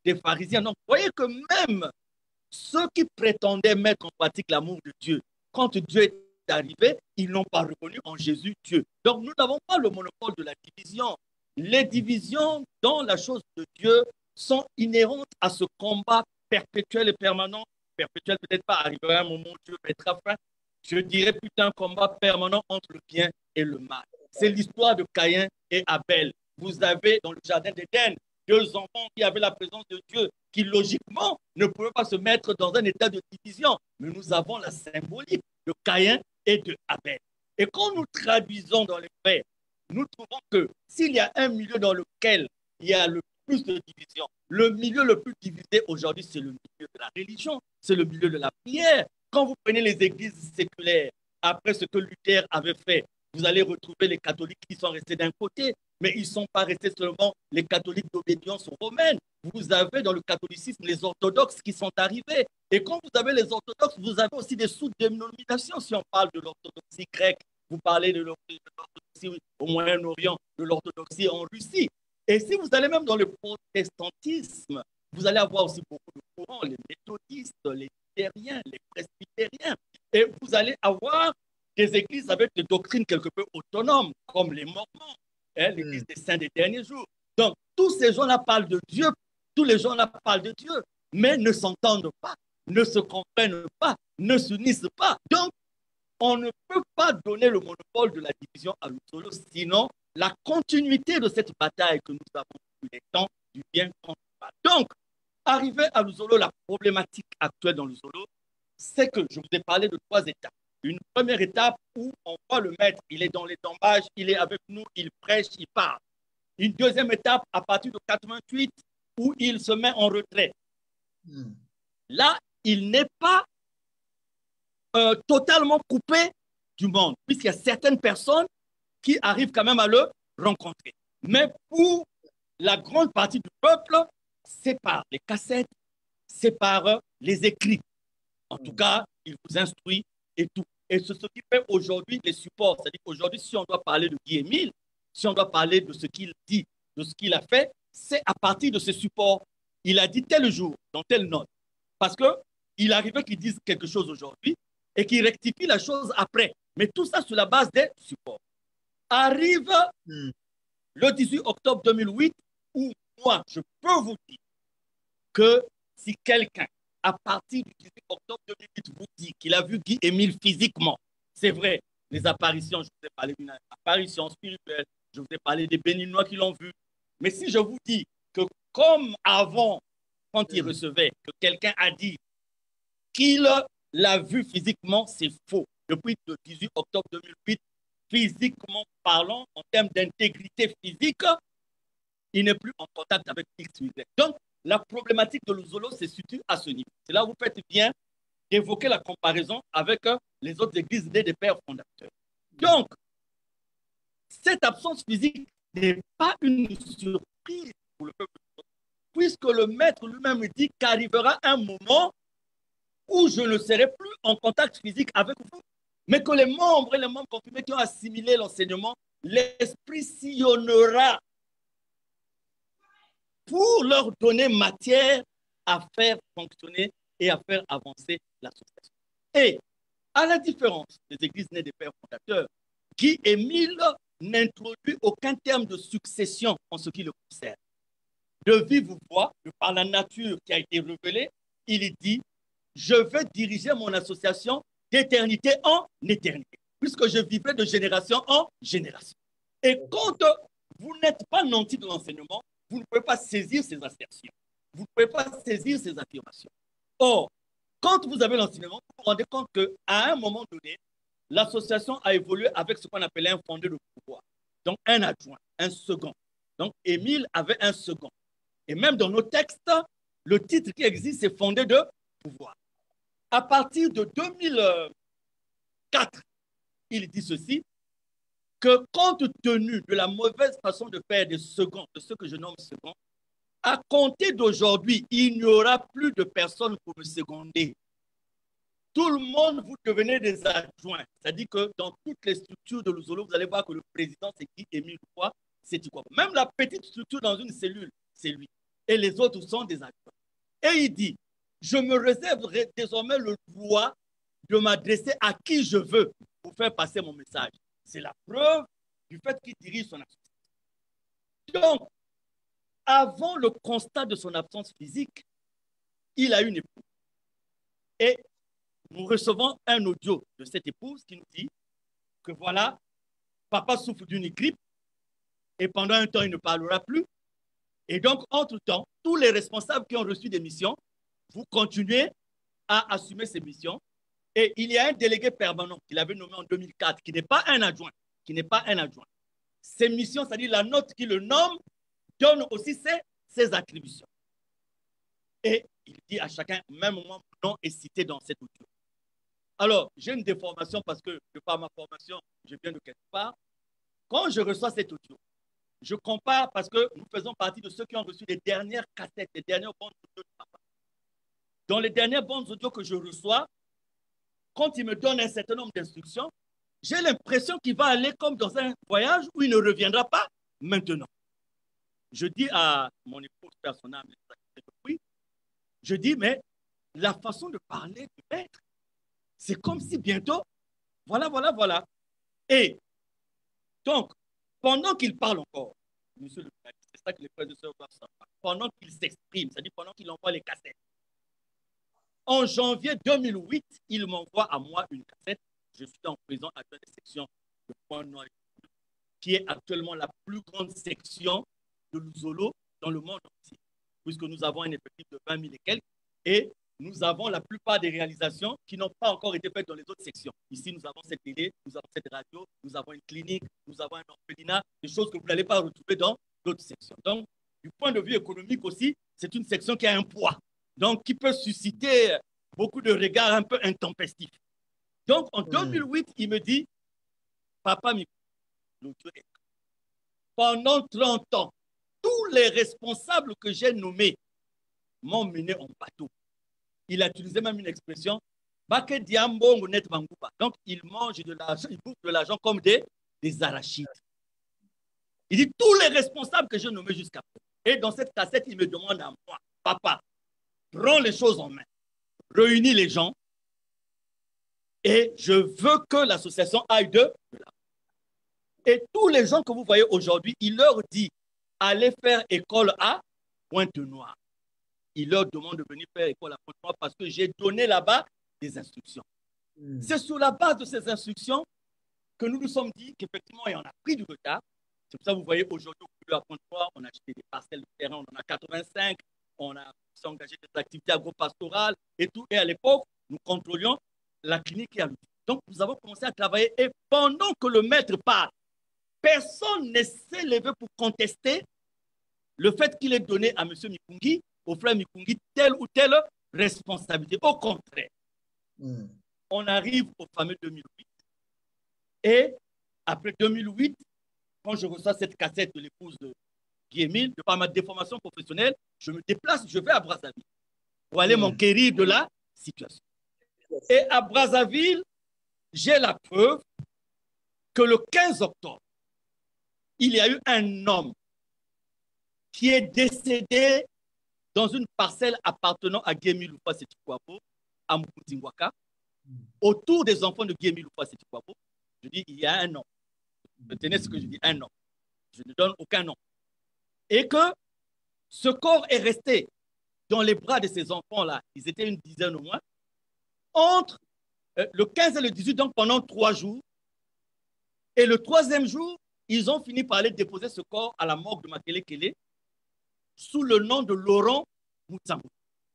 Speaker 2: des pharisiens. Donc, vous voyez que même ceux qui prétendaient mettre en pratique l'amour de Dieu, quand Dieu est arrivé, ils n'ont pas reconnu en Jésus Dieu. Donc, nous n'avons pas le monopole de la division. Les divisions dans la chose de Dieu sont inhérentes à ce combat perpétuel et permanent. Perpétuel, peut-être pas, arrivera un moment où Dieu mettra fin. Je dirais plutôt un combat permanent entre le bien et le mal. C'est l'histoire de Caïn et Abel. Vous avez dans le jardin d'Éden deux enfants qui avaient la présence de Dieu, qui logiquement ne pouvaient pas se mettre dans un état de division. Mais nous avons la symbolique de Caïn et de Abel. Et quand nous traduisons dans les faits, nous trouvons que s'il y a un milieu dans lequel il y a le plus de division, le milieu le plus divisé aujourd'hui, c'est le milieu de la religion, c'est le milieu de la prière. Quand vous prenez les églises séculaires, après ce que Luther avait fait, vous allez retrouver les catholiques qui sont restés d'un côté, mais ils ne sont pas restés seulement les catholiques d'obédience romaine. Vous avez dans le catholicisme les orthodoxes qui sont arrivés. Et quand vous avez les orthodoxes, vous avez aussi des sous-dénominations. Si on parle de l'orthodoxie grecque, vous parlez de l'orthodoxie au Moyen-Orient, de l'orthodoxie en Russie. Et si vous allez même dans le protestantisme, vous allez avoir aussi beaucoup de courants, les méthodistes, les luthériens, les presbytériens. Et vous allez avoir des églises avec des doctrines quelque peu autonomes, comme les Mormons, hein, l'église des saints des derniers jours. Donc, tous ces gens-là parlent de Dieu, tous les gens-là parlent de Dieu, mais ne s'entendent pas, ne se comprennent pas, ne s'unissent pas. Donc, on ne peut pas donner le monopole de la division à Lusolo, sinon la continuité de cette bataille que nous avons depuis les temps du bien contre le mal. Donc, arrivé à Lusolo, la problématique actuelle dans Lusolo, c'est que je vous ai parlé de trois étapes. Une première étape où on voit le maître, il est dans les tombages, il est avec nous, il prêche, il parle. Une deuxième étape à partir de 88 où il se met en retrait. Là, il n'est pas totalement coupé du monde, puisqu'il y a certaines personnes qui arrivent quand même à le rencontrer. Mais pour la grande partie du peuple, c'est par les cassettes, c'est par les écrits. En tout cas, il vous instruit et tout. Et c'est ce qui fait aujourd'hui les supports. C'est-à-dire qu'aujourd'hui, si on doit parler de Guy Émile, si on doit parler de ce qu'il dit, de ce qu'il a fait, c'est à partir de ce support. Il a dit tel jour, dans telle note. Parce qu'il arrivait qu'il dise quelque chose aujourd'hui et qu'il rectifie la chose après. Mais tout ça sur la base des supports. Arrive le 18 octobre 2008 où moi, je peux vous dire que si quelqu'un, à partir du 18 octobre 2008, vous dit qu'il a vu Guy Émile physiquement, c'est vrai, les apparitions, je vous ai parlé d'une apparition spirituelle, je vous ai parlé des Béninois qui l'ont vu. Mais si je vous dis que comme avant, quand il recevait, que quelqu'un a dit qu'il l'a vu physiquement, c'est faux. Depuis le 18 octobre 2008, physiquement parlant, en termes d'intégrité physique, il n'est plus en contact avec X, Y. Donc, la problématique de Lusolo se situe à ce niveau. C'est là où vous faites bien d'évoquer la comparaison avec les autres églises des pères fondateurs. Donc, cette absence physique n'est pas une surprise pour le peuple, puisque le maître lui-même dit qu'arrivera un moment où je ne serai plus en contact physique avec vous, mais que les membres et les membres confirmés qui ont assimilé l'enseignement, l'esprit sillonnera pour leur donner matière à faire fonctionner et à faire avancer l'association. Et à la différence des églises nées des pères fondateurs, Guy Émile n'introduit aucun terme de succession en ce qui le concerne. De vive voix, par la nature qui a été révélée, il dit « Je vais diriger mon association d'éternité en éternité, puisque je vivrai de génération en génération. » Et quand vous n'êtes pas nanti de l'enseignement, vous ne pouvez pas saisir ces assertions. Vous ne pouvez pas saisir ces affirmations. Or, quand vous avez l'enseignement, vous vous rendez compte qu'à un moment donné, l'association a évolué avec ce qu'on appelait un fondé de pouvoir. Donc, un adjoint, un second. Donc, Émile avait un second. Et même dans nos textes, le titre qui existe, c'est fondé de pouvoir. À partir de 2004, il dit ceci, que compte tenu de la mauvaise façon de faire des seconds, de ce que je nomme seconds, à compter d'aujourd'hui, il n'y aura plus de personnes pour me seconder. Tout le monde, vous devenez des adjoints. C'est-à-dire que dans toutes les structures de Lusolo, vous allez voir que le président, c'est qui Émile Roy, c'est quoi. Même la petite structure dans une cellule, c'est lui. et les autres sont des acteurs. Et il dit, je me réserverai désormais le droit de m'adresser à qui je veux pour faire passer mon message. C'est la preuve du fait qu'il dirige son association. Donc, avant le constat de son absence physique, il a une épouse. Et nous recevons un audio de cette épouse qui nous dit que voilà, papa souffre d'une grippe et pendant un temps, il ne parlera plus. Et donc, entre-temps, tous les responsables qui ont reçu des missions, vous continuez à assumer ces missions. Et il y a un délégué permanent qu'il avait nommé en 2004, qui n'est pas un adjoint, Ces missions, c'est-à-dire la note qui le nomme, donne aussi ses attributions. Et il dit à chacun, même moi, mon nom est cité dans cet audio. Alors, j'ai une déformation parce que, de par ma formation, je viens de quelque part. Quand je reçois cet audio, je compare parce que nous faisons partie de ceux qui ont reçu les dernières cassettes, les dernières bandes audio de papa. Dans les dernières bandes audio que je reçois, quand il me donne un certain nombre d'instructions, j'ai l'impression qu'il va aller comme dans un voyage où il ne reviendra pas maintenant. Je dis à mon épouse personnelle, oui, je dis, mais la façon de parler du maître, c'est comme si bientôt, voilà. Et donc, pendant qu'il parle encore, monsieur le maître, c'est ça que les frères et sœurs doivent savoir, pendant qu'il s'exprime, c'est-à-dire pendant qu'il envoie les cassettes, en janvier 2008, il m'envoie à moi une cassette. Je suis en prison à la section de Pointe-Noire, qui est actuellement la plus grande section de l'Ouzolo dans le monde entier, puisque nous avons un effectif de 20 000 et quelques, et nous avons la plupart des réalisations qui n'ont pas encore été faites dans les autres sections. Ici, nous avons cette télé, nous avons cette radio, nous avons une clinique, nous avons un orphelinat, des choses que vous n'allez pas retrouver dans d'autres sections. Donc, du point de vue économique aussi, c'est une section qui a un poids, donc qui peut susciter beaucoup de regards un peu intempestifs. Donc, en 2008, il me dit, papa, pendant 30 ans, tous les responsables que j'ai nommés m'ont mené en bateau. Il a utilisé même une expression, donc il mange de l'argent, il bouffe de l'argent comme des arachides. Il dit tous les responsables que j'ai nommés jusqu'à présent. Et dans cette cassette, il me demande à moi, papa, prends les choses en main, réunis les gens, et je veux que l'association aille de là. Et tous les gens que vous voyez aujourd'hui, il leur dit, allez faire école à Pointe-Noire. Il leur demande de venir faire école à Pointe-Noire parce que j'ai donné là-bas des instructions. C'est sur la base de ces instructions que nous nous sommes dit qu'effectivement, on a pris du retard. C'est pour ça que vous voyez aujourd'hui, à Pointe-Noire, on a acheté des parcelles de terrain, on en a 85, on a engagé des activités agro-pastorales et tout. Et à l'époque, nous contrôlions la clinique et à l'outil. Donc, nous avons commencé à travailler et pendant que le maître parle, personne ne s'est levé pour contester le fait qu'il ait donné à M. Mikungi, au frère Mikungi, telle ou telle responsabilité. Au contraire, on arrive au fameux 2008 et après 2008, quand je reçois cette cassette de l'épouse de Guy-Émile, de par ma déformation professionnelle, je me déplace, je vais à Brazzaville pour aller m'enquérir de la situation. Et à Brazzaville, j'ai la preuve que le 15 octobre, il y a eu un homme qui est décédé dans une parcelle appartenant à Guy-Émile Loufa-Sétikwabo, à Mukutingwaka, autour des enfants de Guy-Émile Loufa-Sétikwabo. Je dis, il y a un homme. Retenez ce que je dis, un homme. Je ne donne aucun nom. Et que ce corps est resté dans les bras de ces enfants-là, ils étaient une dizaine au moins, entre le 15 et le 18, donc pendant 3 jours. Et le 3e jour, ils ont fini par aller déposer ce corps à la morgue de Makele-Kele sous le nom de Laurent Moutsambo.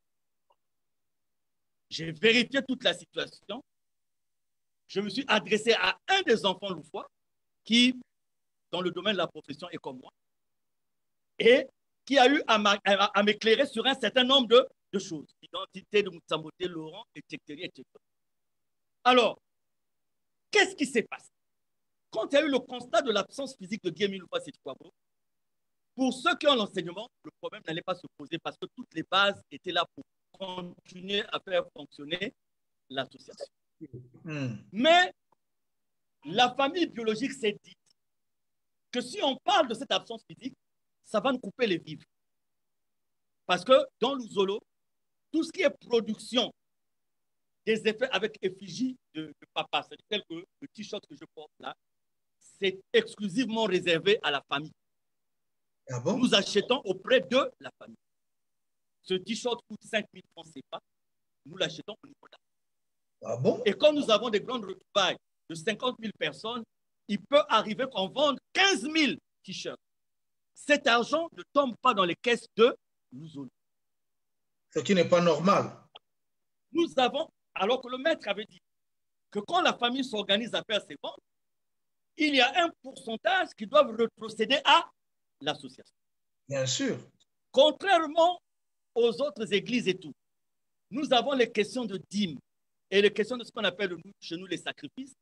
Speaker 2: J'ai vérifié toute la situation. Je me suis adressé à un des enfants loufois qui, dans le domaine de la profession, est comme moi et qui a eu à m'éclairer sur un certain nombre de choses. L'identité de Moutsambo, Laurent, etc. Alors, qu'est-ce qui s'est passé? Quand il y a eu le constat de l'absence physique de Guy-Émile Loufa-Sétikwabo, pour ceux qui ont l'enseignement, le problème n'allait pas se poser parce que toutes les bases étaient là pour continuer à faire fonctionner l'association. Mais la famille biologique s'est dit que si on parle de cette absence physique, ça va nous couper les vivres. Parce que dans l'Ouzolo, tout ce qui est production des effets avec effigie de papa, c'est tel que le t-shirt que je porte là, c'est exclusivement réservé à la famille.
Speaker 1: Ah bon?
Speaker 2: Nous achetons auprès de la famille. Ce t-shirt coûte 5 000 francs CFA. Nous l'achetons au niveau de la
Speaker 1: Ah bon?
Speaker 2: Et quand nous avons des grandes retrouvailles de 50 000 personnes, il peut arriver qu'on vende 15 000 t-shirts. Cet argent ne tombe pas dans les caisses de l'Ouzolo.
Speaker 1: Ce qui n'est pas normal.
Speaker 2: Nous avons, alors que le maître avait dit que quand la famille s'organise à faire ses ventes, il y a un pourcentage qui doit retrocéder à l'association.
Speaker 1: Bien sûr.
Speaker 2: Contrairement aux autres églises et tout, nous avons les questions de dîmes et les questions de ce qu'on appelle chez nous les sacrifices,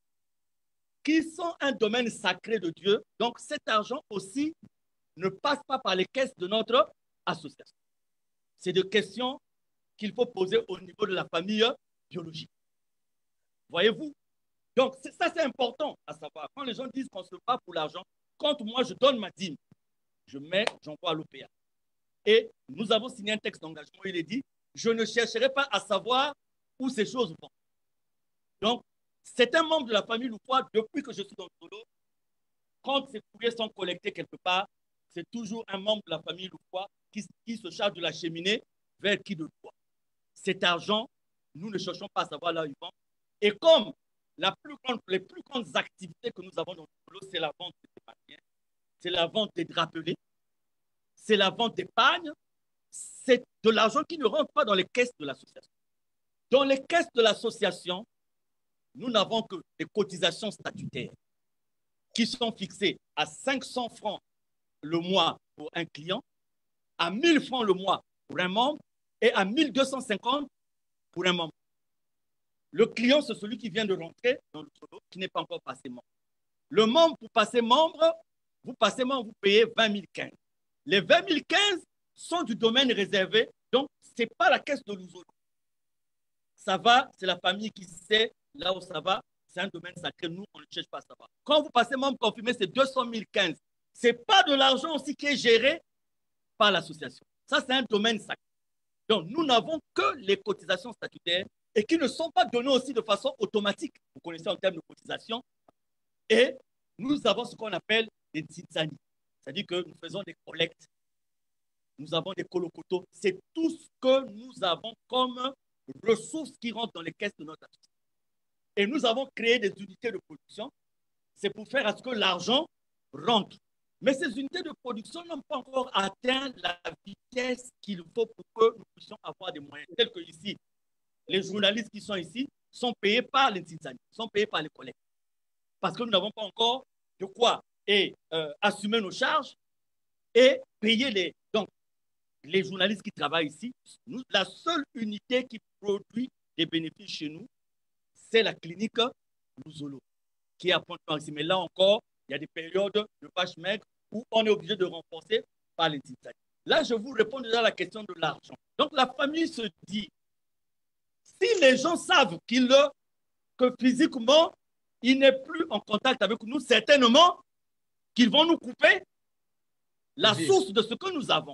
Speaker 2: qui sont un domaine sacré de Dieu. Donc cet argent aussi ne passe pas par les caisses de notre association. C'est des questions qu'il faut poser au niveau de la famille biologique. Voyez-vous? Donc ça c'est important à savoir. Quand les gens disent qu'on se bat pour l'argent, quand moi je donne ma dîme, j'envoie à l'OPA. Et nous avons signé un texte d'engagement, il est dit, je ne chercherai pas à savoir où ces choses vont. Donc, c'est un membre de la famille Loupois, depuis que je suis dans le solo, quand ces courriers sont collectés quelque part, c'est toujours un membre de la famille Loupois qui se charge de la cheminée vers qui de droit. Cet argent, nous ne cherchons pas à savoir là où il va. Et comme les plus grandes activités que nous avons dans le solo, c'est la vente des papiers, c'est la vente des drapelés, c'est la vente d'épargne, c'est de l'argent qui ne rentre pas dans les caisses de l'association. Dans les caisses de l'association, nous n'avons que des cotisations statutaires qui sont fixées à 500 francs le mois pour un client, à 1000 francs le mois pour un membre et à 1250 pour un membre. Le client, c'est celui qui vient de rentrer dans le solo, qui n'est pas encore passé membre. Le membre, pour passer membre, vous passez membre, vous payez 20 015. Les 20 015 sont du domaine réservé, donc ce n'est pas la caisse de l'Ouzolo. Ça va, c'est la famille qui sait là où ça va, c'est un domaine sacré, nous, on ne cherche pas à savoir. Quand vous passez membre confirmé, c'est 200 015. Ce n'est pas de l'argent aussi qui est géré par l'association. Ça, c'est un domaine sacré. Donc, nous n'avons que les cotisations statutaires et qui ne sont pas données aussi de façon automatique. Vous connaissez en termes de cotisation. Et nous avons ce qu'on appelle des titsani. C'est-à-dire que nous faisons des collectes. Nous avons des colocotos. C'est tout ce que nous avons comme ressources qui rentrent dans les caisses de notre association. Et nous avons créé des unités de production. C'est pour faire à ce que l'argent rentre. Mais ces unités de production n'ont pas encore atteint la vitesse qu'il faut pour que nous puissions avoir des moyens. Tels que ici, les journalistes qui sont ici sont payés par les Titsani, sont payés par les collègues. Parce que nous n'avons pas encore de quoi assumer nos charges et payer les journalistes qui travaillent ici. La seule unité qui produit des bénéfices chez nous, c'est la clinique Louzolo, qui est à Pointe-Noire. Mais là encore, il y a des périodes de vache maigre où on est obligé de renforcer par les Titsani. Là, je vous réponds déjà à la question de l'argent. Donc, la famille se dit, si les gens savent que physiquement, il n'est plus en contact avec nous, certainement qu'ils vont nous couper la source de ce que nous avons.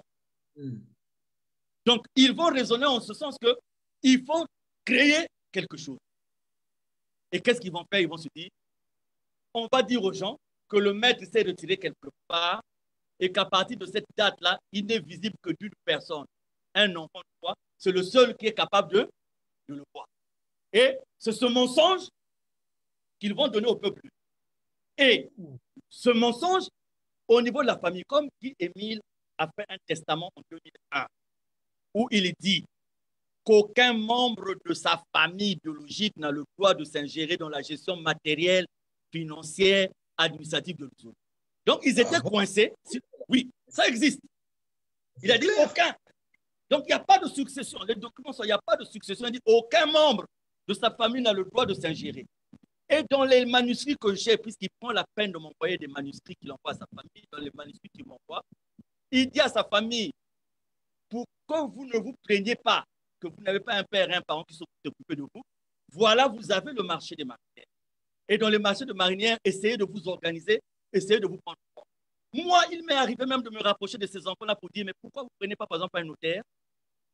Speaker 2: Donc, ils vont raisonner en ce sens qu'il faut créer quelque chose. Et qu'est-ce qu'ils vont faire? Ils vont se dire, on va dire aux gens que le maître s'est retiré quelque part et qu'à partir de cette date-là, il n'est visible que d'une personne, un enfant de foi. C'est le seul qui est capable de le voir. Et c'est ce mensonge qu'ils vont donner au peuple. Et ce mensonge, au niveau de la famille, comme Guy Émile a fait un testament en 2001, où il dit qu'aucun membre de sa famille biologique n'a le droit de s'ingérer dans la gestion matérielle, financière, administrative de l'Ouzolo. Donc, ils étaient coincés. Oui, ça existe. Il a dit aucun. Donc, il n'y a pas de succession. Les documents sont, il n'y a pas de succession. Il dit aucun membre de sa famille n'a le droit de s'ingérer. Et dans les manuscrits que j'ai, puisqu'il prend la peine de m'envoyer des manuscrits qu'il envoie à sa famille, dans les manuscrits qu'il m'envoie, il dit à sa famille, pour que vous ne vous plaignez pas que vous n'avez pas un père et un parent qui s'occupent de vous, voilà, vous avez le marché des marinières. Et dans le marché de marinières, essayez de vous organiser, essayez de vous prendre compte. Moi, il m'est arrivé même de me rapprocher de ces enfants-là pour dire, mais pourquoi vous ne prenez pas, par exemple, un notaire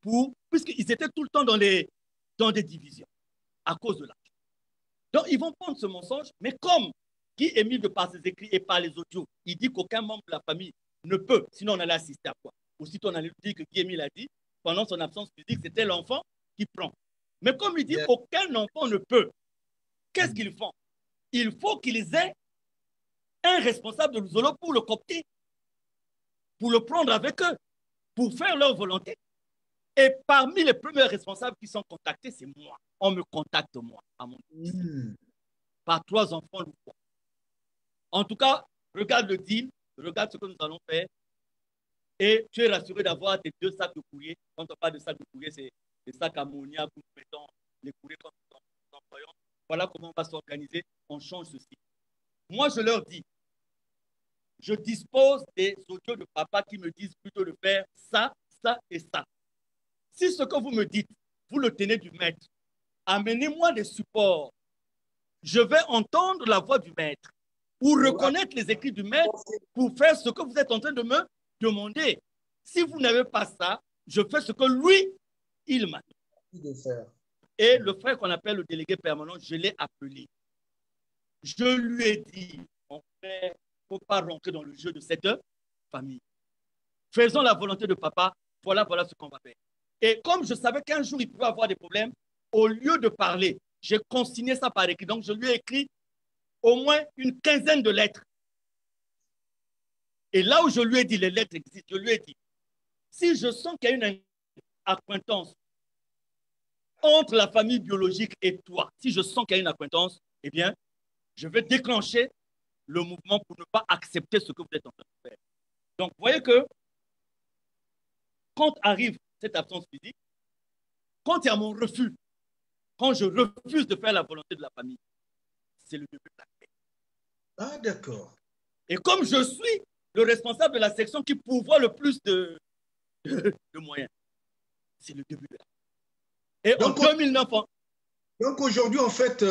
Speaker 2: puisqu'ils étaient tout le temps dans des divisions à cause de l'argent. Donc, ils vont prendre ce mensonge, mais comme Guy-Émile, de par ses écrits et par les audios, il dit qu'aucun membre de la famille ne peut, sinon on allait assister à quoi? Aussitôt, on allait dire que Guy-Émile a dit, pendant son absence physique, c'était l'enfant qui prend. Mais comme il dit qu'aucun enfant ne peut, qu'est-ce qu'ils font? Il faut qu'ils aient un responsable de l'Ouzolo pour le coopter, pour le prendre avec eux, pour faire leur volonté. Et parmi les premiers responsables qui sont contactés, c'est moi. On me contacte, moi, à mon domicile, par 3 enfants louvois. En tout cas, regarde le deal, regarde ce que nous allons faire, et tu es rassuré d'avoir tes 2 sacs de courrier. Quand on parle de sacs de courrier, c'est des sacs ammoniaques où nous mettons les courriers comme nous employons. Voilà comment on va s'organiser, on change ceci. Moi, je leur dis, je dispose des audios de papa qui me disent plutôt de faire ça, ça et ça. Si ce que vous me dites, vous le tenez du maître, amenez-moi des supports. Je vais entendre la voix du maître ou reconnaître les écrits du maître pour faire ce que vous êtes en train de me demander. Si vous n'avez pas ça, je fais ce que lui, il m'a dit. Et le frère qu'on appelle le délégué permanent, je l'ai appelé. Je lui ai dit, mon frère, il ne faut pas rentrer dans le jeu de cette famille. Faisons la volonté de papa, voilà ce qu'on va faire. Et comme je savais qu'un jour, il pouvait avoir des problèmes, au lieu de parler, j'ai consigné ça par écrit. Donc, je lui ai écrit au moins une 15aine de lettres. Et là où je lui ai dit, les lettres existent, je lui ai dit, si je sens qu'il y a une acquaintance entre la famille biologique et toi, si je sens qu'il y a une acquaintance, eh bien, je vais déclencher le mouvement pour ne pas accepter ce que vous êtes en train de faire. Donc, vous voyez que quand arrive cette absence physique, quand il y a mon refus, quand je refuse de faire la volonté de la famille, c'est le début de la paix.
Speaker 1: Ah, d'accord.
Speaker 2: Et comme je suis le responsable de la section qui pourvoit le plus de moyens, c'est le début de la paix. Et donc, en 2009...
Speaker 1: Donc aujourd'hui, en fait,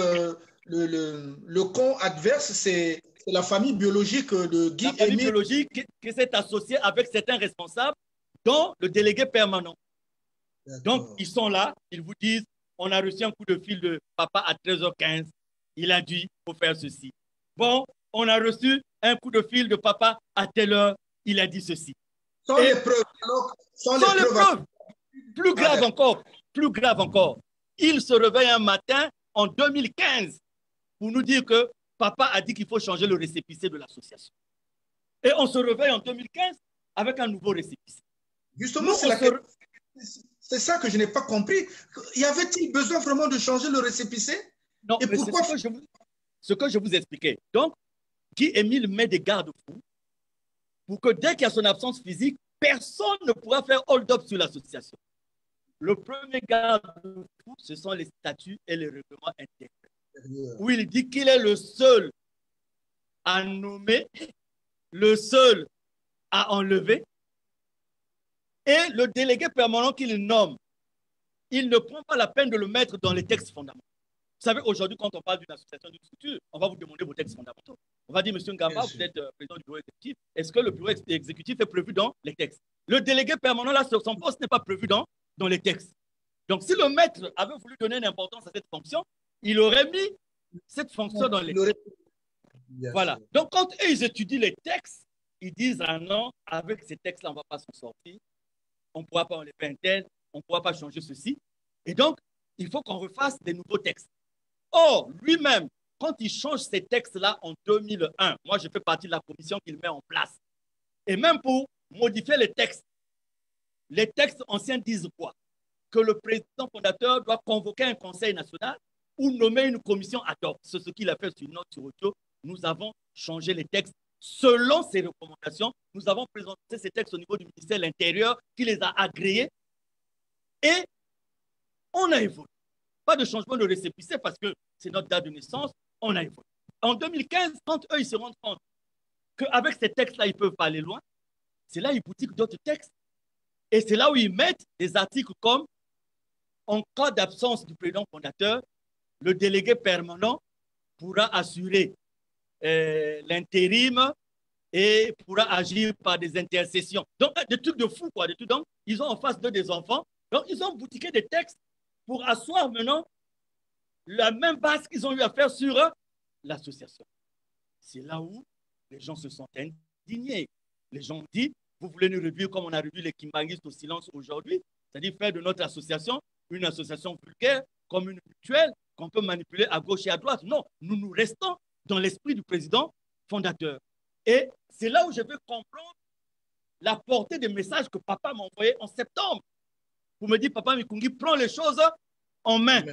Speaker 1: le camp adverse, c'est la famille biologique de Guy-Émile.
Speaker 2: La famille biologique qui s'est associée avec certains responsables, dont le délégué permanent. Donc, ils sont là, ils vous disent, on a reçu un coup de fil de papa à 13h15, il a dit, il faut faire ceci. Bon, on a reçu un coup de fil de papa à telle heure, il a dit ceci.
Speaker 1: Sans les preuves. Sans les preuves.
Speaker 2: Plus grave encore. Il se réveille un matin en 2015 pour nous dire que papa a dit qu'il faut changer le récépissé de l'association. Et on se réveille en 2015 avec un nouveau récépissé.
Speaker 1: Justement, c'est ça que je n'ai pas compris. Y avait-il besoin vraiment de changer le récépissé?
Speaker 2: Non, mais pourquoi ce que je vous expliquais. Donc, Guy-Émile met des garde-fous pour que dès qu'il y a son absence physique, personne ne pourra faire hold-up sur l'association. Le premier garde-fou, ce sont les statuts et les règlements intérieurs, où il dit qu'il est le seul à nommer, le seul à enlever, et le délégué permanent qu'il nomme, il ne prend pas la peine de le mettre dans les textes fondamentaux. Vous savez, aujourd'hui, quand on parle d'une association, d'une structure, on va vous demander vos textes fondamentaux. On va dire, monsieur Ngamba, vous êtes président du bureau exécutif. Est-ce que le bureau exécutif est prévu dans les textes? Le délégué permanent, là, sur son poste, n'est pas prévu dans les textes. Donc, si le maître avait voulu donner une importance à cette fonction, il aurait mis cette fonction dans les textes. Voilà. Donc, quand eux, ils étudient les textes, ils disent, ah non, avec ces textes-là, on ne va pas s'en sortir. On ne pourra pas enlever un tel, on ne pourra pas changer ceci. Et donc, il faut qu'on refasse des nouveaux textes. Or, lui-même, quand il change ces textes-là en 2001, moi, je fais partie de la commission qu'il met en place. Et même pour modifier les textes anciens disent quoi? Que le président fondateur doit convoquer un conseil national ou nommer une commission ad hoc. C'est ce qu'il a fait sur notre audio. Nous avons changé les textes selon ses recommandations. Nous avons présenté ces textes au niveau du ministère de l'Intérieur qui les a agréés et on a évolué. Pas de changement de récépissé parce que c'est notre date de naissance, on a évolué. En 2015, quand eux, ils se rendent compte qu'avec ces textes-là, ils peuvent pas aller loin, c'est là qu'ils boutiquent d'autres textes. Et c'est là où ils mettent des articles comme en cas d'absence du président fondateur, le délégué permanent pourra assurer l'intérim et pourra agir par des intercessions. Donc, des trucs de fou, quoi. Des trucs, donc, ils ont en face d'eux des enfants Donc, ils ont boutiqué des textes pour asseoir maintenant la même base qu'ils ont eu à faire sur l'association. C'est là où les gens se sont indignés. Les gens ont dit, vous voulez nous réduire comme on a réduit les kimbanguistes au silence aujourd'hui, c'est-à-dire faire de notre association une association vulgaire, comme une mutuelle, qu'on peut manipuler à gauche et à droite. Non, nous restons dans l'esprit du président fondateur. Et c'est là où je veux comprendre la portée des messages que papa m'a envoyés en septembre. Pour me dire, papa Mikungi, prends les choses en main.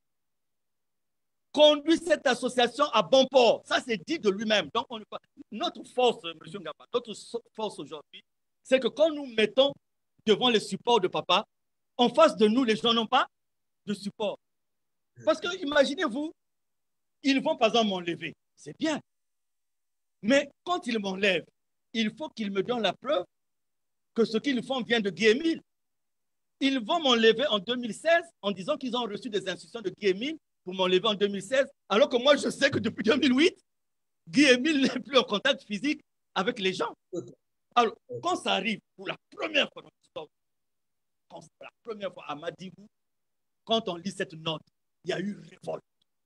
Speaker 2: Conduit cette association à bon port. Ça, c'est dit de lui-même. Donc, notre force, M. Ngapa, notre force aujourd'hui, c'est que quand nous mettons devant les supports de papa, en face de nous, les gens n'ont pas de support. Parce que, imaginez-vous, ils vont par exemple m'enlever. C'est bien. Mais quand ils m'enlèvent, il faut qu'ils me donnent la preuve que ce qu'ils font vient de Guy Émile. Ils vont m'enlever en 2016 en disant qu'ils ont reçu des instructions de Guy Émile pour m'enlever en 2016, alors que moi, je sais que depuis 2008, Guy Émile n'est plus en contact physique avec les gens. Alors, quand ça arrive pour la première fois dans l'histoire, quand c'est la première fois à Madibou, quand on lit cette note, il y a eu révolte.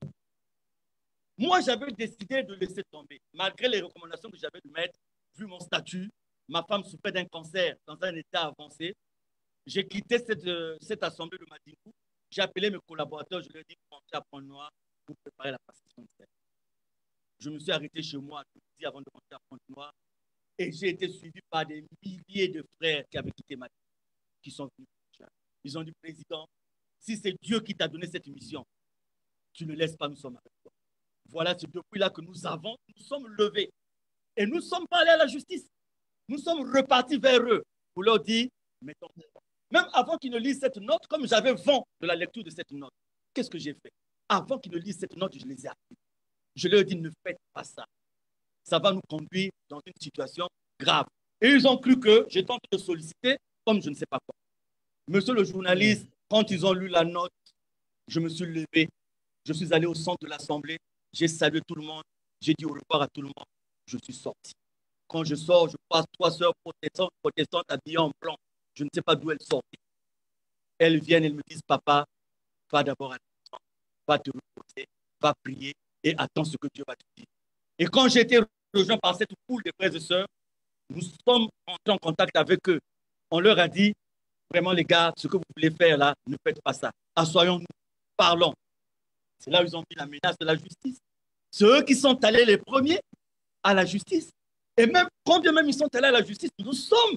Speaker 2: Moi, j'avais décidé de laisser tomber, malgré les recommandations que j'avais de mettre, vu mon statut, ma femme souffrait d'un cancer dans un état avancé. J'ai quitté cette assemblée de Madibou. J'ai appelé mes collaborateurs, je leur ai dit de monter à Pointe-Noire pour préparer la passation de serment. Je me suis arrêté chez moi avant de monter à Pointe-Noire et j'ai été suivi par des milliers de frères qui avaient quitté Madibou, qui sont venus. Ils ont dit, président, si c'est Dieu qui t'a donné cette mission, tu ne laisses pas, nous sommes avec toi. Voilà, c'est depuis là que nous sommes levés. Et nous ne sommes pas allés à la justice. Nous sommes repartis vers eux pour leur dire, mettons. Même avant qu'ils ne lisent cette note, comme j'avais vent de la lecture de cette note, qu'est-ce que j'ai fait? Avant qu'ils ne lisent cette note, je les ai appelés. Je leur ai dit, ne faites pas ça. Ça va nous conduire dans une situation grave. Et ils ont cru que j'ai tenté de solliciter comme je ne sais pas quoi. Monsieur le journaliste, quand ils ont lu la note, je me suis levé. Je suis allé au centre de l'Assemblée. J'ai salué tout le monde. J'ai dit au revoir à tout le monde. Je suis sorti. Quand je sors, je passe 3 sœurs protestantes habillées en blanc. Je ne sais pas d'où elles sortent. Elles viennent, elles me disent, papa, va d'abord à la maison, va te reposer, va prier et attends ce que Dieu va te dire. Et quand j'ai été rejoint par cette foule de frères et sœurs, nous sommes entrés en contact avec eux. On leur a dit, vraiment les gars, ce que vous voulez faire là, ne faites pas ça. Assoyons-nous, parlons. C'est là où ils ont mis la menace de la justice. C'est eux qui sont allés les premiers à la justice. Et même, quand bien même ils sont allés à la justice, nous sommes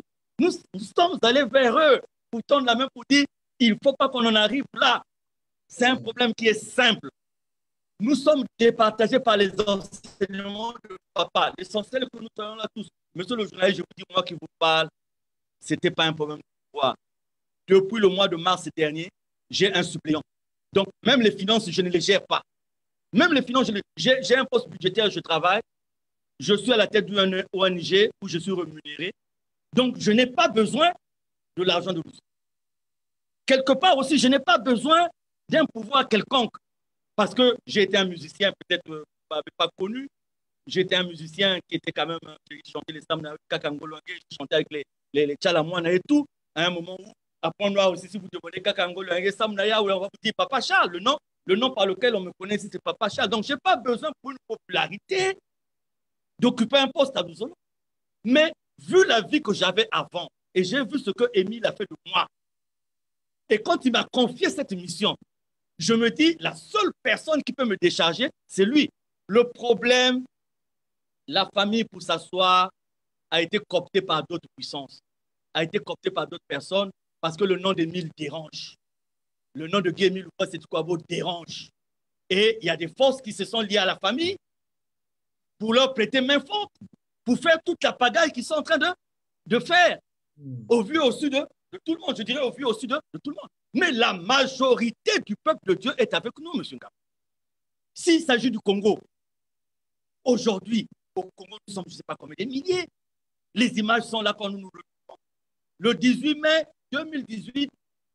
Speaker 2: allés vers eux pour tendre la main pour dire, il ne faut pas qu'on en arrive là. C'est un problème qui est simple. Nous sommes départagés par les enseignements de papa. L'essentiel que nous savons là tous. Monsieur le journaliste, je vous dis, moi qui vous parle, ce n'était pas un problème de pouvoir. Depuis le mois de mars dernier, j'ai un suppléant. Donc, même les finances, je ne les gère pas. Même les finances, j'ai un poste budgétaire, je travaille. Je suis à la tête d'une ONG où je suis rémunéré. Donc, je n'ai pas besoin de l'argent de vous. Quelque part aussi, je n'ai pas besoin d'un pouvoir quelconque. Parce que j'ai été un musicien, peut-être vous n'avez pas connu. J'étais un musicien qui était quand même, qui chantait les Samna Kakangolo, qui chantait avec les Tchalamouana et tout. À un moment où, à Pont-Noir aussi, si vous demandez Kakangolo, Samnaya, on va vous dire Papa Charles, le nom par lequel on me connaît ici, c'est Papa Charles. Donc, je n'ai pas besoin pour une popularité d'occuper un poste à Douzolo. Mais vu la vie que j'avais avant, et j'ai vu ce que Émile a fait de moi, et quand il m'a confié cette mission, je me dis, la seule personne qui peut me décharger, c'est lui. Le problème, la famille, pour s'asseoir, a été cooptée par d'autres puissances, a été cooptée par d'autres personnes, parce que le nom d'Émile dérange. Le nom de Guy Émile Louvois-Sédou-Kouabo dérange. Et il y a des forces qui se sont liées à la famille pour leur prêter main forte, pour faire toute la pagaille qu'ils sont en train de faire, au vu et au su de tout le monde. Je dirais au vu et au su de tout le monde. Mais la majorité du peuple de Dieu est avec nous, M. Ngapa. S'il s'agit du Congo, aujourd'hui, au Congo, nous sommes, je ne sais pas combien de milliers. Les images sont là quand nous nous retrouvons. Le 18 mai 2018,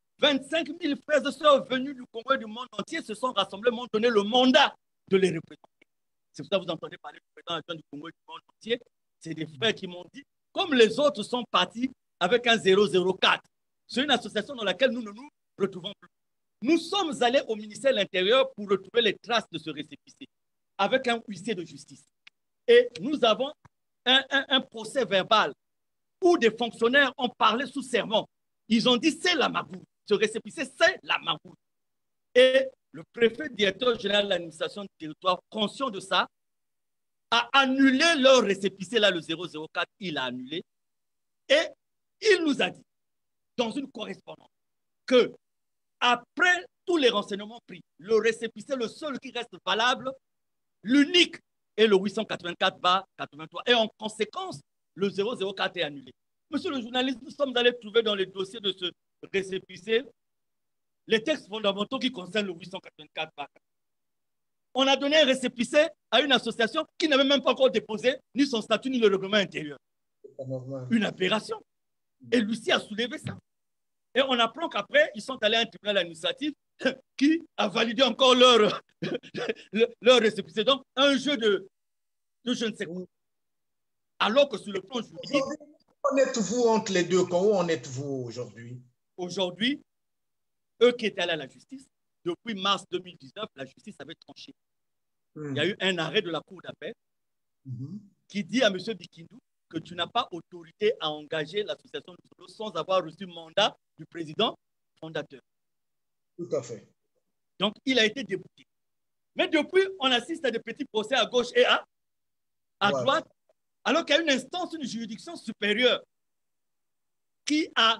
Speaker 2: 25 000 frères et sœurs venus du Congo et du monde entier se sont rassemblés, m'ont donné le mandat de les représenter. C'est pour ça que vous entendez parler du président adjoint du Congo et du monde entier. C'est des frères qui m'ont dit, comme les autres sont partis avec un 004, c'est une association dans laquelle nous ne nous retrouvons plus. Nous sommes allés au ministère de l'Intérieur pour retrouver les traces de ce récépissé avec un huissier de justice. Et nous avons un procès verbal où des fonctionnaires ont parlé sous serment. Ils ont dit c'est la magouille. Ce récépissé, c'est la magouille. Et le préfet directeur général de l'administration du territoire, conscient de ça, a annulé leur récépissé, là, le 004, il a annulé. Et il nous a dit, dans une correspondance, que après tous les renseignements pris, le récépissé, le seul qui reste valable, l'unique est le 884-83. Et en conséquence, le 004 est annulé. Monsieur le journaliste, nous sommes allés trouver dans les dossiers de ce récépissé les textes fondamentaux qui concernent le 884. On a donné un récépissé à une association qui n'avait même pas encore déposé ni son statut ni le règlement intérieur. Une aberration. Et Lucie a soulevé ça. Et on apprend qu'après, ils sont allés à un tribunal administratif qui a validé encore leur récépissé. Donc, un jeu de je ne sais quoi. Alors que sur le plan juridique...
Speaker 1: Où en êtes-vous entre les deux camps? Où en êtes-vous aujourd'hui?
Speaker 2: Aujourd'hui, eux qui étaient allés à la justice, depuis mars 2019, la justice avait tranché. Il y a eu un arrêt de la Cour d'appel qui dit à M. Bikindou que tu n'as pas autorité à engager l'association du Solo sans avoir reçu mandat du président fondateur.
Speaker 1: Tout à fait.
Speaker 2: Donc, il a été débouté. Mais depuis, on assiste à des petits procès à gauche et à droite, alors qu'il y a une instance, une juridiction supérieure qui a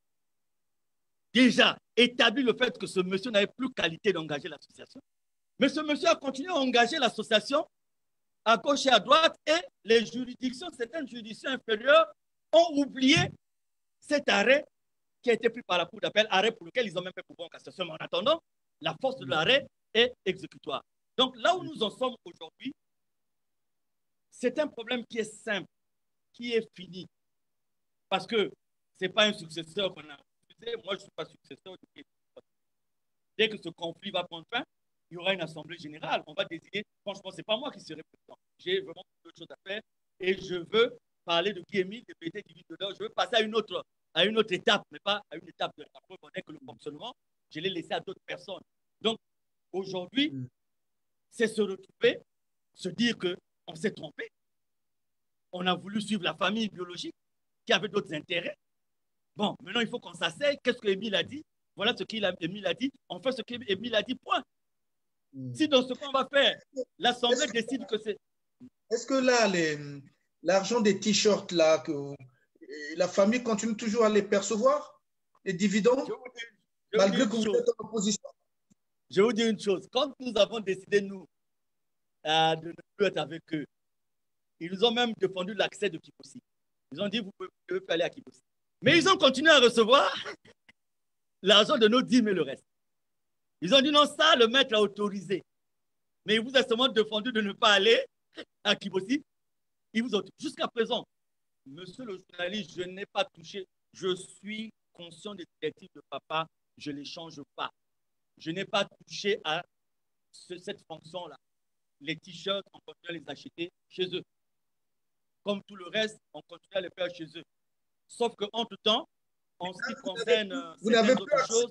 Speaker 2: déjà établi le fait que ce monsieur n'avait plus qualité d'engager l'association. Mais ce monsieur a continué à engager l'association à gauche et à droite, et les juridictions, certaines juridictions inférieures ont oublié cet arrêt qui a été pris par la Cour d'appel, arrêt pour lequel ils ont même fait pouvoir en cassation. Mais en attendant, la force de l'arrêt est exécutoire. Donc là où nous en sommes aujourd'hui, c'est un problème qui est simple, qui est fini. Parce que ce n'est pas un successeur qu'on a refusé. Moi, je ne suis pas successeur. Dès que ce conflit va prendre fin, il y aura une assemblée générale. On va désigner. Franchement, ce n'est pas moi qui serai président. J'ai vraiment beaucoup de choses à faire. Et je veux parler de Guy-Émile, de Bété Divine de l'heure. Je veux passer à une autre étape, mais pas à une étape de la preuve. On est que le fonctionnement, je l'ai laissé à d'autres personnes. Donc, aujourd'hui, c'est se retrouver, se dire qu'on s'est trompé. On a voulu suivre la famille biologique qui avait d'autres intérêts. Bon, maintenant, il faut qu'on s'asseye. Qu'est-ce que Émile a dit? Voilà ce qu'Émile a dit. On fait ce qu'Émile a dit, point. Si dans ce qu'on va faire, l'Assemblée décide que c'est...
Speaker 1: Est-ce que là, l'argent des t-shirts, là, que la famille continue toujours à les percevoir, les dividendes, malgré que vous êtes en opposition?
Speaker 2: Je vais vous dire une chose. Quand nous avons décidé, nous, de ne plus être avec eux, ils nous ont même défendu l'accès de Kiposi. Ils ont dit, vous pouvez aller à Kiposi. Mais ils ont continué à recevoir l'argent de nos dîmes et le reste. Ils ont dit non, ça, le maître a autorisé. Mais il vous a seulement défendu de ne pas aller à Kiposi. Jusqu'à présent, monsieur le journaliste, je n'ai pas touché. Je suis conscient des directives de papa. Je ne les change pas. Je n'ai pas touché à cette fonction-là. Les t-shirts, on continue à les acheter chez eux. Comme tout le reste, on continue à les faire chez eux. Sauf qu'entre-temps, en ce qui concerne certaines autres choses...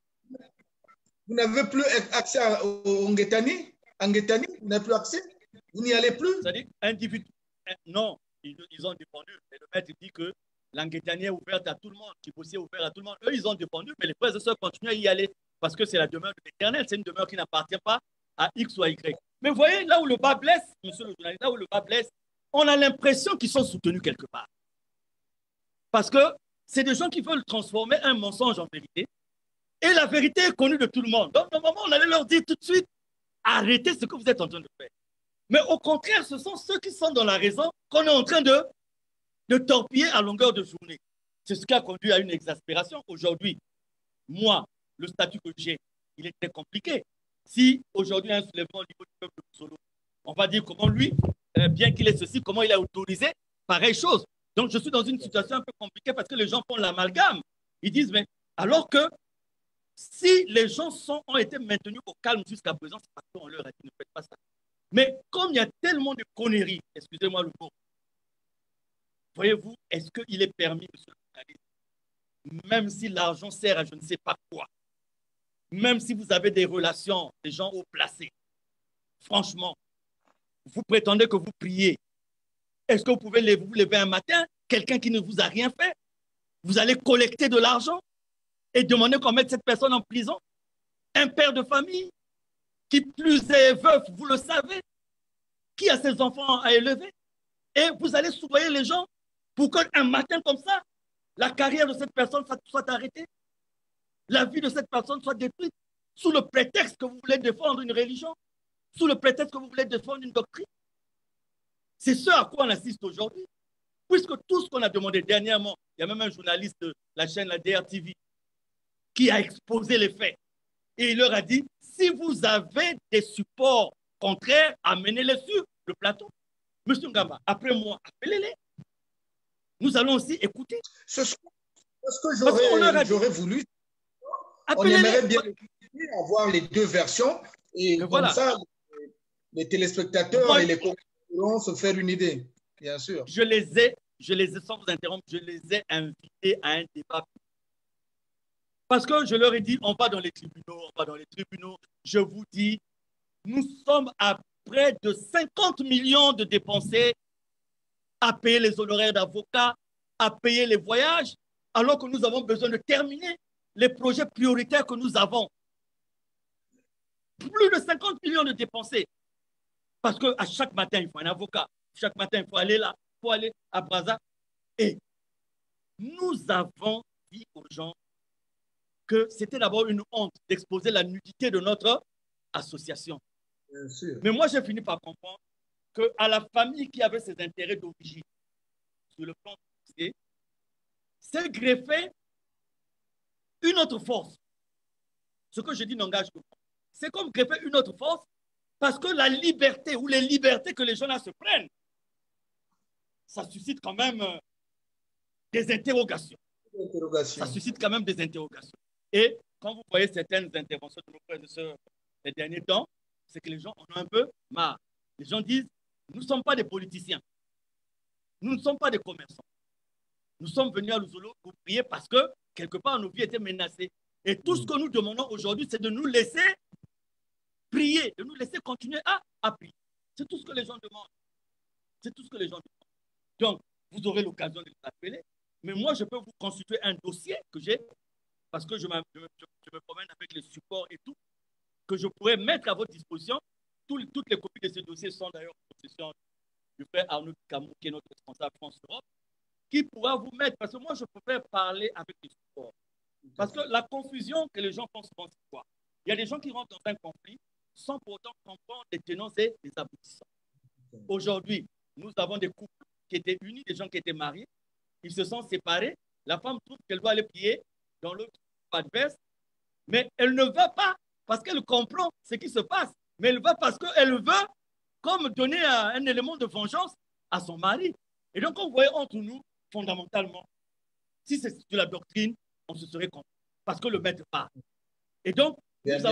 Speaker 1: Vous n'avez plus accès au Ngetani? Vous n'avez plus accès? Vous n'y allez plus?
Speaker 2: C'est-à-dire, non, ils ont défendu. Mais le maître dit que l'Anguetani est ouverte à tout le monde, Kiposi est ouvert à tout le monde. Eux, ils ont défendu, mais les frères et sœurs continuent à y aller parce que c'est la demeure de l'Éternel. C'est une demeure qui n'appartient pas à X ou à Y. Mais vous voyez, là où le bas blesse, monsieur le journaliste, là où le bas blesse, on a l'impression qu'ils sont soutenus quelque part. Parce que c'est des gens qui veulent transformer un mensonge en vérité. Et la vérité est connue de tout le monde. Donc, normalement, on allait leur dire tout de suite, arrêtez ce que vous êtes en train de faire. Mais au contraire, ce sont ceux qui sont dans la raison qu'on est en train de torpiller à longueur de journée. C'est ce qui a conduit à une exaspération. Aujourd'hui, moi, le statut que j'ai, il est très compliqué. Si aujourd'hui, il y a un soulèvement au niveau du peuple de Solo, on va dire comment lui, bien qu'il ait ceci, comment il a autorisé, pareille chose. Donc, je suis dans une situation un peu compliquée parce que les gens font l'amalgame. Ils disent, mais alors que si les gens ont été maintenus au calme jusqu'à présent, c'est parce qu'on leur a dit ne faites pas ça. Mais comme il y a tellement de conneries, excusez-moi le mot, voyez-vous, est-ce qu'il est permis, monsieur le journaliste, même si l'argent sert à je ne sais pas quoi, même si vous avez des relations, des gens haut placés, franchement, vous prétendez que vous priez. Est-ce que vous pouvez vous lever un matin, quelqu'un qui ne vous a rien fait, vous allez collecter de l'argent et demander qu'on mette cette personne en prison? Un père de famille qui plus est veuf, vous le savez, qui a ses enfants à élever, et vous allez soudoyer les gens pour qu'un matin comme ça, la carrière de cette personne soit arrêtée, la vie de cette personne soit détruite, sous le prétexte que vous voulez défendre une religion, sous le prétexte que vous voulez défendre une doctrine. C'est ce à quoi on assiste aujourd'hui. Puisque tout ce qu'on a demandé dernièrement, il y a même un journaliste de la chaîne, la DRTV, qui a exposé les faits. Et il leur a dit, si vous avez des supports contraires, amenez-les sur le plateau. Monsieur Ngamba, après moi, appelez-les. Nous allons aussi écouter.
Speaker 1: C'est ce que j'aurais voulu. On aimerait bien avoir les deux versions et comme voilà. Ça, les téléspectateurs et les concurrents vont se faire une idée, bien sûr.
Speaker 2: Je les ai, sans vous interrompre, je les ai invités à un débat. Parce que je leur ai dit, on va dans les tribunaux, Je vous dis, nous sommes à près de 50 millions de dépensés à payer les honoraires d'avocats, à payer les voyages, alors que nous avons besoin de terminer les projets prioritaires que nous avons. Plus de 50 millions de dépensés. Parce qu'à chaque matin, il faut un avocat. Chaque matin, il faut aller là, il faut aller à Brazza. Et nous avons dit aux gens que c'était d'abord une honte d'exposer la nudité de notre association.
Speaker 1: Bien sûr.
Speaker 2: Mais moi, j'ai fini par comprendre qu'à la famille qui avait ses intérêts d'origine sur le plan financier, s'est greffé une autre force. Ce que je dis n'engage que moi. C'est comme greffer une autre force parce que la liberté ou les libertés que les gens là se prennent, ça suscite quand même des interrogations. Ça suscite quand même des interrogations. Et quand vous voyez certaines interventions de nos frères et sœurs ces derniers temps, c'est que les gens en ont un peu marre. Les gens disent, nous ne sommes pas des politiciens. Nous ne sommes pas des commerçants. Nous sommes venus à Luzolo pour prier parce que, quelque part, nos vies étaient menacées. Et tout ce que nous demandons aujourd'hui, c'est de nous laisser prier, de nous laisser continuer à prier. C'est tout ce que les gens demandent. C'est tout ce que les gens demandent. Donc, vous aurez l'occasion de les appeler. Mais moi, je peux vous constituer un dossier que j'ai, parce que je me promène avec les supports et tout, que je pourrais mettre à votre disposition. Toutes les copies de ce dossier sont d'ailleurs en possession du frère Arnaud Camou, qui est notre responsable France-Europe, qui pourra vous mettre, parce que moi, je préfère parler avec les supports. Parce que la confusion que les gens font souvent, c'est quoi? Il y a des gens qui rentrent dans un conflit sans pour autant comprendre les tenants et les aboutissants. Aujourd'hui, nous avons des couples qui étaient unis, des gens qui étaient mariés, ils se sont séparés, la femme trouve qu'elle doit aller prier dans l'autre adverse, mais elle ne va pas parce qu'elle comprend ce qui se passe, mais elle va parce qu'elle veut comme donner un élément de vengeance à son mari. Et donc, on voit entre nous, fondamentalement, si c'est de la doctrine, on se serait compris, parce que le maître part. Et donc, nous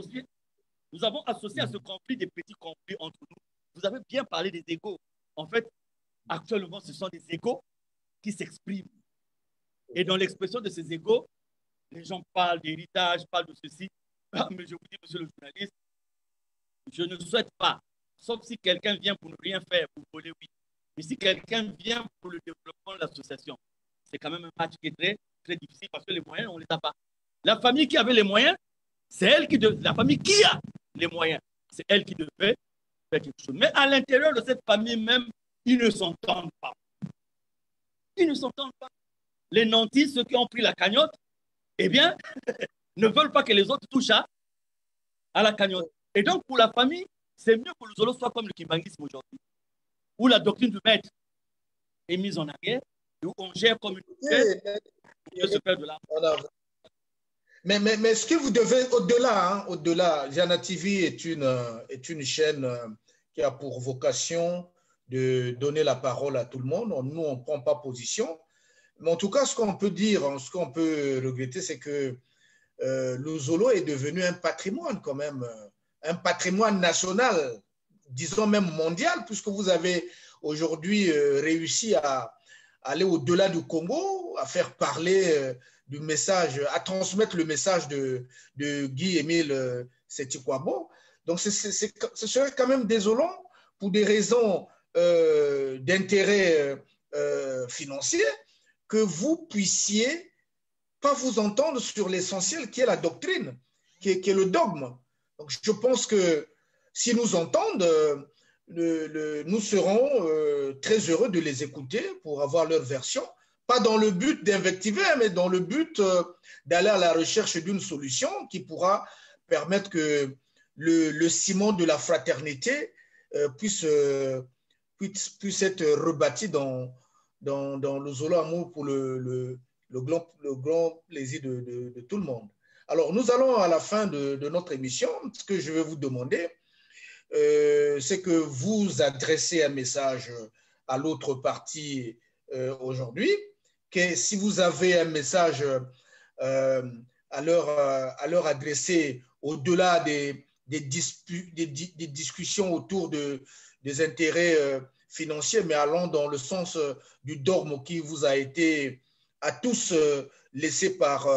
Speaker 2: avons associé à ce conflit des petits conflits entre nous. Vous avez bien parlé des égos. En fait, actuellement, ce sont des égos qui s'expriment. Et dans l'expression de ces égos, les gens parlent d'héritage, parlent de ceci. Mais je vous dis, monsieur le journaliste, je ne souhaite pas, sauf si quelqu'un vient pour ne rien faire, pour voler, oui. Mais si quelqu'un vient pour le développement de l'association, c'est quand même un match qui est très, très difficile parce que les moyens, on ne les a pas. La famille qui avait les moyens, c'est elle qui devait, la famille qui a les moyens, c'est elle qui devait faire quelque chose. Mais à l'intérieur de cette famille même, ils ne s'entendent pas. Ils ne s'entendent pas. Les nantis, ceux qui ont pris la cagnotte, eh bien, ne veulent pas que les autres touchent à la cagnotte. Et donc, pour la famille, c'est mieux que le Zolo soit comme le kimbangisme aujourd'hui, où la doctrine du maître est mise en arrière, et où on gère comme une tête pour se faire de l'argent.
Speaker 1: Mais ce que vous devez, au-delà, Jana TV est une chaîne qui a pour vocation de donner la parole à tout le monde. Nous, on ne prend pas position. Mais en tout cas, ce qu'on peut dire, ce qu'on peut regretter, c'est que le Zolo est devenu un patrimoine quand même, un patrimoine national, disons même mondial, puisque vous avez aujourd'hui réussi à aller au-delà du Congo, à faire parler du message, à transmettre le message de Guy-Émile Sétikwabo. Donc, ce serait quand même désolant pour des raisons d'intérêt financier que vous puissiez pas vous entendre sur l'essentiel qui est la doctrine, qui est le dogme. Donc, je pense que s'ils nous entendent, nous serons très heureux de les écouter pour avoir leur version, pas dans le but d'invectiver, mais dans le but d'aller à la recherche d'une solution qui pourra permettre que le ciment de la fraternité puisse être rebâti dans le Zolo Amour pour le grand plaisir de tout le monde. Alors, nous allons à la fin de notre émission. Ce que je vais vous demander, c'est que vous adressez un message à l'autre partie aujourd'hui, que si vous avez un message à leur adresser au-delà des discussions autour des intérêts financiers, mais allant dans le sens du dogme qui vous a été à tous laissé par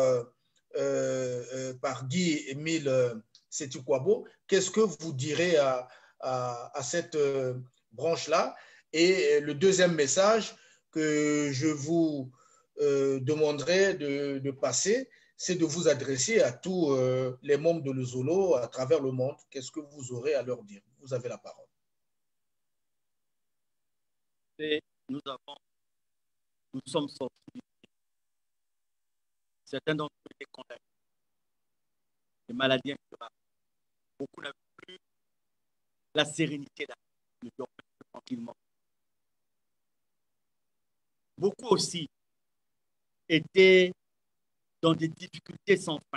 Speaker 1: Guy-Émile Sétikwabo, qu'est-ce que vous direz à cette branche-là? Et le deuxième message que je vous demanderai de passer, c'est de vous adresser à tous les membres de l'Ezolo à travers le monde. Qu'est-ce que vous aurez à leur dire? Vous avez la parole.
Speaker 2: Et nous sommes sortis. Certains d'entre eux étaient condamnés. Les maladies incurables. Beaucoup n'avaient plus la sérénité de dormir tranquillement. Beaucoup aussi étaient dans des difficultés sans fin.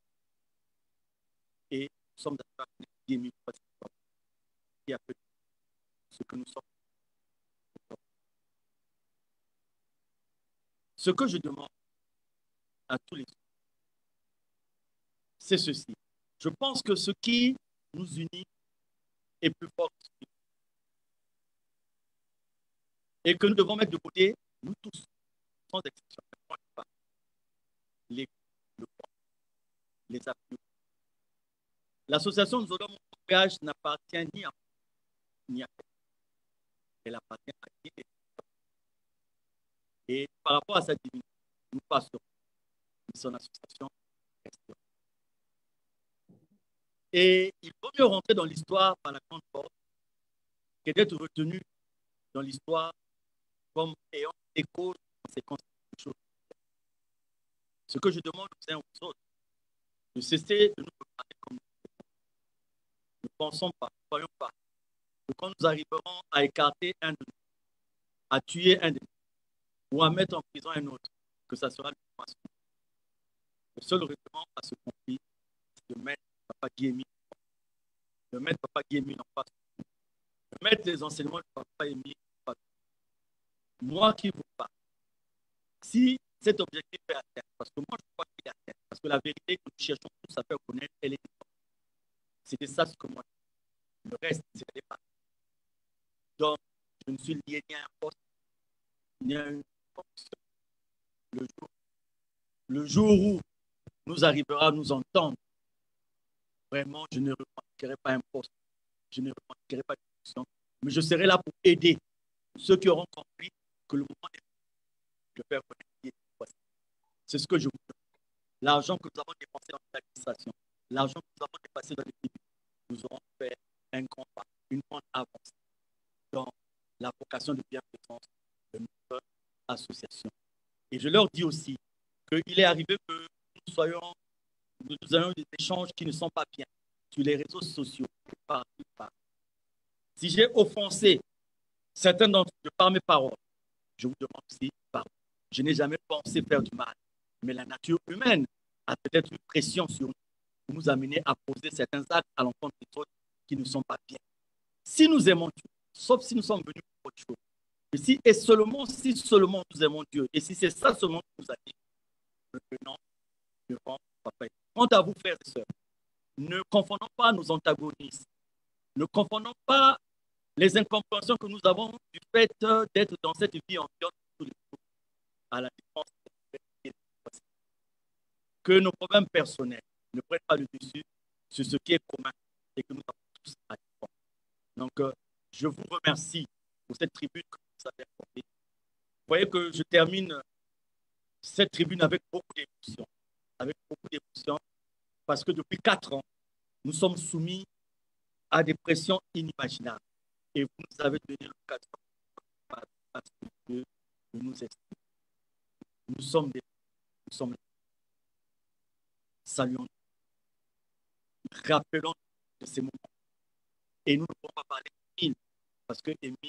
Speaker 2: Et nous sommes d'accord avec Guy-Émile qui a fait ce que nous sommes. Ce que je demande à tous les autres, c'est ceci. Je pense que ce qui nous unit est plus fort que ce qui nous unit. Et que nous devons mettre de côté, nous tous, sans exception, les appuis. L'association Nous Aidons Mon Voyage n'appartient ni à ni à elle appartient à qui. Et par rapport à sa divinité, nous passerons de son association. Et il vaut mieux rentrer dans l'histoire par la grande porte que d'être retenu dans l'histoire comme ayant des causes, conséquences de choses. Ce que je demande aux uns aux autres, de cesser de nous préparer comme nous. Ne pensons pas, ne croyons pas que quand nous arriverons à écarter un de nous, à tuer un de nous, ou à mettre en prison un autre, que ça sera le passé. Le seul règlement à ce conflit, c'est de mettre Papa Guy-Émile, de mettre Papa Guy-Émile en face, de mettre les enseignements de Papa Émile en face. Moi qui vous parle, si cet objectif est atteint, parce que moi je crois qu'il est atteint, parce que la vérité que nous cherchons tous à faire connaître, elle est différente. C'était ça ce que moi, le reste, c'était pas. Donc, je ne suis lié ni à un poste, ni à une fonction. Le jour où nous arriverons à nous entendre, vraiment, je ne revendiquerai pas un poste, je ne revendiquerai pas de fonction, mais je serai là pour aider ceux qui auront compris que le moment est de faire connaître. C'est ce que je vous dis. L'argent que nous avons dépensé dans l'administration, l'argent que nous avons dépassé dans l'équipe, nous aurons fait un grand pas, une grande avancée dans la vocation de bienfaisance de notre association. Et je leur dis aussi qu'il est arrivé que nous ayons des échanges qui ne sont pas bien sur les réseaux sociaux. Si j'ai offensé certains d'entre eux par mes paroles, je vous demande aussi pardon. Je n'ai jamais pensé faire du mal. Mais la nature humaine a peut-être une pression sur nous pour nous amener à poser certains actes à l'encontre des autres qui ne sont pas bien. Si nous aimons Dieu, sauf si nous sommes venus pour autre chose, et si seulement nous aimons Dieu, et si c'est ça seulement que nous a dit, revenons devant Papa. Quant à vous, frères et sœurs, ne confondons pas nos antagonistes, ne confondons pas les incompréhensions que nous avons du fait d'être dans cette vie ambiante tous les jours à la défense des libertés. Que nos problèmes personnels ne prennent pas le dessus sur ce qui est commun et que nous avons tous à défendre. Donc, je vous remercie pour cette tribune que vous avez accordée. Vous voyez que je termine cette tribune avec beaucoup d'émotion. Avec beaucoup d'émotion, parce que depuis 4 ans, nous sommes soumis à des pressions inimaginables. Et vous nous avez donné l'occasion à ce que nous exprimer. Nous sommes saluons, rappelons de ces moments. Et nous ne pouvons pas parler d'Émile, parce que Émile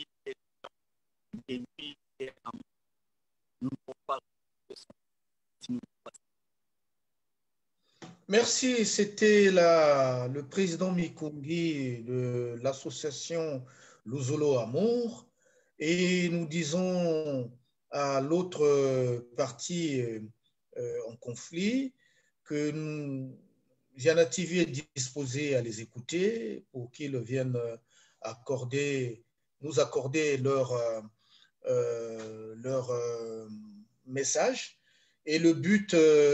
Speaker 2: est amour. Nous ne pouvons pas parler de ça si nous ne pouvons pas.
Speaker 1: Merci, c'était le président Mikungi de l'association Luzolo Amour. Et nous disons à l'autre partie en conflit que Jana TV est disposé à les écouter pour qu'ils viennent nous accorder leur message. Et le but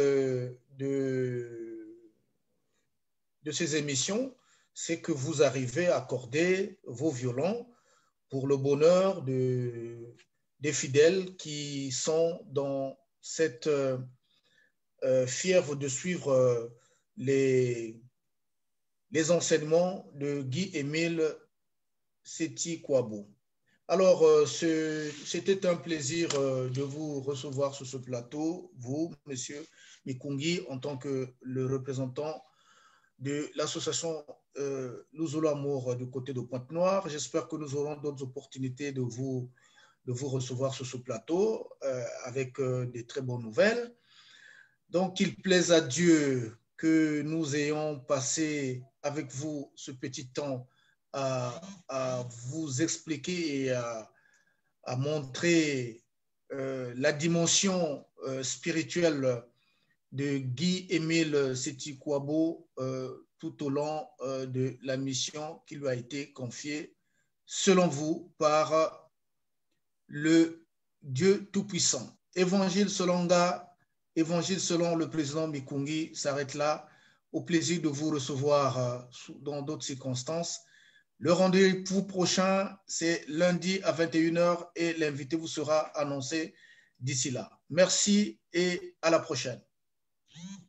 Speaker 1: de ces émissions, c'est que vous arrivez à accorder vos violons pour le bonheur des fidèles qui sont dans cette fièvre de suivre les enseignements de Guy-Émile Séti-Kouabo. Alors, c'était un plaisir de vous recevoir sur ce plateau, vous, monsieur Mikungi, en tant que le représentant de l'association Luzolo Amour du côté de Pointe-Noire. J'espère que nous aurons d'autres opportunités de vous recevoir sur ce plateau avec des très bonnes nouvelles. Donc, qu'il plaise à Dieu que nous ayons passé avec vous ce petit temps à vous expliquer et à montrer la dimension spirituelle de Guy-Émile Séti-Kouabo tout au long de la mission qui lui a été confiée, selon vous, par le Dieu Tout-Puissant. Évangile selon le président Mikungi s'arrête là. Au plaisir de vous recevoir dans d'autres circonstances. Le rendez-vous prochain, c'est lundi à 21h et l'invité vous sera annoncé d'ici là. Merci et à la prochaine.